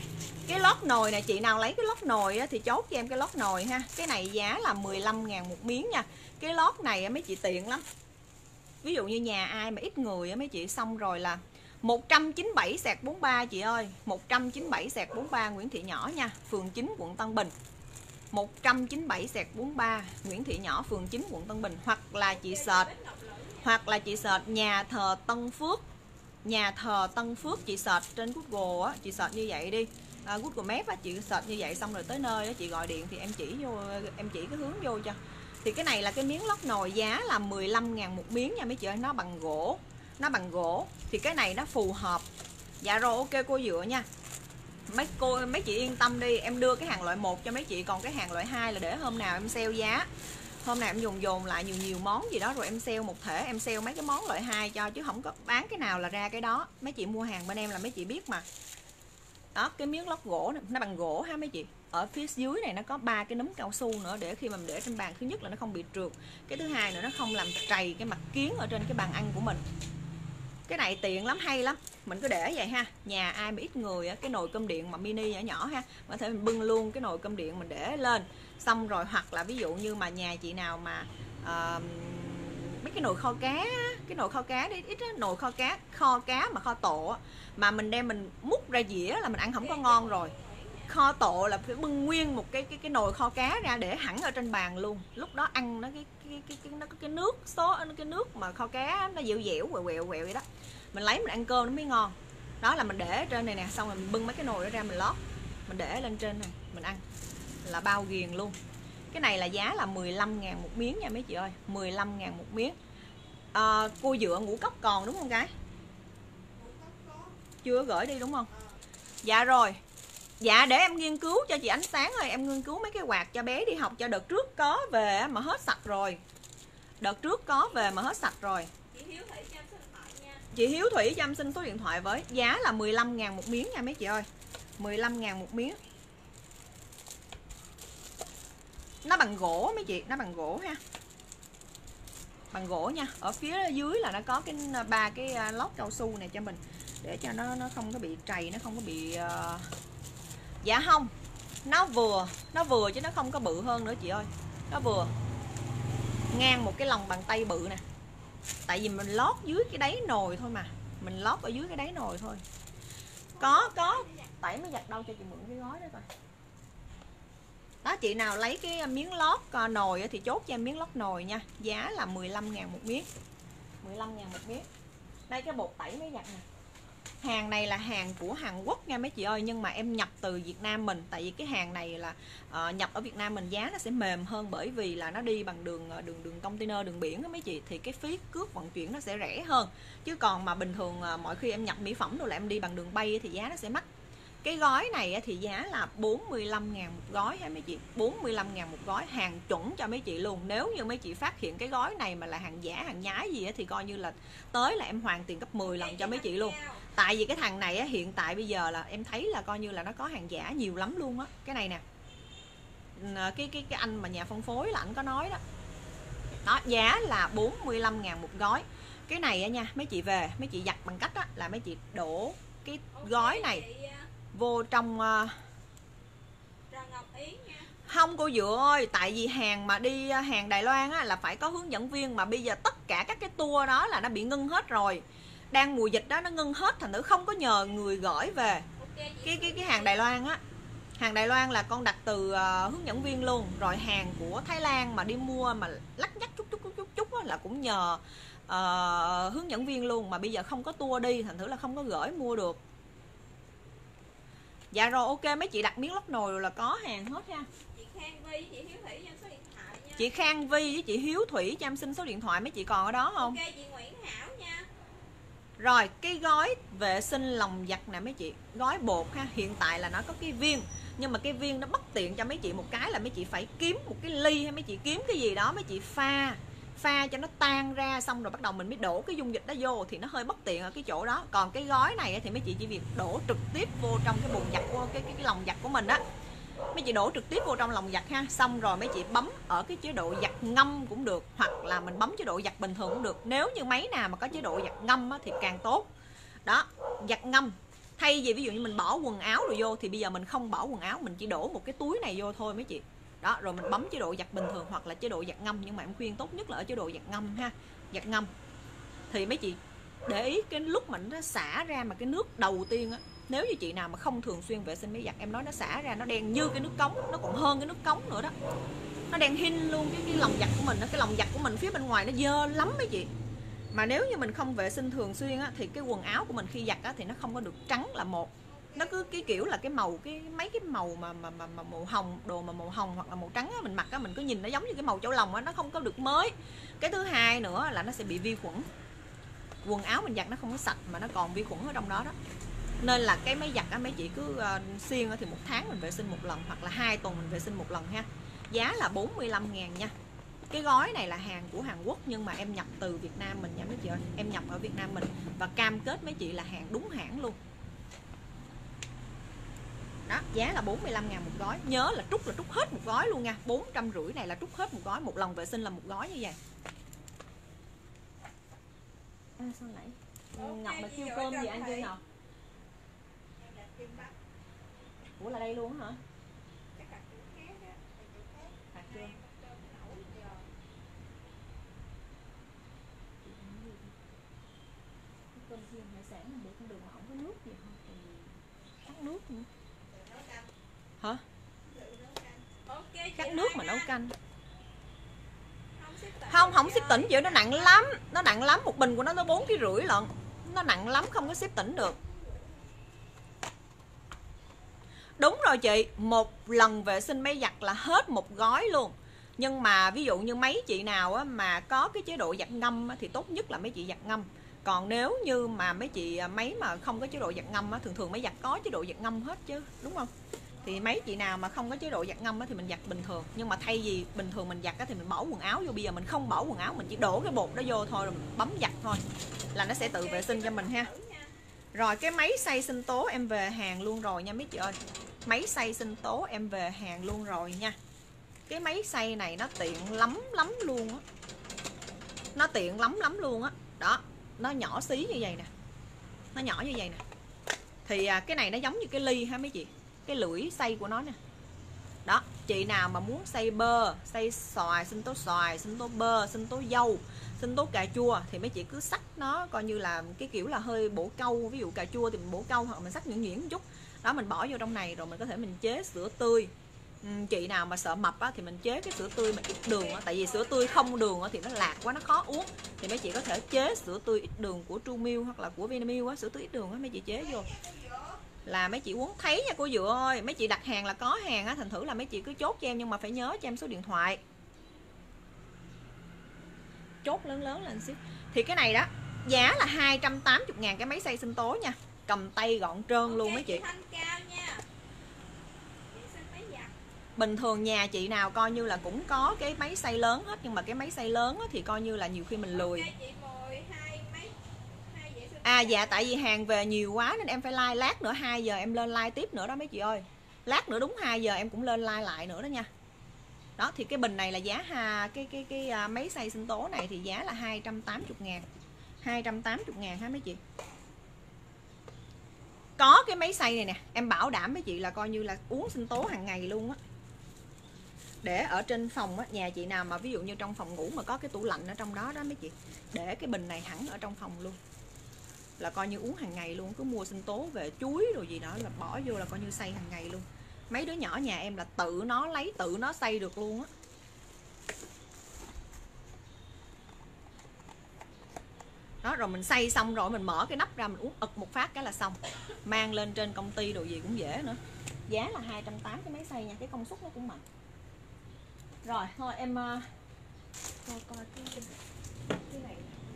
Cái lót nồi này, chị nào lấy cái lót nồi á, thì chốt cho em cái lót nồi ha. Cái này giá là mười lăm ngàn một miếng nha. Cái lót này mấy chị tiện lắm. Ví dụ như nhà ai mà ít người á mấy chị, xong rồi là một trăm chín mươi bảy sạc bốn mươi ba chị ơi. một trăm chín mươi bảy sạc bốn mươi ba Nguyễn Thị Nhỏ nha, phường chín quận Tân Bình. một trăm chín mươi bảy sạc bốn mươi ba Nguyễn Thị Nhỏ, phường chín quận Tân Bình. Hoặc là chị search Hoặc là chị search nhà thờ Tân Phước. Nhà thờ Tân Phước chị search trên Google á, chị search như vậy đi. À, Google Maps á, chị search như vậy xong rồi tới nơi đó chị gọi điện thì em chỉ vô, em chỉ cái hướng vô cho. Thì cái này là cái miếng lót nồi, giá là mười lăm ngàn một miếng nha mấy chị ơi. Nó bằng gỗ, nó bằng gỗ thì cái này nó phù hợp. Dạ rồi, ok cô Dựa nha. Mấy cô mấy chị yên tâm đi, em đưa cái hàng loại một cho mấy chị, còn cái hàng loại hai là để hôm nào em sale giá. Hôm nào em dùng dồn lại nhiều nhiều món gì đó rồi em sale một thể, em sale mấy cái món loại hai cho, chứ không có bán cái nào là ra cái đó. Mấy chị mua hàng bên em là mấy chị biết mà. Đó, cái miếng lót gỗ này, nó bằng gỗ ha mấy chị. Ở phía dưới này nó có ba cái núm cao su nữa, để khi mà mình để trên bàn, thứ nhất là nó không bị trượt, cái thứ hai nữa nó không làm trầy cái mặt kiến ở trên cái bàn ăn của mình. Cái này tiện lắm, hay lắm. Mình cứ để vậy ha. Nhà ai mà ít người, cái nồi cơm điện mà mini nhỏ nhỏ ha, có thể mình bưng luôn cái nồi cơm điện mình để lên. Xong rồi hoặc là ví dụ như mà nhà chị nào mà uh, mấy cái nồi kho cá, cái nồi kho cá đi ít á, nồi kho cá, kho cá mà kho tổ mà mình đem mình múc ra dĩa là mình ăn không có ngon rồi. Kho tổ là phải bưng nguyên một cái cái cái nồi kho cá ra để hẳn ở trên bàn luôn. Lúc đó ăn nó cái cái cái, cái nó có cái nước số, cái nước mà kho cá nó dẻo dẻo quẹo quẹo quẹo vậy đó. Mình lấy mình ăn cơm nó mới ngon. Đó là mình để ở trên này nè, xong rồi mình bưng mấy cái nồi đó ra mình lót, mình để lên trên này mình ăn là bao ghiền luôn. Cái này là giá là mười lăm ngàn một miếng nha mấy chị ơi, mười lăm ngàn một miếng. À, cô Dựa ngũ cốc còn đúng không gái? Chưa gửi đi đúng không? Dạ rồi. Dạ để em nghiên cứu cho chị Ánh Sáng ơi, em nghiên cứu mấy cái quạt cho bé đi học, cho đợt trước có về mà hết sạch rồi. Đợt trước có về mà hết sạch rồi. Chị Hiếu Thủy cho em số điện thoại nha. Chị Hiếu Thủy cho em xin số điện thoại với. Giá là mười lăm ngàn một miếng nha mấy chị ơi. mười lăm ngàn một miếng. Nó bằng gỗ mấy chị, nó bằng gỗ ha. Bằng gỗ nha. Ở phía dưới là nó có cái ba cái lót cao su này cho mình, để cho nó nó không có bị trầy, nó không có bị uh... dạ không. Nó vừa, nó vừa chứ nó không có bự hơn nữa chị ơi. Nó vừa. Ngang một cái lòng bàn tay bự nè. Tại vì mình lót dưới cái đáy nồi thôi mà. Mình lót ở dưới cái đáy nồi thôi. Có, có. Tẩy mới giặt đâu cho chị mượn cái gói đó coi. Đó, chị nào lấy cái miếng lót nồi thì chốt cho em miếng lót nồi nha. Giá là mười lăm ngàn một miếng. mười lăm ngàn một miếng. Đây cái bột tẩy mới giặt nè. Hàng này là hàng của Hàn Quốc nha mấy chị ơi, nhưng mà em nhập từ Việt Nam mình. Tại vì cái hàng này là uh, nhập ở Việt Nam mình giá nó sẽ mềm hơn, bởi vì là nó đi bằng đường đường đường container, đường biển đó mấy chị, thì cái phí cước vận chuyển nó sẽ rẻ hơn. Chứ còn mà bình thường uh, mọi khi em nhập mỹ phẩm rồi là em đi bằng đường bay thì giá nó sẽ mắc. Cái gói này thì giá là bốn mươi lăm ngàn một gói ha mấy chị, bốn mươi lăm ngàn một gói, hàng chuẩn cho mấy chị luôn. Nếu như mấy chị phát hiện cái gói này mà là hàng giả, hàng nhái gì thì coi như là tới là em hoàn tiền gấp mười lần cho mấy chị luôn. Tại vì cái thằng này hiện tại bây giờ là em thấy là coi như là nó có hàng giả nhiều lắm luôn á. Cái này nè, cái cái cái anh mà nhà phân phối là anh có nói đó. Đó, giá là bốn mươi lăm ngàn một gói. Cái này nha mấy chị về, mấy chị giặt bằng cách á, là mấy chị đổ cái gói này vô trong uh... không cô Dựa ơi, tại vì hàng mà đi hàng Đài Loan á, là phải có hướng dẫn viên, mà bây giờ tất cả các cái tour đó là nó bị ngưng hết rồi. Đang mùa dịch đó nó ngưng hết, thành thử không có nhờ người gửi về. Cái cái cái hàng Đài Loan á, hàng Đài Loan là con đặt từ uh, hướng dẫn viên luôn. Rồi hàng của Thái Lan mà đi mua mà lắc nhắc chút chút chút chút chút á, là cũng nhờ uh, hướng dẫn viên luôn, mà bây giờ không có tour đi, thành thử là không có gửi mua được. Dạ rồi, ok, mấy chị đặt miếng lót nồi rồi là có hàng hết ha. Chị Khang Vi, chị Hiếu Thủy cho số điện thoại nha. Chị Khang Vi với chị Hiếu Thủy cho em xin số điện thoại, mấy chị còn ở đó không? Ok, chị Nguyễn Hảo nha. Rồi, cái gói vệ sinh lòng giặt nè mấy chị, gói bột ha, hiện tại là nó có cái viên, nhưng mà cái viên nó bất tiện cho mấy chị một cái là mấy chị phải kiếm một cái ly, hay mấy chị kiếm cái gì đó mấy chị pha pha cho nó tan ra, xong rồi bắt đầu mình mới đổ cái dung dịch đó vô, thì nó hơi bất tiện ở cái chỗ đó. Còn cái gói này thì mấy chị chỉ việc đổ trực tiếp vô trong cái bồn giặt của cái, cái cái lòng giặt của mình á, mấy chị đổ trực tiếp vô trong lòng giặt ha. Xong rồi mấy chị bấm ở cái chế độ giặt ngâm cũng được, hoặc là mình bấm chế độ giặt bình thường cũng được. Nếu như máy nào mà có chế độ giặt ngâm á, thì càng tốt. Đó, giặt ngâm Thay vì ví dụ như mình bỏ quần áo rồi vô thì bây giờ mình không bỏ quần áo, mình chỉ đổ một cái túi này vô thôi mấy chị. Đó, rồi mình bấm chế độ giặt bình thường hoặc là chế độ giặt ngâm, nhưng mà em khuyên tốt nhất là ở chế độ giặt ngâm ha. Giặt ngâm thì mấy chị để ý cái lúc mà nó xả ra mà cái nước đầu tiên á, nếu như chị nào mà không thường xuyên vệ sinh máy giặt, em nói nó xả ra nó đen như cái nước cống, nó còn hơn cái nước cống nữa đó. Nó đen hin luôn cái, cái lòng giặt của mình, cái lòng giặt của mình phía bên ngoài nó dơ lắm mấy chị. Mà nếu như mình không vệ sinh thường xuyên á, thì cái quần áo của mình khi giặt á, thì nó không có được trắng là một. Nó cứ cái kiểu là cái màu cái mấy cái màu mà mà mà, mà màu hồng, đồ mà màu hồng hoặc là màu trắng á, mình mặc á mình cứ nhìn nó giống như cái màu chảo lòng á, nó không có được mới. Cái thứ hai nữa là nó sẽ bị vi khuẩn. Quần áo mình giặt nó không có sạch mà nó còn vi khuẩn ở trong đó đó. Nên là cái máy giặt á mấy chị cứ uh, xiên thì một tháng mình vệ sinh một lần hoặc là hai tuần mình vệ sinh một lần ha. Giá là bốn mươi lăm ngàn nha. Cái gói này là hàng của Hàn Quốc nhưng mà em nhập từ Việt Nam mình nha mấy chị ơi. Em nhập ở Việt Nam mình và cam kết mấy chị là hàng đúng hãng luôn. Đó, giá là bốn mươi lăm ngàn một gói. Nhớ là trút là trút hết một gói luôn nha. Bốn trăm rưỡi này là trút hết một gói. Một lần vệ sinh là một gói như vậy. À, sao nãy Ngọc mà kêu cơm gì ăn chưa Ngọc? Ủa là đây luôn hả? Hạt chưa? Cơm chiên hải sản mình để con đường mà không có nước gì không? Thì cắt nước nữa. Hả? Cắt nước mà nấu canh. Không, không ship tỉnh chị, nó nặng lắm. Nó nặng lắm, một bình của nó nó bốn ký rưỡi lận. Nó nặng lắm, không có ship tỉnh được. Đúng rồi chị, một lần vệ sinh máy giặt là hết một gói luôn. Nhưng mà ví dụ như mấy chị nào á, mà có cái chế độ giặt ngâm á, thì tốt nhất là mấy chị giặt ngâm. Còn nếu như mà mấy chị mấy mà không có chế độ giặt ngâm á, thường thường máy giặt có chế độ giặt ngâm hết chứ, đúng không? Thì mấy chị nào mà không có chế độ giặt ngâm á, thì mình giặt bình thường. Nhưng mà thay vì bình thường mình giặt á, thì mình bỏ quần áo vô. Bây giờ mình không bỏ quần áo, mình chỉ đổ cái bột đó vô thôi rồi mình bấm giặt thôi là nó sẽ tự vệ sinh cho mình ha. Rồi cái máy xay sinh tố em về hàng luôn rồi nha mấy chị ơi. Máy xay sinh tố em về hàng luôn rồi nha. Cái máy xay này nó tiện lắm lắm luôn á. Nó tiện lắm lắm luôn á. Đó, nó nhỏ xí như vậy nè. Nó nhỏ như vậy nè. Thì cái này nó giống như cái ly ha mấy chị. Cái lưỡi xay của nó nè. Đó, chị nào mà muốn xay bơ, xay xoài, sinh tố xoài, sinh tố bơ, sinh tố dâu, sinh tố cà chua thì mấy chị cứ xắt nó coi như là cái kiểu là hơi bổ câu. Ví dụ cà chua thì mình bổ câu hoặc mình xắt nhuyễn nhuyễn một chút. Đó, mình bỏ vô trong này rồi mình có thể mình chế sữa tươi. Chị nào mà sợ mập á, thì mình chế cái sữa tươi mà ít đường á. Tại vì sữa tươi không đường á, thì nó lạc quá, nó khó uống. Thì mấy chị có thể chế sữa tươi ít đường của True Milk hoặc là của Vinamilk á, sữa tươi ít đường á, mấy chị chế vô là mấy chị uống thấy nha cô Dựa ơi. Mấy chị đặt hàng là có hàng á, thành thử là mấy chị cứ chốt cho em, nhưng mà phải nhớ cho em số điện thoại. Chốt lớn lớn lên xíu. Thì cái này đó, giá là hai trăm tám mươi ngàn cái máy xay sinh tố nha. Cầm tay gọn trơn okay, luôn mấy chị. Bình thường nhà chị nào coi như là cũng có cái máy xay lớn hết. Nhưng mà cái máy xay lớn thì coi như là nhiều khi mình lười. À dạ, tại vì hàng về nhiều quá nên em phải like. Lát nữa hai giờ em lên like tiếp nữa đó mấy chị ơi. Lát nữa đúng hai giờ em cũng lên like lại nữa đó nha. Đó, thì cái bình này là giá ha, cái cái cái, cái máy xay sinh tố này thì giá là hai trăm tám mươi ngàn. hai trăm tám mươi ngàn ha mấy chị. Có cái máy xay này nè, em bảo đảm mấy chị là coi như là uống sinh tố hàng ngày luôn á. Để ở trên phòng á, nhà chị nào mà ví dụ như trong phòng ngủ mà có cái tủ lạnh ở trong đó đó mấy chị, để cái bình này hẳn ở trong phòng luôn. Là coi như uống hàng ngày luôn. Cứ mua sinh tố về chuối rồi gì đó là bỏ vô là coi như xay hàng ngày luôn. Mấy đứa nhỏ nhà em là tự nó lấy, tự nó xay được luôn á. Đó, rồi mình xay xong rồi mình mở cái nắp ra mình uống ực một phát cái là xong. Mang lên trên công ty đồ gì cũng dễ nữa. Giá là hai trăm tám mươi cái máy xay nha, cái công suất nó cũng mạnh. Rồi, thôi em uh, coi coi cái, cái này.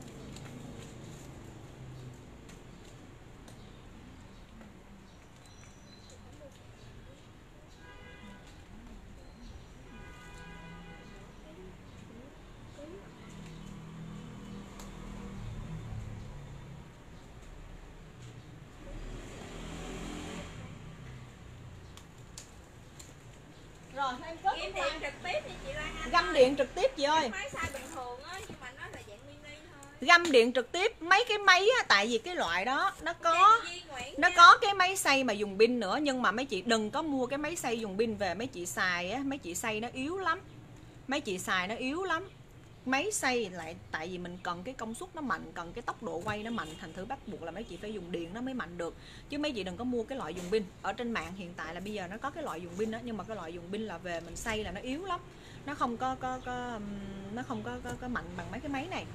Rồi, em kết điện trực tiếp đi chị Lan Anh. Găm điện trực tiếp chị ơi. Máy xay bình thường á, nhưng mà nó là dạng mini thôi. Găm điện trực tiếp mấy cái máy á, tại vì cái loại đó nó có Duy Nguyễn nó nha. có cái máy xay mà dùng pin nữa, nhưng mà mấy chị đừng có mua cái máy xay dùng pin về mấy chị xài á, mấy chị xay nó yếu lắm. Mấy chị xài nó yếu lắm. Máy xay lại tại vì mình cần cái công suất nó mạnh, cần cái tốc độ quay nó mạnh, thành thử bắt buộc là mấy chị phải dùng điện nó mới mạnh được. Chứ mấy chị đừng có mua cái loại dùng pin. Ở trên mạng hiện tại là bây giờ nó có cái loại dùng pin đó, nhưng mà cái loại dùng pin là về mình xay là nó yếu lắm. Nó không có có có nó không có có, có mạnh bằng mấy cái máy này.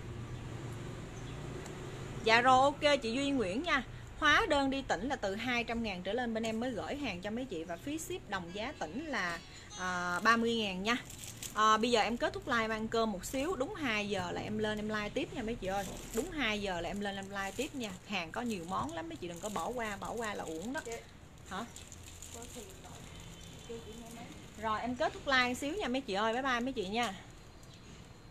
Dạ rồi, ok chị Duy Nguyễn nha. Hóa đơn đi tỉnh là từ hai trăm ngàn trở lên bên em mới gửi hàng cho mấy chị, và phí ship đồng giá tỉnh là à, ba mươi ngàn nha. À, bây giờ em kết thúc live ăn cơm một xíu, đúng hai giờ là em lên em live tiếp nha mấy chị ơi. Đúng hai giờ là em lên em live tiếp nha. Hàng có nhiều món lắm mấy chị đừng có bỏ qua, bỏ qua là uổng đó. Hả? Rồi em kết thúc live xíu nha mấy chị ơi, bye bye mấy chị nha.